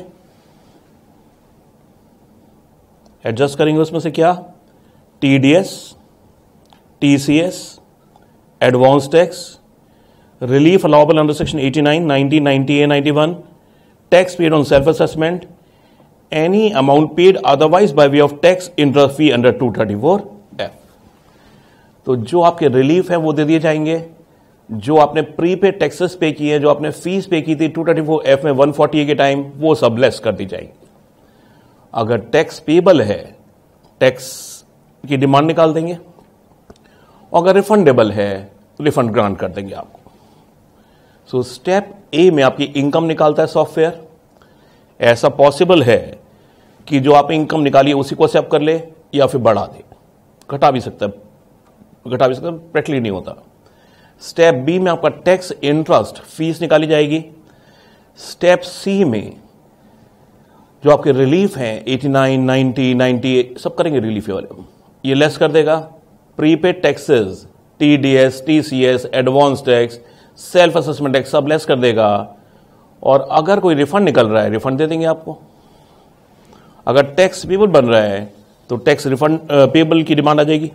एडजस्ट करेंगे, उसमें से क्या, TDS, TCS, advance tax, relief allowable under section 89, 90, 90A, 91, tax paid on self assessment, any amount paid otherwise by way of tax, interest, fee under 234F। तो जो आपके रिलीफ है वो दे दिए जाएंगे, जो आपने प्रीपेड टैक्सेस पे किए हैं, जो आपने फीस पे की थी 234F में 140A के टाइम, वो सब लेस कर दी जाएंगी। अगर टैक्स पेबल है, टैक्स की डिमांड निकाल देंगे, और अगर रिफंडेबल है तो रिफंड ग्रांट कर देंगे आपको। सो स्टेप ए में आपकी इनकम निकालता है सॉफ्टवेयर। ऐसा पॉसिबल है कि जो आप इनकम निकालिए उसी को एक्सेप्ट कर ले या फिर बढ़ा दे, घटा भी सकता है, प्रैक्टिकली नहीं होता। स्टेप बी में आपका टैक्स, इंटरेस्ट, फीस निकाली जाएगी। स्टेप सी में जो आपके रिलीफ हैं 89, 90, 90 सब करेंगे रिलीफ वाले, ये लेस कर देगा। Prepaid taxes, TDS, TCS, advance tax, self assessment tax सब लेस कर देगा। और अगर कोई रिफंड निकल रहा है, रिफंड दे देंगे आपको। अगर टैक्स पेबल बन रहा है तो टैक्स रिफंड पेबल की डिमांड आ जाएगी।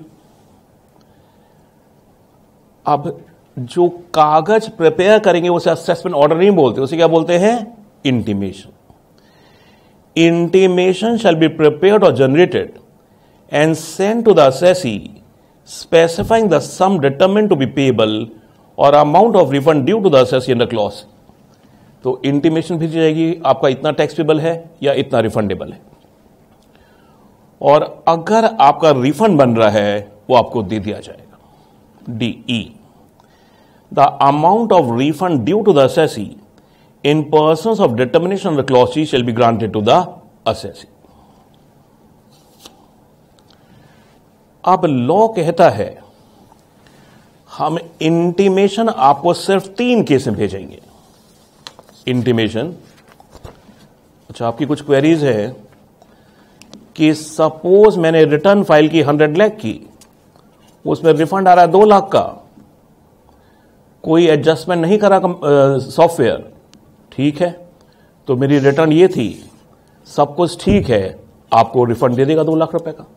अब जो कागज प्रिपेयर करेंगे उसे असेसमेंट ऑर्डर नहीं बोलते, उसे क्या बोलते हैं, intimation. Intimation shall be prepared और generated and sent to the assessee specifying the sum determined to be payable or amount of refund due to the assessee under clause। तो इंटीमेशन भेजी जाएगी, आपका इतना टैक्स पेबल है या इतना refundable है, और अगर आपका रिफंड बन रहा है वो आपको दे दिया जाएगा। DE, the amount of refund due to the assessee in persons of determination under clause C shall be granted to the assessee। अब लॉ कहता है हम इंटीमेशन आपको सिर्फ 3 केस में भेजेंगे। इंटीमेशन, अच्छा आपकी कुछ क्वेरीज है कि सपोज मैंने रिटर्न फाइल की 100 लाख की, उसमें रिफंड आ रहा है 2 लाख का, कोई एडजस्टमेंट नहीं करा सॉफ्टवेयर, ठीक है, तो मेरी रिटर्न ये थी, सब कुछ ठीक है, आपको रिफंड दे देगा 2 लाख रुपए का।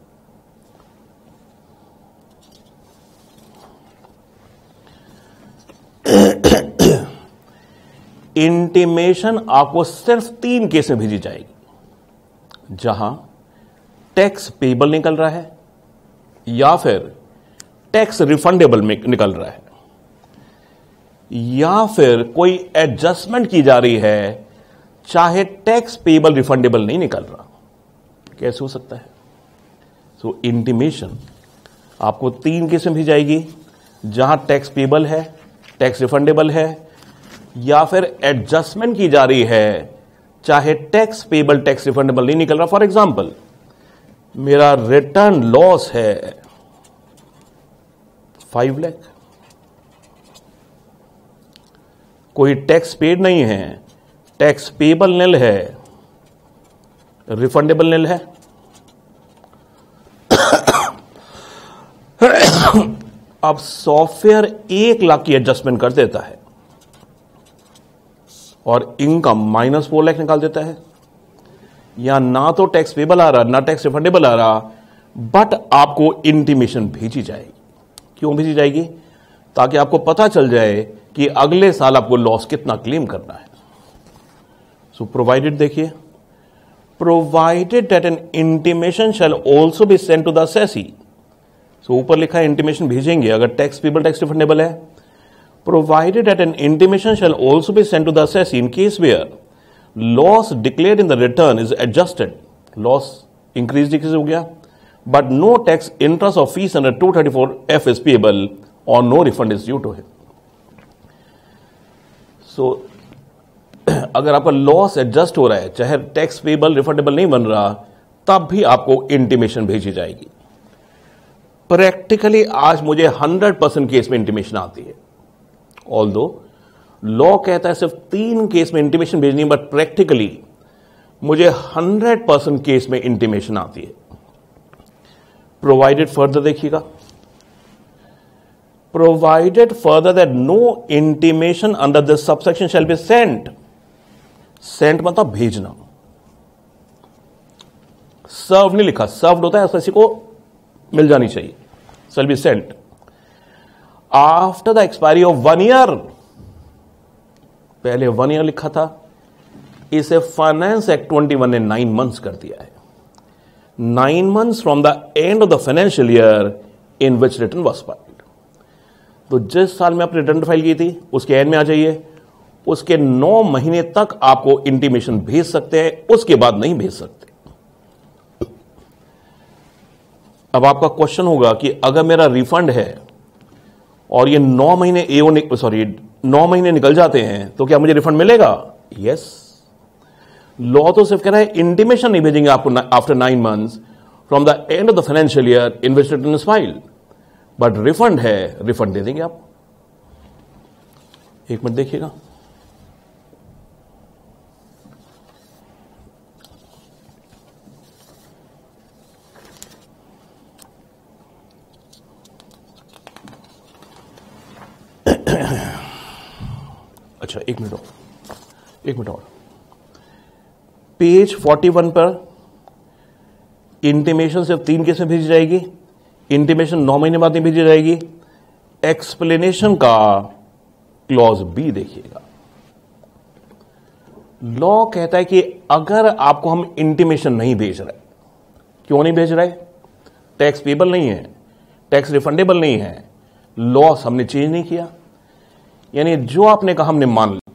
इंटीमेशन आपको सिर्फ 3 केस में भेजी जाएगी, जहां टैक्स पेबल निकल रहा है या फिर टैक्स रिफंडेबल में निकल रहा है, या फिर कोई एडजस्टमेंट की जा रही है, चाहे टैक्स पेबल रिफंडेबल नहीं निकल रहा। कैसे हो सकता है? सो इंटीमेशन आपको 3 केस में भेजी जाएगी, जहां टैक्स पेबल है, टैक्स रिफंडेबल है, या फिर एडजस्टमेंट की जा रही है, चाहे टैक्स पेबल टैक्स रिफंडेबल नहीं निकल रहा। फॉर एग्जांपल, मेरा रिटर्न लॉस है 5 लाख, कोई टैक्स पेड नहीं है, टैक्स पेबल निल है, रिफंडेबल निल है, अब सॉफ्टवेयर 1 लाख की एडजस्टमेंट कर देता है और इनकम -4 लाख निकाल देता है, या ना तो टैक्स पेबल आ रहा ना टैक्स रिफंडेबल आ रहा, बट आपको इंटीमेशन भेजी जाएगी। क्यों भेजी जाएगी? ताकि आपको पता चल जाए कि अगले साल आपको लॉस कितना क्लेम करना है। सो प्रोवाइडेड, देखिए, provided that an intimation shall also be sent to the assessee. So ऊपर लिखा है इंटीमेशन भेजेंगे अगर टैक्स पेबल टैक्स रिफंडेबल है। Provided that an intimation shall also be sent to the assessee in case where loss declared in the return is adjusted, loss increase decrease हो गया, but no tax interest और fees under 234F is payable और no refund is due to him. So अगर आपका loss adjust हो रहा है, चाहे टैक्स पेएबल रिफंडेबल नहीं बन रहा, तब भी आपको इंटीमेशन भेजी जाएगी। प्रैक्टिकली आज मुझे 100% केस में इंटीमेशन आती है, ऑल्दो लॉ कहता है सिर्फ 3 केस में इंटीमेशन भेजनी है, बट प्रैक्टिकली मुझे 100% केस में इंटीमेशन आती है। प्रोवाइडेड फर्दर देखिएगा, provided further that no intimation under this subsection shall be sent. Sent मतलब भेजना, सर्व नहीं लिखा, सर्व्ड होता है किसी को मिल जानी चाहिए, shall be sent after the expiry of 1 year. पहले 1 ईयर लिखा था, इसे फाइनेंस एक्ट 21 ने 9 मंथ्स कर दिया है। 9 months from the end of the financial year in which return was filed. तो जिस साल में आपने रिटर्न फाइल की थी उसके एंड में आ जाइए, उसके 9 महीने तक आपको इंटीमेशन भेज सकते हैं, उसके बाद नहीं भेज सकते। अब आपका क्वेश्चन होगा कि अगर मेरा रिफंड है और ये 9 महीने 9 महीने निकल जाते हैं तो क्या मुझे रिफंड मिलेगा? यस। लॉ तो सिर्फ कह रहा है इंटीमेशन नहीं भेजेंगे आपको after 9 months from the end of the financial year in which return is filed, but refund है, रिफंड दे देंगे आप। एक मिनट देखिएगा, अच्छा एक मिनट और पेज 41 पर इंटीमेशन सिर्फ 3 केस में भेजी जाएगी, इंटीमेशन 9 महीने बाद नहीं भेजी जाएगी। एक्सप्लेनेशन का क्लॉज बी देखिएगा, लॉ कहता है कि अगर आपको हम इंटीमेशन नहीं भेज रहे, क्यों नहीं भेज रहे? टैक्स पेबल नहीं है, टैक्स रिफंडेबल नहीं है, लॉस हमने चेंज नहीं किया, यानी जो आपने कहा हमने मान लिया।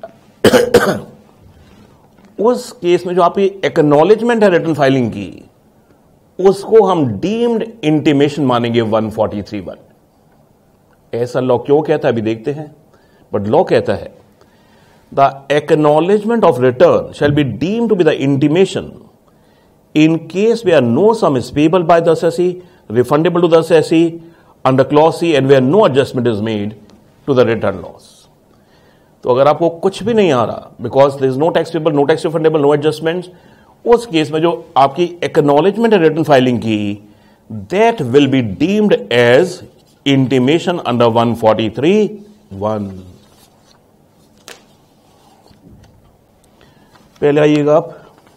उस केस में जो आपकी एक्नॉलेजमेंट है रिटर्न फाइलिंग की, उसको हम डीम्ड इंटीमेशन मानेंगे 143(1). ऐसा लॉ क्यों कहता है अभी देखते हैं, बट लॉ कहता है the acknowledgement of return shall be deemed to be the intimation in case where no sum is payable by the assessee, refundable to the assessee under clause C and where no adjustment is made to the return loss. तो अगर आपको कुछ भी नहीं आ रहा, because there is no tax payable, no tax refundable, no adjustment, उस case में जो आपकी एक्नॉलेजमेंट है रिटर्न फाइलिंग की, that will be deemed as intimation under 143(1). पहले आइएगा आप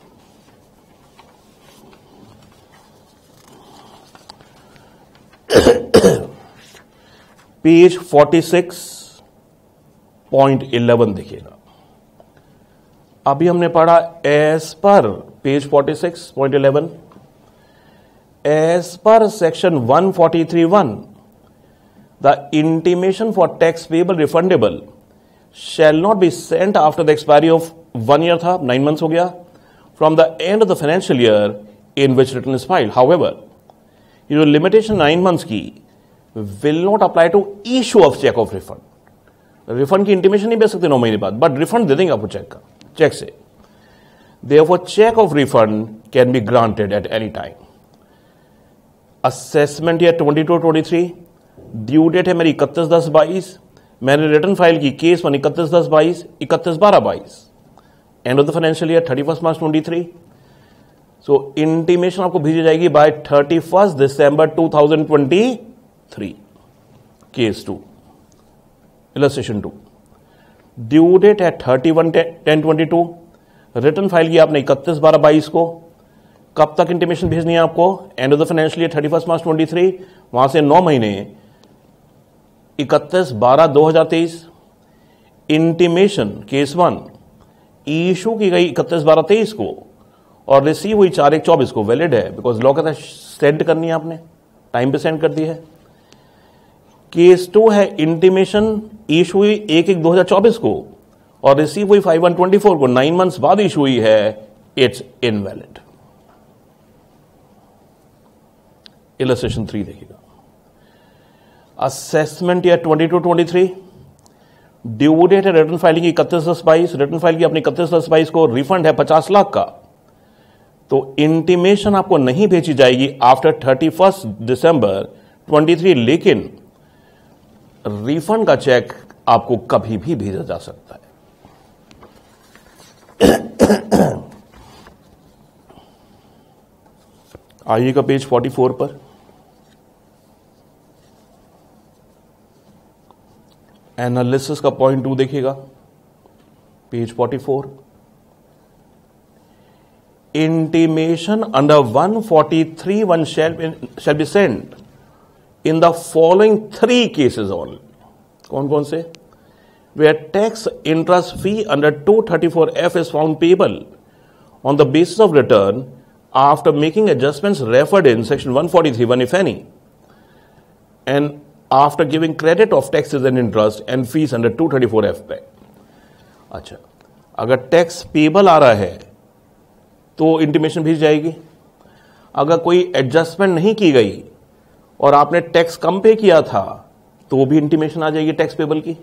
पेज 46.11 देखिएगा। अभी हमने पढ़ा as per page 46.11 as per section 143(1) the intimation for tax payable refundable shall not be sent after the expiry of 1 year था, 9 months हो गया, from the end of the financial year in which return is filed. However ये जो limitation 9 months की will not apply to issue of cheque of refund. Refund की intimation नहीं भेज सकते 9 महीने बाद, बट रिफंड दे देंगे आपको चेक से। Therefore, check of refund can be granted at any time. Assessment year 22-23, due date है मेरी 31/10/22, मैंने रिटर्न फाइल की case 1 31/10/22, 31/12/22, end of the financial year 31 March 23। So intimation आपको भेजी जाएगी by 31 December 2023। Case 2 illustration 2, due date है 31/10/22, return file की आपने 31/12/22 को। कब तक इंटीमेशन भेजनी है आपको? End of the financial year 31 March 23, वहां से 9 महीने 31/12/2023। इंटीमेशन केस 1 इशू की गई 31/12/23 को और रिसीव हुई 4/1/24 को, वैलिड है, बिकॉज लॉ कहता है सेंड करनी है, आपने टाइम पे सेंड कर दी है। केस 2 है इंटीमेशन इशू हुई 1/1/2024 को और रिसीव हुई 5/1/24 को, 9 मंथ्स बाद इशू हुई है, इट्स इनवैलिड। इलस्ट्रेशन 3 देखिएगा। असेसमेंट ईयर 22-23, ड्यू डेट है रिटर्न फाइलिंग की 31/10/22, रिटर्न फाइल की अपनी 31/10/22 को, रिफंड है 50 लाख का, तो इंटीमेशन आपको नहीं भेजी जाएगी आफ्टर 31 दिसंबर 23, लेकिन रिफंड का चेक आपको कभी भी भेजा जा सकता है। आइएगा पेज 44 पर। एनालिसिस का पॉइंट 2 देखिएगा, page 44। Intimation under 143(1) shall be sent in the following 3 cases only. कौन कौन से? Where tax interest fee under 234F is found payable on the basis of return after making adjustments referred in section 143(1) if any, and after giving credit of taxes and interest and fees under 234F पे। अच्छा, अगर tax payable आ रहा है तो intimation भेज जाएगी। अगर कोई एडजस्टमेंट नहीं की गई और आपने टैक्स कम पे किया था तो भी इंटीमेशन आ जाएगी टैक्स पेबल की।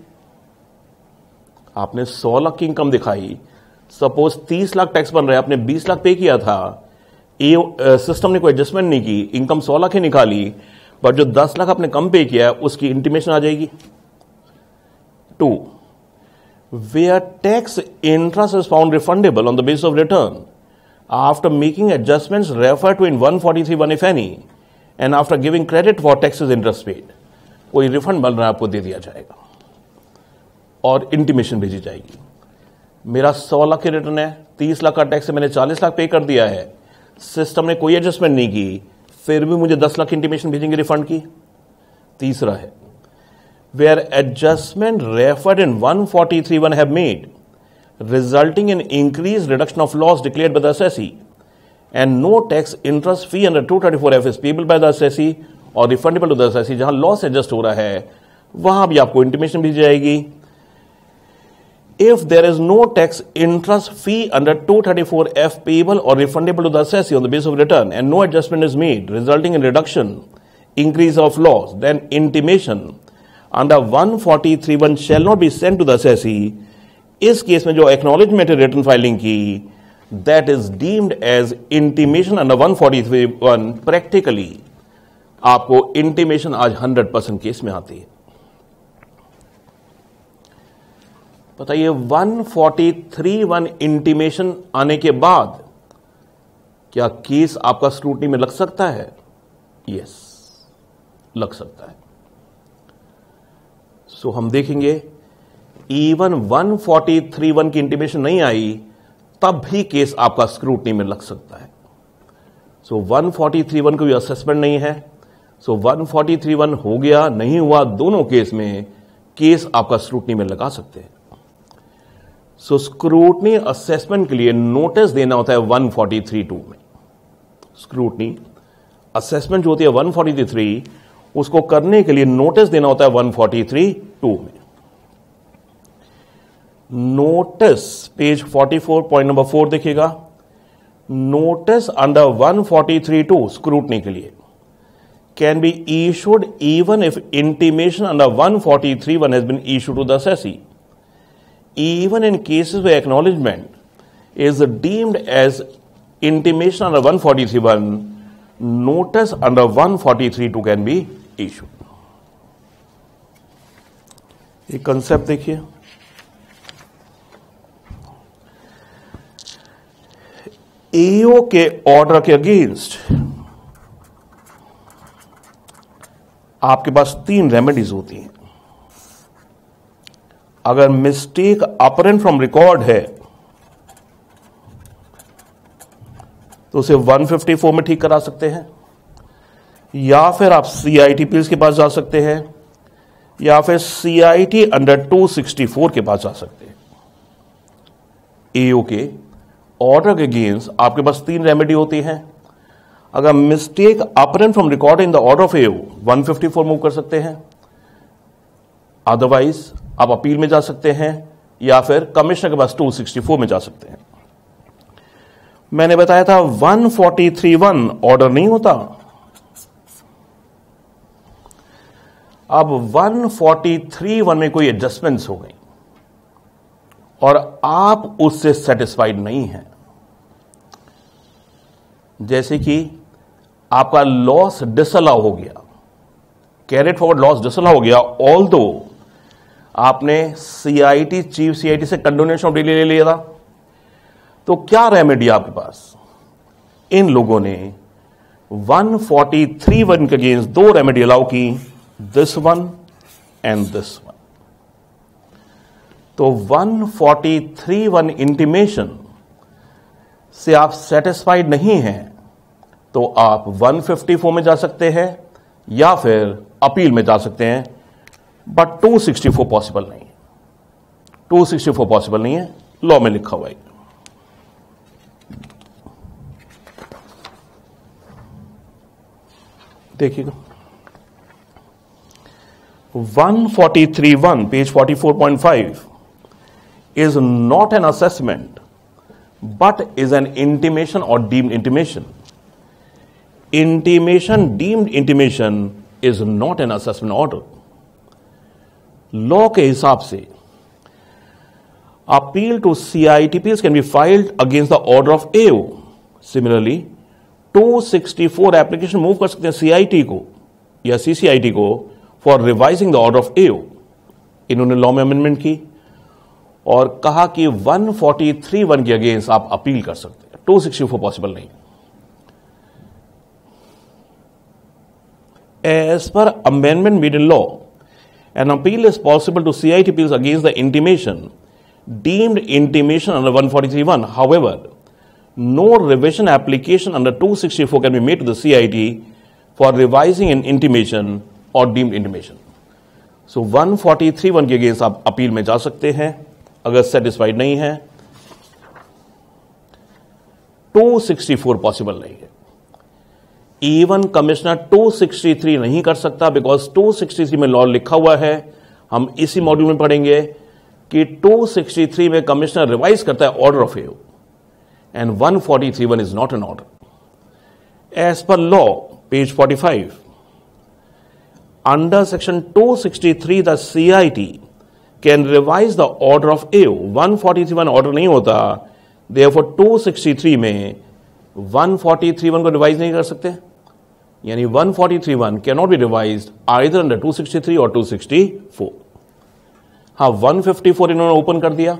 आपने 100 लाख की इनकम दिखाई, सपोज 30 लाख टैक्स बन रहा है, आपने 20 लाख पे किया था, सिस्टम ने कोई एडजस्टमेंट नहीं की, इनकम 100 लाख ही निकाली, पर जो 10 लाख आपने कम पे किया है उसकी इंटीमेशन आ जाएगी। 2, where tax interest is found refundable on the basis of return after making adjustments refer to in 143(1) if any, and after giving credit for taxes interest paid, कोई रिफंड बन रहा है आपको दे दिया जाएगा और इंटीमेशन भेजी जाएगी। मेरा 100 लाख की रिटर्न है, 30 लाख का टैक्स है, मैंने 40 लाख पे कर दिया है, सिस्टम ने कोई एडजस्टमेंट नहीं की, फिर भी मुझे 10 लाख इंटीमेशन भेजेंगे रिफंड की। तीसरा है where adjustment referred in 143(1) have made resulting in increase reduction of loss declared by the assessee and no tax interest fee under 234F is payable by the assessee और रिफंडेबल टू द असेसी। जहां loss adjust हो रहा है वहां भी आपको intimation भेजी जाएगी। If there is no tax interest fee under 234F payable or refundable to the assessee on the basis of return and no adjustment is made resulting in reduction, increase of loss, then intimation under 143(1) shall not be sent to the assessee. इस case में जो acknowledgement है return filing की, that is deemed as intimation under 143(1). Practically आपको intimation आज 100% case में आती है। बताइए 143(1) इंटीमेशन आने के बाद क्या केस आपका स्क्रूटनी में लग सकता है? यस, लग सकता है। सो हम देखेंगे इवन 143(1) की इंटीमेशन नहीं आई तब भी केस आपका स्क्रूटनी में लग सकता है। सो 143(1) को भी असेसमेंट नहीं है, सो 143(1) हो गया नहीं हुआ, दोनों केस में केस आपका स्क्रूटनी में लगा सकते हैं। सो स्क्रूटनी असेसमेंट के लिए नोटिस देना होता है 143(2) में। स्क्रूटनी असेसमेंट जो होती है 143, उसको करने के लिए नोटिस देना होता है 143(2) में। नोटिस पेज 44 पॉइंट नंबर 4 देखिएगा। नोटिस अंडर 143(2) स्क्रूटनी के लिए can be issued even if intimation under 143(1) has been issued to the assessee, even in cases where acknowledgement is deemed as intimation under 143(1), notice under 143(2) can be issued। एक concept देखिए, AO के order के against आपके पास 3 remedies होती हैं। अगर mistake apparent from record है तो उसे 154 में ठीक करा सकते हैं, या फिर आप CITPs के पास जा सकते हैं, या फिर CIT अंडर 264 के पास जा सकते हैं। एओ के ऑर्डर के अगेंस्ट आपके पास 3 रेमेडी होती हैं। अगर mistake apparent from record in the order of AO 154 move कर सकते हैं, अदरवाइज आप अपील में जा सकते हैं या फिर कमिश्नर के पास 264 में जा सकते हैं। मैंने बताया था 143(1) ऑर्डर नहीं होता, अब 143(1) में कोई एडजस्टमेंट्स हो गई और आप उससे सेटिस्फाइड नहीं हैं, जैसे कि आपका लॉस डिसअलाउ हो गया, कैरेट फॉरवर्ड लॉस डिसअलाउ हो गया, ऑल्दो आपने सीआईटी चीफ सीआईटी से कंडोनेशन ऑफ डिले ले लिया था, तो क्या रेमेडी आपके पास? इन लोगों ने 143(1) के अगेंस्ट दो रेमेडी अलाउ की, this one and this one. तो 143(1) इंटीमेशन से आप सेटिस्फाइड नहीं हैं तो आप 154 में जा सकते हैं या फिर अपील में जा सकते हैं, बट 264 पॉसिबल नहीं है। 264 पॉसिबल नहीं है, लॉ में लिखा हुआ है। देखिएगा 143(1) page 44.5 is not an assessment but is an intimation or deemed intimation. Intimation, deemed intimation is not an assessment order. Law के हिसाब से appeal to CITPs can be filed against the order of AO. Similarly, 264 application move कर सकते हैं CIT को या CCIT को for revising the order of AO. इन्होंने लॉ में अमेंडमेंट की और कहा कि 143(1) के अगेंस्ट आप अपील कर सकते हैं, 264 पॉसिबल नहीं। As per amendment made in law, an appeal is possible to CITPs against the intimation deemed intimation under 143(1). However, no revision application under 264 can be made to the CIT for revising an intimation or deemed intimation. So 143(1) के against आप appeal में जा सकते हैं अगर satisfied नहीं है। 264 possible नहीं है। इवन कमिश्नर 263 नहीं कर सकता, बिकॉज 263 में लॉ लिखा हुआ है, हम इसी मॉड्यूल में पढ़ेंगे कि 263 में कमिश्नर रिवाइज करता है order of AO and 143(1) is not an order. As per law, page 45, under section 263 the CIT can revise the order of AO. 143(1) order नहीं होता, therefore 263 में 143(1) को रिवाइज नहीं कर सकते, यानी 143(1) cannot be revised either under 263 or 264. हाँ, 154 इन्होंने ओपन कर दिया।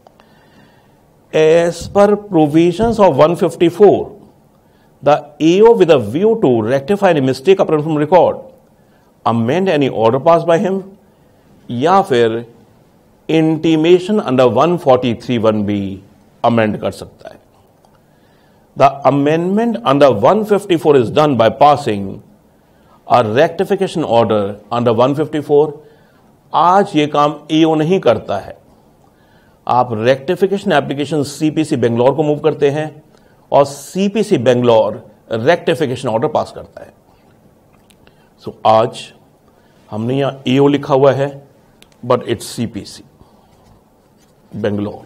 As per provisions of 154, the AO with a view to rectify any mistake apparent from record, amend any order passed by him, या फिर intimation under 143(1) भी amend कर सकता है। The amendment under 154 is done by passing a rectification order under 154. आज ये काम AO नहीं करता है, आप रेक्टिफिकेशन एप्लीकेशन CPC बेंगलोर को मूव करते हैं और CPC Bangalore rectification order pass करता है। सो आज हमने यहां AO लिखा हुआ है, but it's CPC Bangalore.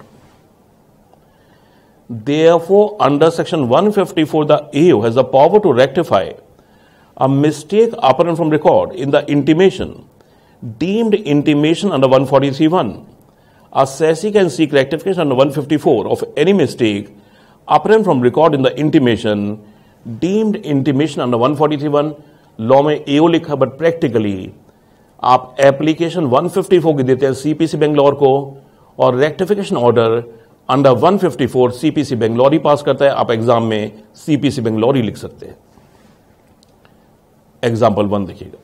Therefore, under section 154, the AO has the power to rectify a mistake apparent from record in the intimation deemed intimation under 143(1). Assessee can seek rectification under 154 of any mistake apparent from record in the intimation deemed intimation under 143(1). Law में AO लिखा, but practically आप application 154 की देते हैं CPC Bangalore को और rectification order under 154 CPC Bangalore ही pass करता है। आप एग्जाम में CPC बेंगलोर ही लिख सकते हैं। एग्जाम्पल 1 देखिएगा,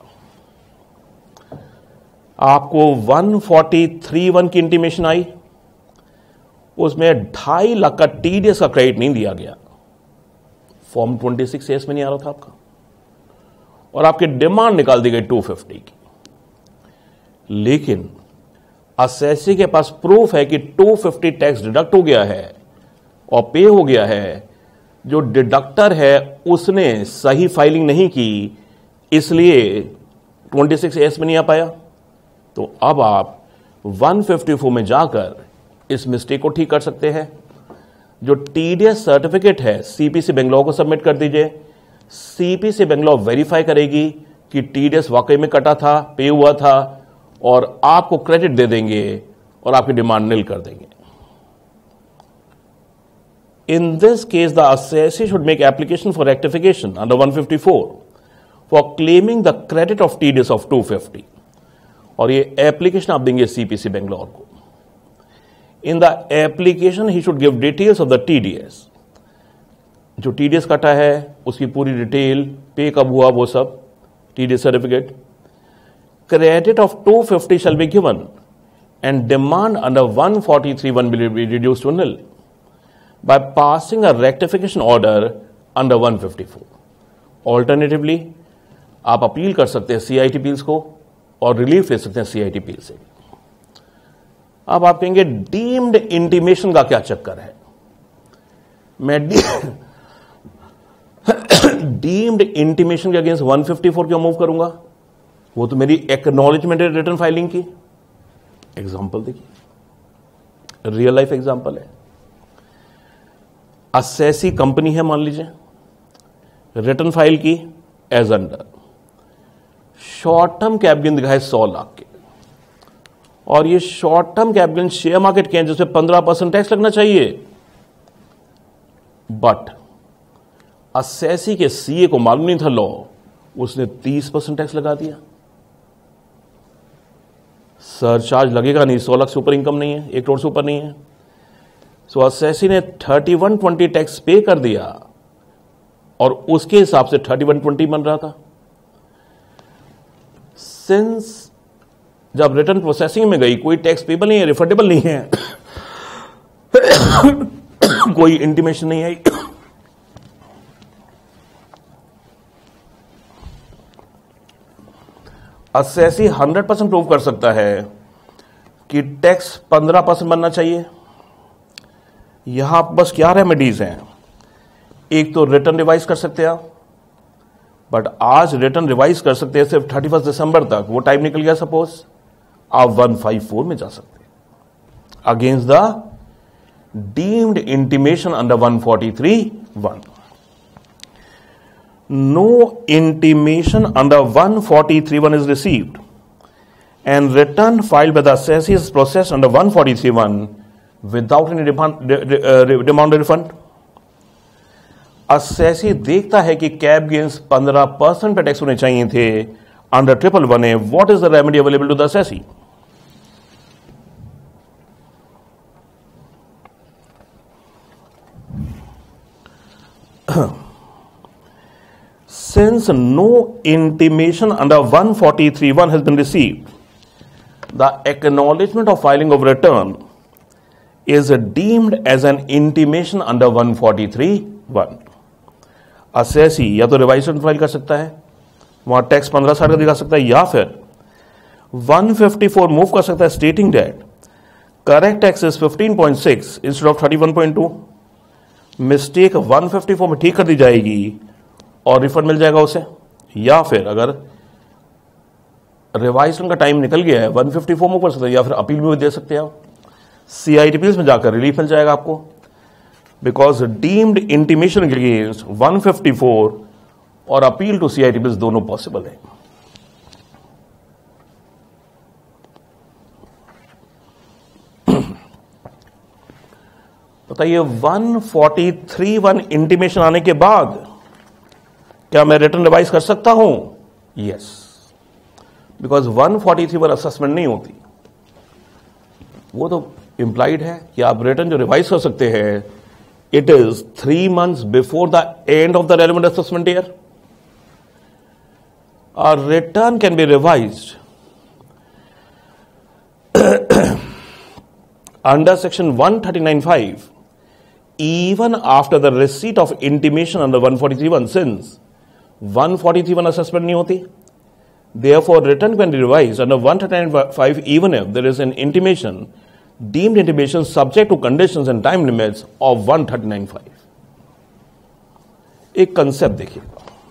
आपको 143(1) की इंटीमेशन आई, उसमें 2.5 लाख का TDS का क्रेडिट नहीं दिया गया, फॉर्म 26(S) में नहीं आ रहा था आपका, और आपकी डिमांड निकाल दी गई 250 की। लेकिन असेसी के पास प्रूफ है कि 250 टैक्स डिडक्ट हो गया है और पे हो गया है। जो डिडक्टर है उसने सही फाइलिंग नहीं की, इसलिए 26(S) में नहीं आ पाया। तो अब आप 154 में जाकर इस मिस्टेक को ठीक कर सकते हैं। जो TDS सर्टिफिकेट है CPC बेंगलोर को सबमिट कर दीजिए, CPC बेंगलोर वेरीफाई करेगी कि टीडीएस वाकई में कटा था, पे हुआ था, और आपको क्रेडिट दे देंगे और आपकी डिमांड नील कर देंगे। In this case, the assessee should make application for rectification under 154 for claiming the credit of TDS of 250, और ये एप्लीकेशन आप देंगे सीपीसी बेंगलोर को। इन द एप्लीकेशन ही should give details of the TDS, जो टीडीएस कटा है उसकी पूरी डिटेल, पे कब हुआ वो सब, TDS certificate. Credit of 250 shall be given and demand under 143(1) will be reduced to nil by passing a rectification order under 154. Alternatively, आप अपील कर सकते हैं सीआईटी पील्स को और रिलीफ ले सकते हैं सीआईटी पील से। अब आप कहेंगे डीम्ड इंटीमेशन का क्या चक्कर है? मैं डीम्ड इंटीमेशन के अगेंस्ट 154 क्यों मूव करूंगा? वो तो मेरी एक्नॉलेजमेंट है रिटर्न फाइलिंग की। एग्जांपल देखिए, रियल लाइफ एग्जांपल है। असेसी कंपनी है, मान लीजिए, रिटर्न फाइल की as under, short term capital दिखाए 100 लाख के, और ये short term capital share market के हैं जिसमें 15% टैक्स लगना चाहिए, बट असेसी के सीए को मालूम नहीं था लॉ, उसने 30% टैक्स लगा दिया। सरचार्ज लगेगा नहीं, 100 लाख से ऊपर इनकम नहीं है, 1 करोड़ से ऊपर नहीं है। सो असेसी ने 3120 टैक्स पे कर दिया और उसके हिसाब से 3120 बन रहा था। सिंस जब रिटर्न प्रोसेसिंग में गई, कोई टैक्स पेबल नहीं है, रिफंडेबल नहीं है, कोई इंटीमेशन नहीं आई, असेसी 100% प्रूव कर सकता है कि टैक्स 15% बनना चाहिए। यहां बस क्या रेमेडीज हैं? एक तो रिटर्न रिवाइज कर सकते हैं आप, बट आज रिटर्न रिवाइज कर सकते हैं सिर्फ 31 दिसंबर तक, वो टाइम निकल गया, सपोज आप 154 में जा सकते हैं against the deemed intimation under 143(1). No intimation under 143(1) is received and return filed by the assessee is processed under 143(1) without any demand refund. assessee देखता है कि कैप गेन्स 15% पे टैक्स होने चाहिए थे under 111A. What is the remedy available to the assessee? Since no intimation under 143(1) has been received, the acknowledgement of filing of return is deemed as an intimation under 143(1). assessee या तो revise return file कर सकता है, वहां tax 1560 का दिखा सकता है, या फिर 154 मूव कर सकता है stating that correct tax is 15.6 instead of 31.2। Mistake 154 में ठीक कर दी जाएगी और रिफंड मिल जाएगा उसे। या फिर अगर रिवाइज का टाइम निकल गया है, 154 मूव कर सकते हैं, या फिर अपील भी दे सकते हैं आप, सीआईटीपीएस में जाकर रिलीफ मिल जाएगा आपको, बिकॉज डीम्ड इंटीमेशन अगेंस्ट 154 और अपील टू सीआईटीपीएस दोनों पॉसिबल है। बताइए 143(1) इंटीमेशन आने के बाद क्या मैं रिटर्न रिवाइज कर सकता हूं? यस, बिकॉज 143(1) असेसमेंट नहीं होती, वो तो इंप्लाइड है कि आप रिटर्न जो रिवाइज कर सकते हैं, it is 3 months before the end of the relevant assessment year. A return can be revised under section 139(5) even after the receipt of intimation under 143(1), since 143(1) assessment नहीं होती. Therefore, return can be revised under 139(5) even if there is an intimation, deemed intimation subject to conditions and time limits of 139(5). एक concept देखिए,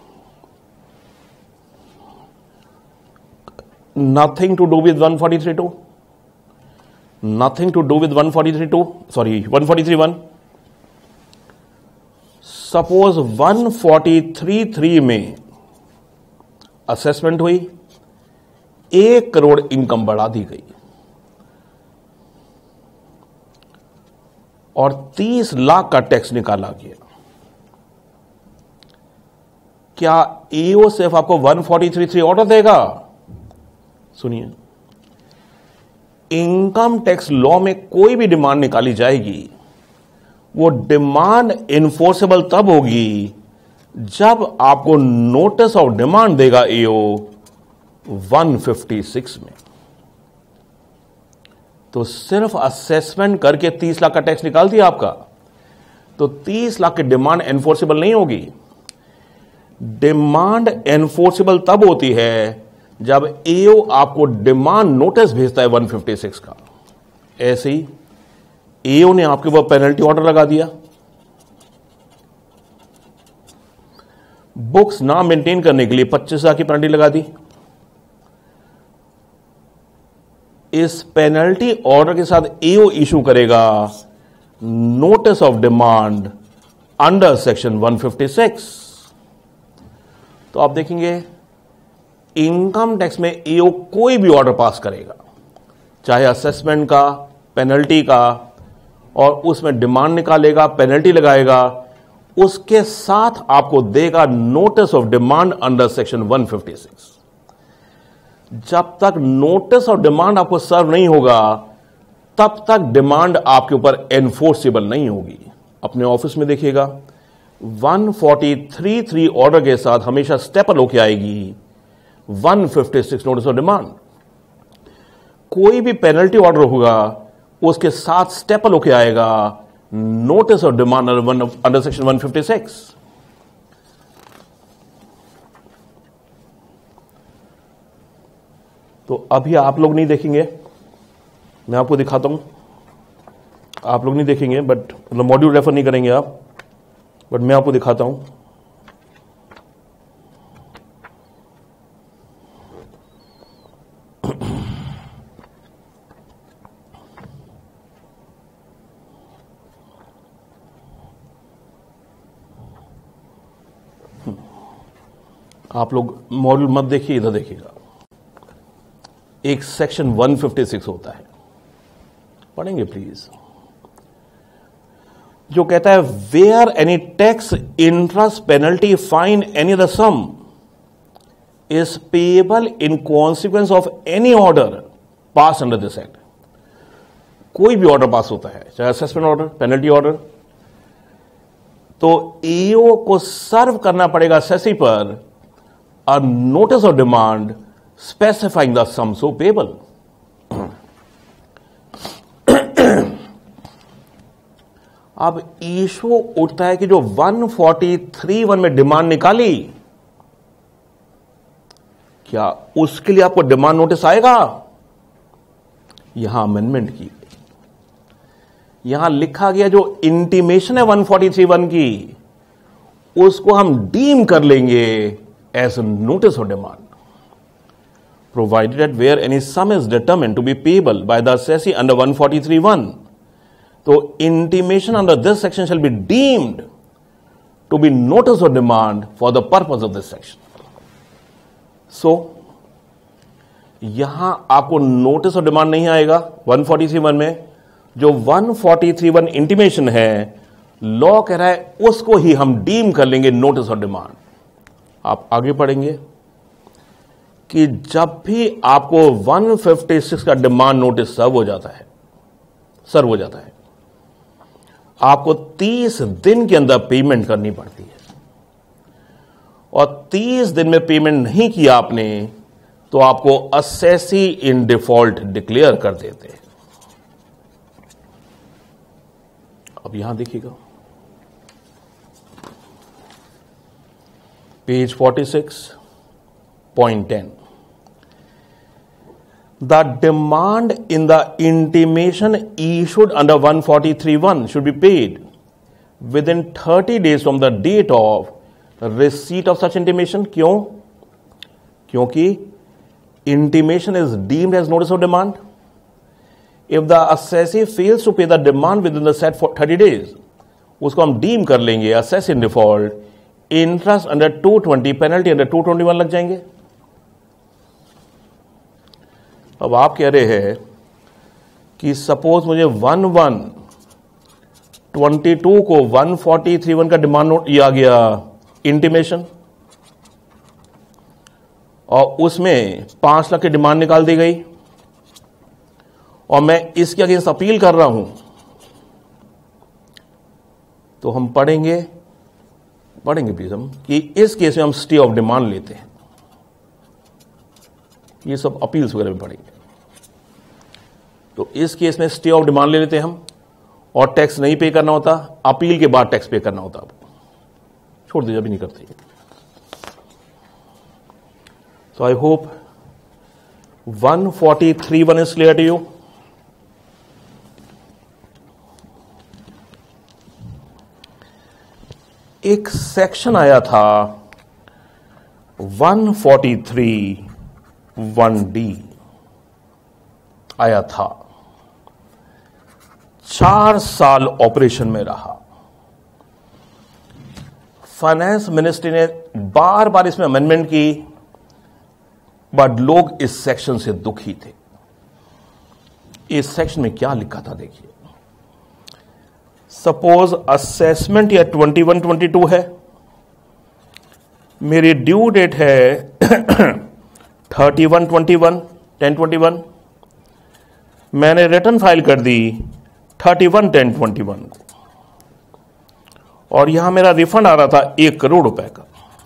nothing to do with 143(2), nothing to do with 143(2), sorry 143(1). Suppose 143(3) में assessment हुई, 1 crore income बढ़ा दी गई और 30 लाख का tax निकाला गया। क्या ईओ सिर्फ आपको 143(3) ऑर्डर देगा? सुनिए, इनकम टैक्स लॉ में कोई भी डिमांड निकाली जाएगी, वो डिमांड इन्फोर्सेबल तब होगी जब आपको नोटिस ऑफ डिमांड देगा ईओ 156 में। तो सिर्फ असेसमेंट करके 30 लाख का टैक्स निकाल दिया आपका, तो 30 लाख की डिमांड एनफोर्सेबल नहीं होगी। डिमांड एनफोर्सेबल तब होती है जब ईओ आपको डिमांड नोटिस भेजता है 156 का। ऐसे ही ईओ ने आपके ऊपर पेनल्टी ऑर्डर लगा दिया, बुक्स ना मेंटेन करने के लिए 25,000 की पेनल्टी लगा दी। इस पेनल्टी ऑर्डर के साथ ईओ इशू करेगा notice of demand under section 156। तो आप देखेंगे इनकम टैक्स में ईओ कोई भी ऑर्डर पास करेगा, चाहे असेसमेंट का, पेनल्टी का, और उसमें डिमांड निकालेगा, पेनल्टी लगाएगा, उसके साथ आपको देगा notice of demand under section 156। जब तक नोटिस ऑफ डिमांड आपको सर्व नहीं होगा तब तक डिमांड आपके ऊपर एनफोर्सेबल नहीं होगी। अपने ऑफिस में देखिएगा 143(3) ऑर्डर के साथ हमेशा स्टेपल होके आएगी 156 नोटिस ऑफ डिमांड। कोई भी पेनल्टी ऑर्डर होगा उसके साथ स्टेपल होके आएगा notice of demand under section 156। तो अभी आप लोग नहीं देखेंगे, मैं आपको दिखाता हूं। आप लोग नहीं देखेंगे, बट मतलब मॉड्यूल रेफर नहीं करेंगे आप, बट मैं आपको दिखाता हूं। आप लोग मॉड्यूल मत देखिए, इधर देखिएगा। एक सेक्शन 156 होता है, पढ़ेंगे प्लीज, जो कहता है where any tax, interest, penalty, fine, any other sum is payable in consequence of any order pass under this act. कोई भी ऑर्डर पास होता है, चाहे असेसमेंट ऑर्डर, पेनल्टी ऑर्डर, तो ईओ को सर्व करना पड़ेगा सेसी पर a notice of demand specifying the sum so payable। अब इशू उठता है कि जो 143(1) में डिमांड निकाली, क्या उसके लिए आपको डिमांड नोटिस आएगा? यहां अमेंडमेंट की, यहां लिखा गया जो इंटीमेशन है 143(1) की, उसको हम डीम कर लेंगे as a notice of demand, provided that where any sum is determined to be payable by the assessee under 143(1), so intimation under this section shall be deemed to be notice of demand for the purpose of this section। So यहां आपको notice of demand नहीं आएगा 143(1) में। जो 143(1) intimation है, law कह रहा है उसको ही हम डीम कर लेंगे नोटिस ऑफ डिमांड। आप आगे पढ़ेंगे कि जब भी आपको 156 का डिमांड नोटिस सर्व हो जाता है, आपको 30 दिन के अंदर पेमेंट करनी पड़ती है, और 30 दिन में पेमेंट नहीं किया आपने तो आपको असेसी इन डिफॉल्ट डिक्लेयर कर देते हैं। अब यहां देखिएगा page 46.10, the demand in the intimation issued under 143(1) should be paid within 30 days from the date of receipt of such intimation। क्यों? क्योंकि intimation is deemed as notice of demand। If the assessee fails to pay the demand within the set 30 days, उसको हम deem कर लेंगे assess in default, interest under 220, penalty under 221 लग जाएंगे। अब आप कह रहे हैं कि सपोज मुझे 1122 को 1431 का डिमांड नोट आ गया इंटीमेशन, और उसमें 5 लाख की डिमांड निकाल दी गई, और मैं इसके अगेंस्ट अपील कर रहा हूं, तो हम पढ़ेंगे प्लीज हम कि इस केस में हम स्टे ऑफ डिमांड लेते हैं। ये सब अपील्स वगैरह में पढ़ेंगे। तो इस केस में स्टे ऑफ डिमांड ले लेते हैं हम, और टैक्स नहीं पे करना होता, अपील के बाद टैक्स पे करना होता। आपको छोड़ दीजिए, अभी नहीं करते। तो I hope 143(1) is clear to you. एक सेक्शन आया था 143(1)(d) आया था, 4 साल ऑपरेशन में रहा। फाइनेंस मिनिस्ट्री ने बार बार इसमें अमेंडमेंट की, बट लोग इस सेक्शन से दुखी थे। इस सेक्शन में क्या लिखा था देखिए। सपोज असेसमेंट या 21-22 है, मेरी ड्यू डेट है 31-21 मैंने रिटर्न फाइल कर दी 31-10-21 को, और यहां मेरा रिफंड आ रहा था 1 करोड़ रुपए का।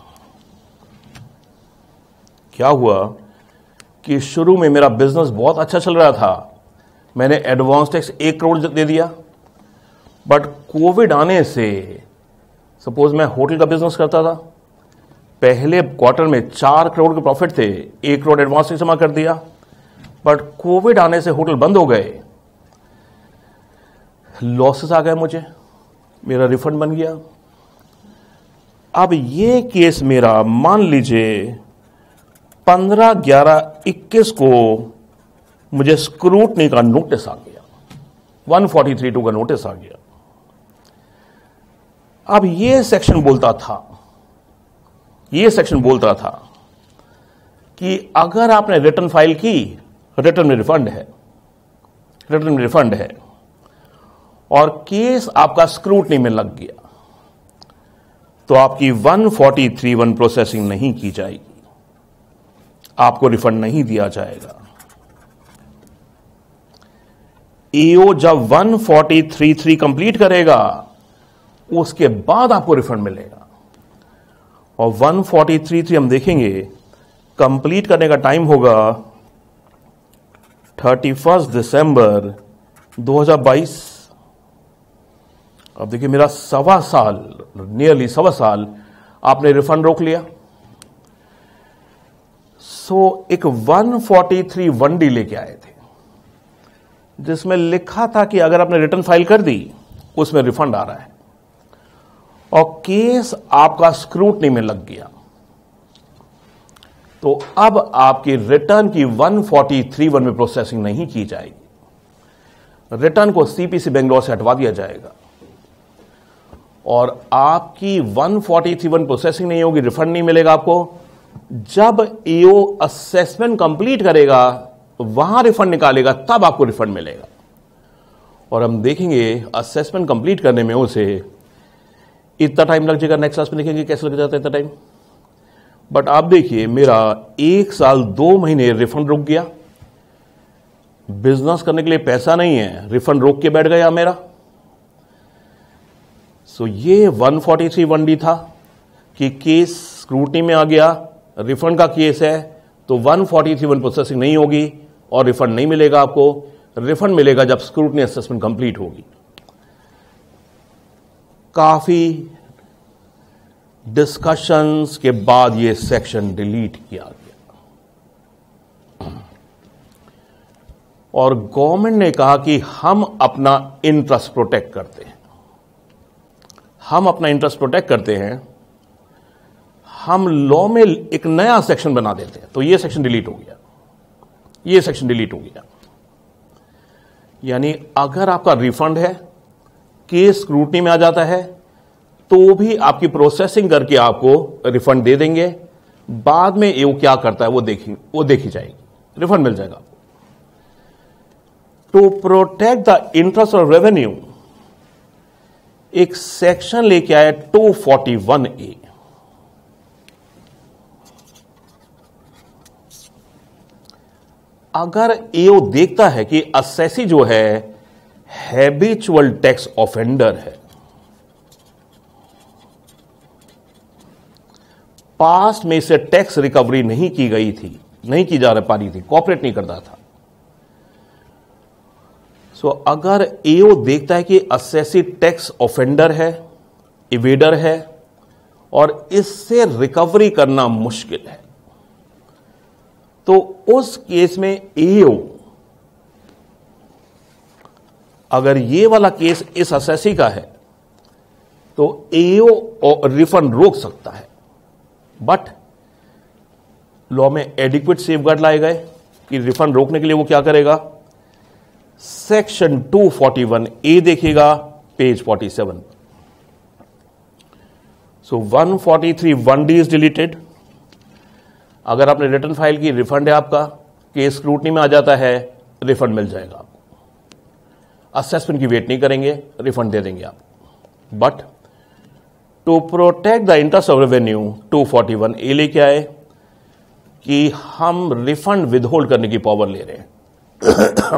क्या हुआ कि शुरू में मेरा बिजनेस बहुत अच्छा चल रहा था, मैंने एडवांस टैक्स 1 करोड़ दे दिया, बट कोविड आने से, सपोज मैं होटल का बिजनेस करता था, पहले क्वार्टर में 4 करोड़ के प्रॉफिट थे, 1 करोड़ एडवांस टैक्स जमा कर दिया, बट कोविड आने से होटल बंद हो गए, लॉसेस आ गए मुझे, मेरा रिफंड बन गया। अब ये केस मेरा मान लीजिए 15/11/21 को मुझे स्क्रूटनी का नोटिस आ गया, 143(2) का नोटिस आ गया। अब ये सेक्शन बोलता था कि अगर आपने रिटर्न फाइल की, रिटर्न में रिफंड है, और केस आपका स्क्रूटनी में लग गया, तो आपकी 143(1) प्रोसेसिंग नहीं की जाएगी, आपको रिफंड नहीं दिया जाएगा। ईओ जब 143(3) कंप्लीट करेगा, उसके बाद आपको रिफंड मिलेगा। और 143(3) हम देखेंगे कंप्लीट करने का टाइम होगा 31 दिसंबर 2022। अब देखिए मेरा नियरली सवा साल आपने रिफंड रोक लिया। सो एक 143(1)(d) लेके आए थे, जिसमें लिखा था कि अगर आपने रिटर्न फाइल कर दी, उसमें रिफंड आ रहा है, और केस आपका स्क्रूटनी में लग गया, तो अब आपकी रिटर्न की 143(1) में प्रोसेसिंग नहीं की जाएगी। रिटर्न को सीपीसी बेंगलोर से हटवा दिया जाएगा, और आपकी 143(1) प्रोसेसिंग नहीं होगी, रिफंड नहीं मिलेगा आपको। जब ईओ असेसमेंट कंप्लीट करेगा, वहां रिफंड निकालेगा, तब आपको रिफंड मिलेगा। और हम देखेंगे असेसमेंट कंप्लीट करने में उसे इतना टाइम लग जाएगा। नेक्स्ट क्लास में देखेंगे कैसे लग जाता है इतना टाइम। बट आप देखिए मेरा 1 साल 2 महीने रिफंड रुक गया, बिजनेस करने के लिए पैसा नहीं है, रिफंड रोक के बैठ गया मेरा। सो ये 143(1)(d) था कि केस स्क्रूटनी में आ गया, रिफंड का केस है, तो 143(1) प्रोसेसिंग नहीं होगी और रिफंड नहीं मिलेगा आपको। रिफंड मिलेगा जब स्क्रूटनी असेसमेंट कंप्लीट होगी। काफी डिस्कशंस के बाद यह सेक्शन डिलीट किया गया, और गवर्नमेंट ने कहा कि हम अपना इंटरेस्ट प्रोटेक्ट करते हैं। हम लॉ में एक नया सेक्शन बना देते हैं, तो यह सेक्शन डिलीट हो गया। यानी अगर आपका रिफंड है, केस स्क्रूटनी में आ जाता है, तो भी आपकी प्रोसेसिंग करके आपको रिफंड दे देंगे। बाद में वो क्या करता है वो देखी जाएगी, रिफंड मिल जाएगा आपको। To protect the interest of revenue एक सेक्शन लेके आया 241A। अगर एओ देखता है कि असेसी जो है हैबिचुअल टैक्स ऑफेंडर है, पास्ट में इसे टैक्स रिकवरी नहीं की गई थी, नहीं की जा पा रही थी, कॉपरेट नहीं करता था, सो अगर एओ देखता है कि असेसी टैक्स ऑफेंडर है, इवेडर है और इससे रिकवरी करना मुश्किल है, तो उस केस में एओ अगर ये वाला केस इस असेसी का है तो एओ रिफंड रोक सकता है। बट लॉ में एडिक्वेट सेफगार्ड लाए गए कि रिफंड रोकने के लिए वो क्या करेगा, सेक्शन 241A देखिएगा page 47। So 143(1D) is deleted. अगर आपने रिटर्न फाइल की, रिफंड है आपका, केस स्क्रूटनी में आ जाता है, रिफंड मिल जाएगा आपको। असेसमेंट की वेट नहीं करेंगे, रिफंड दे देंगे आप। But to protect the interest of revenue 241A लेके आए कि हम रिफंड विदहोल्ड करने की पावर ले रहे हैं।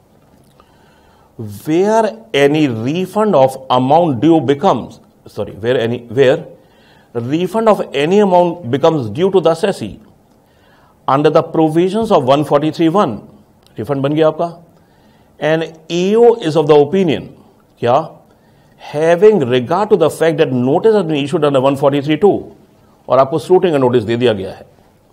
Where any refund of amount due becomes where refund of any amount becomes due to the assessee under the provisions of 143(1), refund बन गया आपका, and EO is of the opinion क्या, having regard to the fact that notice has been issued under 143(2) और आपको scrutiny का notice दे दिया गया है,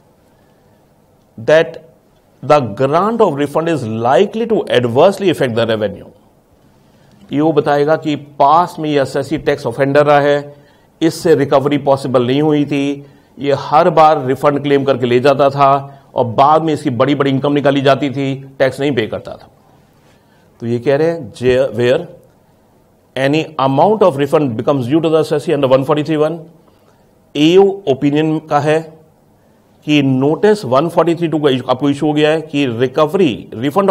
that the grant of refund is likely to adversely affect the revenue। EO बताएगा कि पास में ये असेसी टैक्स ऑफेंडर रहा है, इससे रिकवरी पॉसिबल नहीं हुई थी, ये हर बार रिफंड क्लेम करके ले जाता था और बाद में इसकी बड़ी बड़ी इनकम निकाली जाती थी, टैक्स नहीं पे करता था। तो ये कह रहे हैं where any amount of refund becomes due to the assessee under 143(1), AO opinion का है कि नोटिस 143(2) का आपको इशू हो गया है कि refund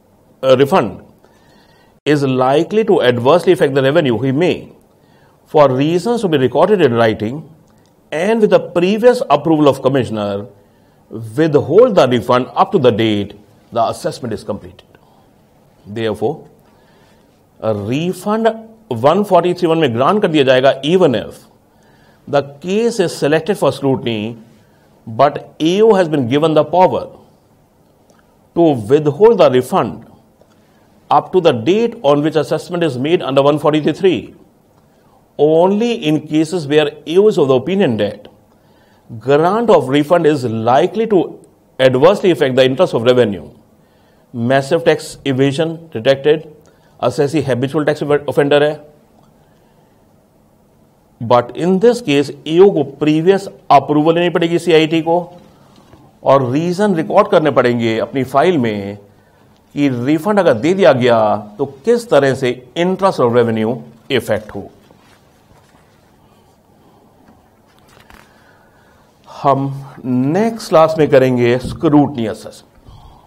is likely to adversely affect the revenue, he may, for reasons to be recorded in writing and with the previous approval of commissioner, withhold the refund up to the date the assessment is completed. Therefore, a refund 143(1) में grant कर दिया जाएगा even if the case is selected for scrutiny but AO has been given the power to withhold the refund up to the date on which assessment is made under 143(3), only in cases where AO is of the opinion that grant of refund is likely to adversely affect the interest of revenue, massive tax evasion detected, assessee habitual tax offender है, but in this case AO को previous approval लेनी पड़ेगी CIT को और reason record करने पड़ेंगे अपनी file में कि रिफंड अगर दे दिया गया तो किस तरह से इंटरेस्ट ऑफ रेवेन्यू इफेक्ट हो। हम नेक्स्ट क्लास में करेंगे स्क्रूटनी असेसमेंट।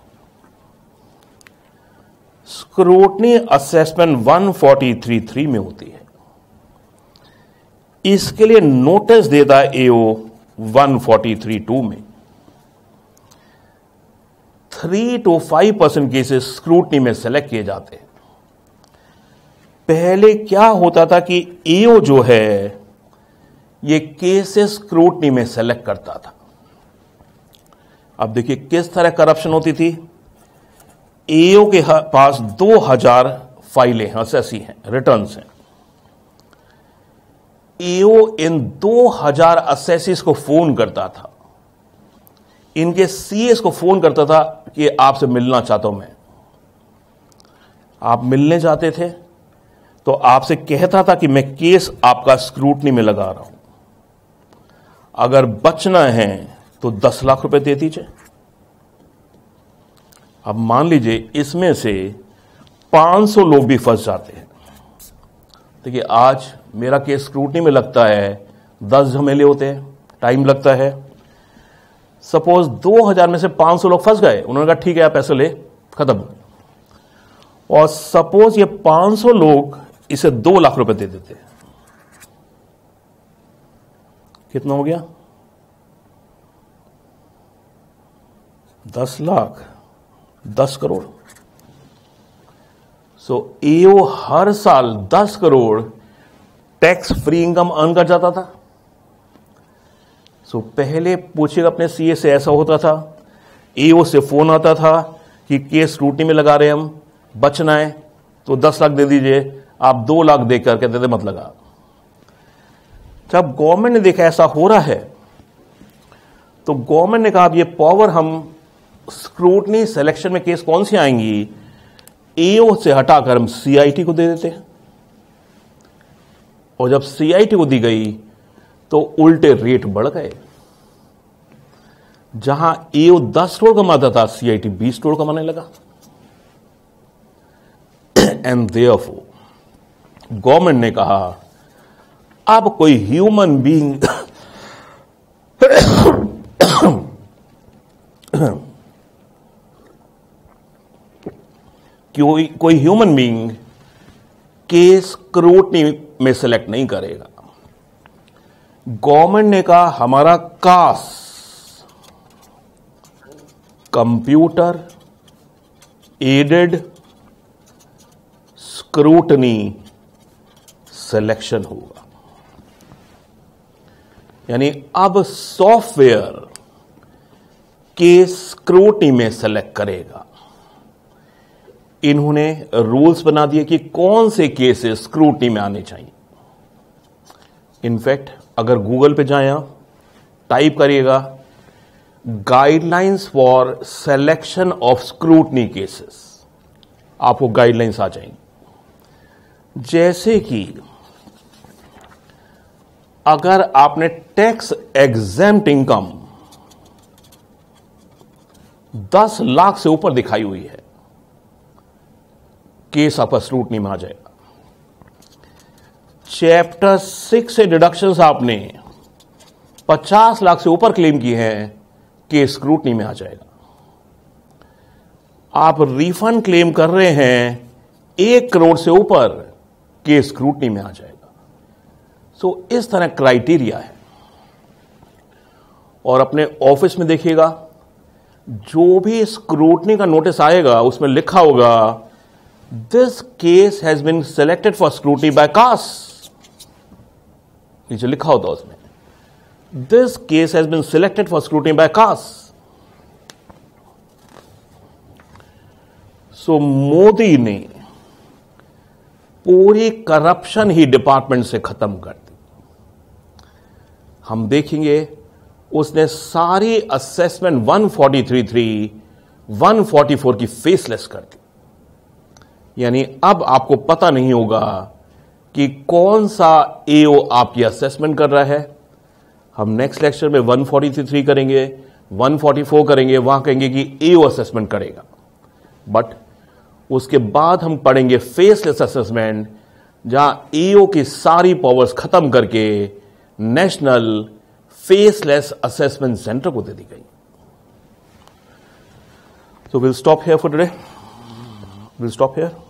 स्क्रूटनी असेसमेंट 143(3) में होती है। इसके लिए नोटिस देता है एओ 143(2) में। 3 to 5% केसेस स्क्रूटनी में सेलेक्ट किए जाते हैं। पहले क्या होता था कि एओ जो है ये केसेस स्क्रूटनी में सेलेक्ट करता था। अब देखिए किस तरह करप्शन होती थी। एओ के पास 2000 फाइलें हैं, असेसी हैं, रिटर्न्स हैं। एओ इन 2000 असेसीज को फोन करता था, इनके सीएस को फोन करता था कि आपसे मिलना चाहता हूं मैं। आप मिलने जाते थे तो आपसे कहता था कि मैं केस आपका स्क्रूटनी में लगा रहा हूं, अगर बचना है तो 10 लाख रुपए दे दीजिए। अब मान लीजिए इसमें से 500 लोग भी फंस जाते हैं। देखिए आज मेरा केस स्क्रूटनी में लगता है, 10 झमेले होते हैं, टाइम लगता है। सपोज 2000 में से 500 लोग फंस गए, उन्होंने कहा ठीक है आप पैसे ले, खत्म। और सपोज ये 500 लोग इसे 2 लाख रुपए दे देते, कितना हो गया? 10 लाख, 10 करोड़। सो एओ हर साल 10 crore tax free income earn कर जाता था। सो पहले पूछिएगा अपने सीए से, ऐसा होता था, एओ से फोन आता था कि केस स्क्रूटनी में लगा रहे हम, बचना है तो 10 लाख दे दीजिए, आप 2 लाख देकर कहते थे मत लगा। जब गवर्नमेंट ने देखा ऐसा हो रहा है तो गवर्नमेंट ने कहा अब ये पावर हम स्क्रूटनी सिलेक्शन में केस कौन सी आएंगी, एओ से हटाकर हम सीआईटी को दे देते हैं। और जब सीआईटी को दी गई तो उल्टे रेट बढ़ गए। जहां एओ 10 करोड़ कमाता था, सीआईटी 20 करोड़ कमाने लगा। एंड देयरफॉर गवर्नमेंट ने कहा अब कोई ह्यूमन बीइंग कोई ह्यूमन बीइंग केस स्क्रूटनी में सेलेक्ट नहीं करेगा। गवर्नमेंट ने कहा हमारा CASS computer aided scrutiny selection होगा, यानी अब सॉफ्टवेयर केस स्क्रूटनी में सेलेक्ट करेगा। इन्होंने रूल्स बना दिए कि कौन से केसेस स्क्रूटनी में आने चाहिए। इनफैक्ट अगर गूगल पे जाएं, टाइप करिएगा guidelines for selection of scrutiny cases, आपको गाइडलाइंस आ जाएंगी। जैसे कि अगर आपने टैक्स एग्जेम्प्ट इनकम 10 लाख से ऊपर दिखाई हुई है, केस आपका स्क्रूटनी में आ जाएगा। चैप्टर 6 से डिडक्शंस आपने 50 लाख से ऊपर क्लेम की है, केस स्क्रूटनी में आ जाएगा। आप रिफंड क्लेम कर रहे हैं 1 करोड़ से ऊपर, केस स्क्रूटनी में आ जाएगा। सो इस तरह क्राइटेरिया है। और अपने ऑफिस में देखिएगा, जो भी स्क्रूटनी का नोटिस आएगा उसमें लिखा होगा this case has been selected for scrutiny by CASS. नीचे लिखा होता उसमें this case has been selected for scrutiny by CASS. So Modi ने पूरी करप्शन ही डिपार्टमेंट से खत्म कर दी। हम देखेंगे उसने सारी असेसमेंट 143(3), 144 की फेसलेस कर दी। यानी अब आपको पता नहीं होगा कि कौन सा एओ आपकी असेसमेंट कर रहा है। हम नेक्स्ट लेक्चर में 143(3) करेंगे, 144 करेंगे, वहां कहेंगे कि एओ असेसमेंट करेगा। बट उसके बाद हम पढ़ेंगे फेसलेस असेसमेंट, जहां एओ की सारी पावर्स खत्म करके नेशनल फेसलेस असेसमेंट सेंटर को दे दी गई। So we'll stop here for today. We'll stop here.